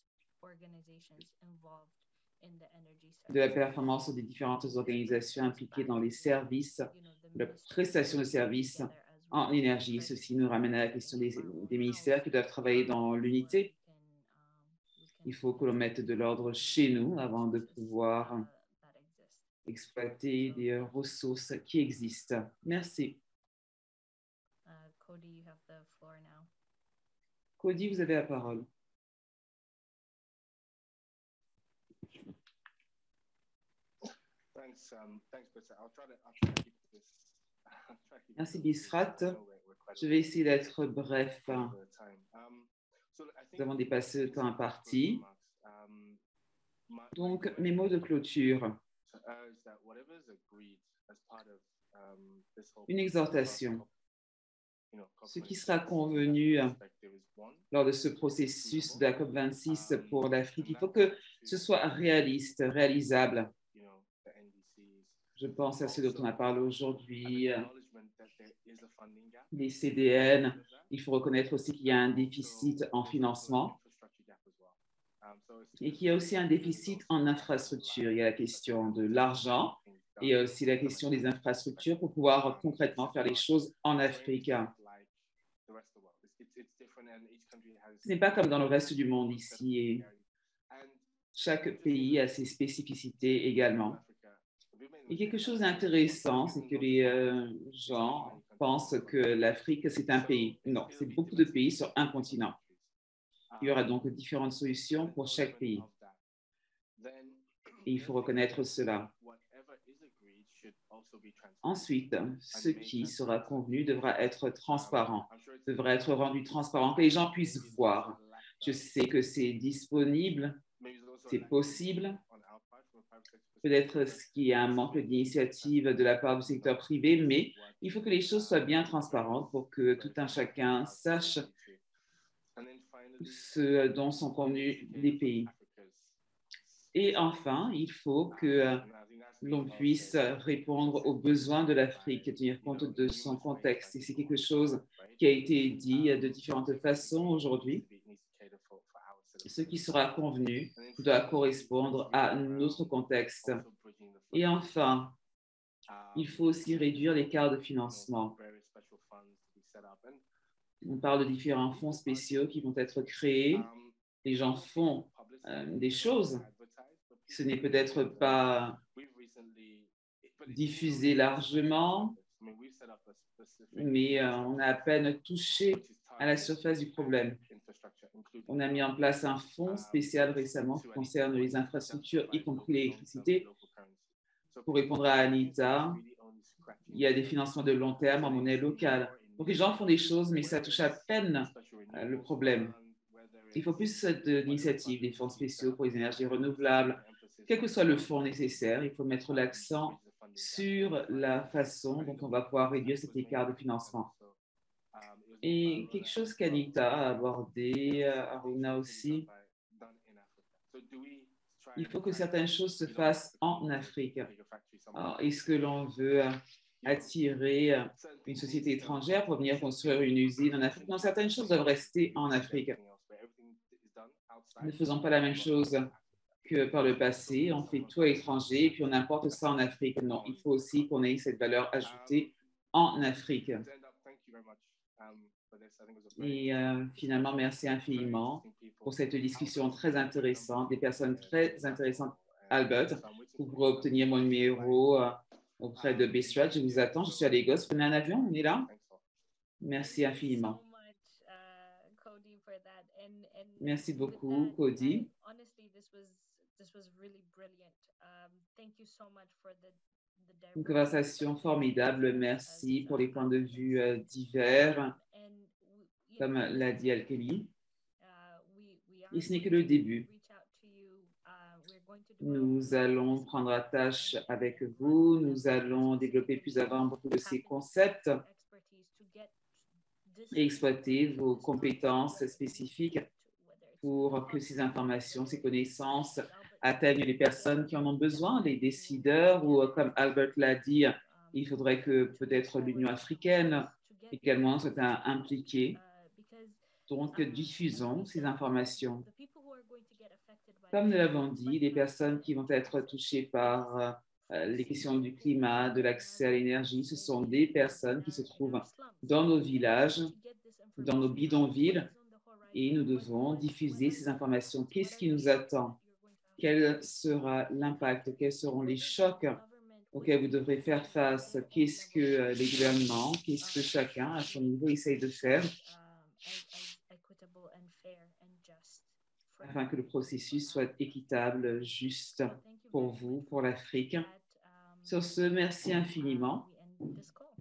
de la performance des différentes organisations impliquées dans les services, la prestation de services en énergie. Ceci nous ramène à la question des, des ministères qui doivent travailler dans l'unité. Il faut que l'on mette de l'ordre chez nous avant de pouvoir exploiter des ressources qui existent. Merci. Cody, vous avez la parole. Merci, Bisrat. Je vais essayer d'être bref. Nous avons dépassé le temps imparti. Donc, mes mots de clôture. Une exhortation. Ce qui sera convenu lors de ce processus de la COP vingt-six pour l'Afrique, il faut que ce soit réaliste, réalisable. Je pense à ce dont on a parlé aujourd'hui, les C D N. Il faut reconnaître aussi qu'il y a un déficit en financement et qu'il y a aussi un déficit en infrastructure. Il y a la question de l'argent et il y a aussi la question des infrastructures pour pouvoir concrètement faire les choses en Afrique. Ce n'est pas comme dans le reste du monde ici. Et chaque pays a ses spécificités également. Et quelque chose d'intéressant, c'est que les euh, gens pensent que l'Afrique, c'est un pays. Non, c'est beaucoup de pays sur un continent. Il y aura donc différentes solutions pour chaque pays. Et il faut reconnaître cela. Ensuite, ce qui sera convenu devra être transparent, devra être rendu transparent, que les gens puissent voir. Je sais que c'est disponible, c'est possible. Peut-être qu'il y a un manque d'initiative de la part du secteur privé, mais il faut que les choses soient bien transparentes pour que tout un chacun sache ce dont sont convenus les pays. Et enfin, il faut que l'on puisse répondre aux besoins de l'Afrique, tenir compte de son contexte. Et c'est quelque chose qui a été dit de différentes façons aujourd'hui. Ce qui sera convenu doit correspondre à notre contexte. Et enfin, il faut aussi réduire l'écart de financement. On parle de différents fonds spéciaux qui vont être créés. Les gens font euh, des choses. Ce n'est peut-être pas diffusé largement, mais euh, on a à peine touché à la surface du problème. On a mis en place un fonds spécial récemment qui concerne les infrastructures, y compris l'électricité. Pour répondre à Anita, il y a des financements de long terme en monnaie locale. Donc les gens font des choses, mais ça touche à peine euh, le problème. Il faut plus d'initiatives, des fonds spéciaux pour les énergies renouvelables. Quel que soit le fonds nécessaire, il faut mettre l'accent sur la façon dont on va pouvoir réduire cet écart de financement. Et quelque chose qu'Anita a abordé, Aruna aussi, il faut que certaines choses se fassent en Afrique. Est-ce que l'on veut attirer une société étrangère pour venir construire une usine en Afrique? Non, certaines choses doivent rester en Afrique. Ne faisons pas la même chose que par le passé. On fait tout à l'étranger et puis on importe ça en Afrique. Non, il faut aussi qu'on ait cette valeur ajoutée en Afrique. Et euh, finalement, merci infiniment pour cette discussion très intéressante, des personnes très intéressantes. Albert, vous pourrez obtenir mon numéro euh, auprès de Bistrat. Je vous attends, je suis à Lagos. Prenez un avion, on est là. Merci infiniment. Merci beaucoup, Cody. Une conversation formidable. Merci pour les points de vue euh, divers, comme l'a dit Al-Kelly. Et ce n'est que le début. Nous allons prendre attache avec vous. Nous allons développer plus avant beaucoup de ces concepts et exploiter vos compétences spécifiques pour que ces informations, ces connaissances atteignent les personnes qui en ont besoin, les décideurs, ou comme Albert l'a dit, il faudrait que peut-être l'Union africaine également soit impliquée. Donc, diffusons ces informations. Comme nous l'avons dit, les personnes qui vont être touchées par euh, les questions du climat, de l'accès à l'énergie, ce sont des personnes qui se trouvent dans nos villages, dans nos bidonvilles, et nous devons diffuser ces informations. Qu'est-ce qui nous attend? Quel sera l'impact? Quels seront les chocs auxquels vous devrez faire face? Qu'est-ce que les gouvernements, qu'est-ce que chacun à son niveau essaye de faire afin que le processus soit équitable, juste pour vous, pour l'Afrique? Sur ce, merci infiniment.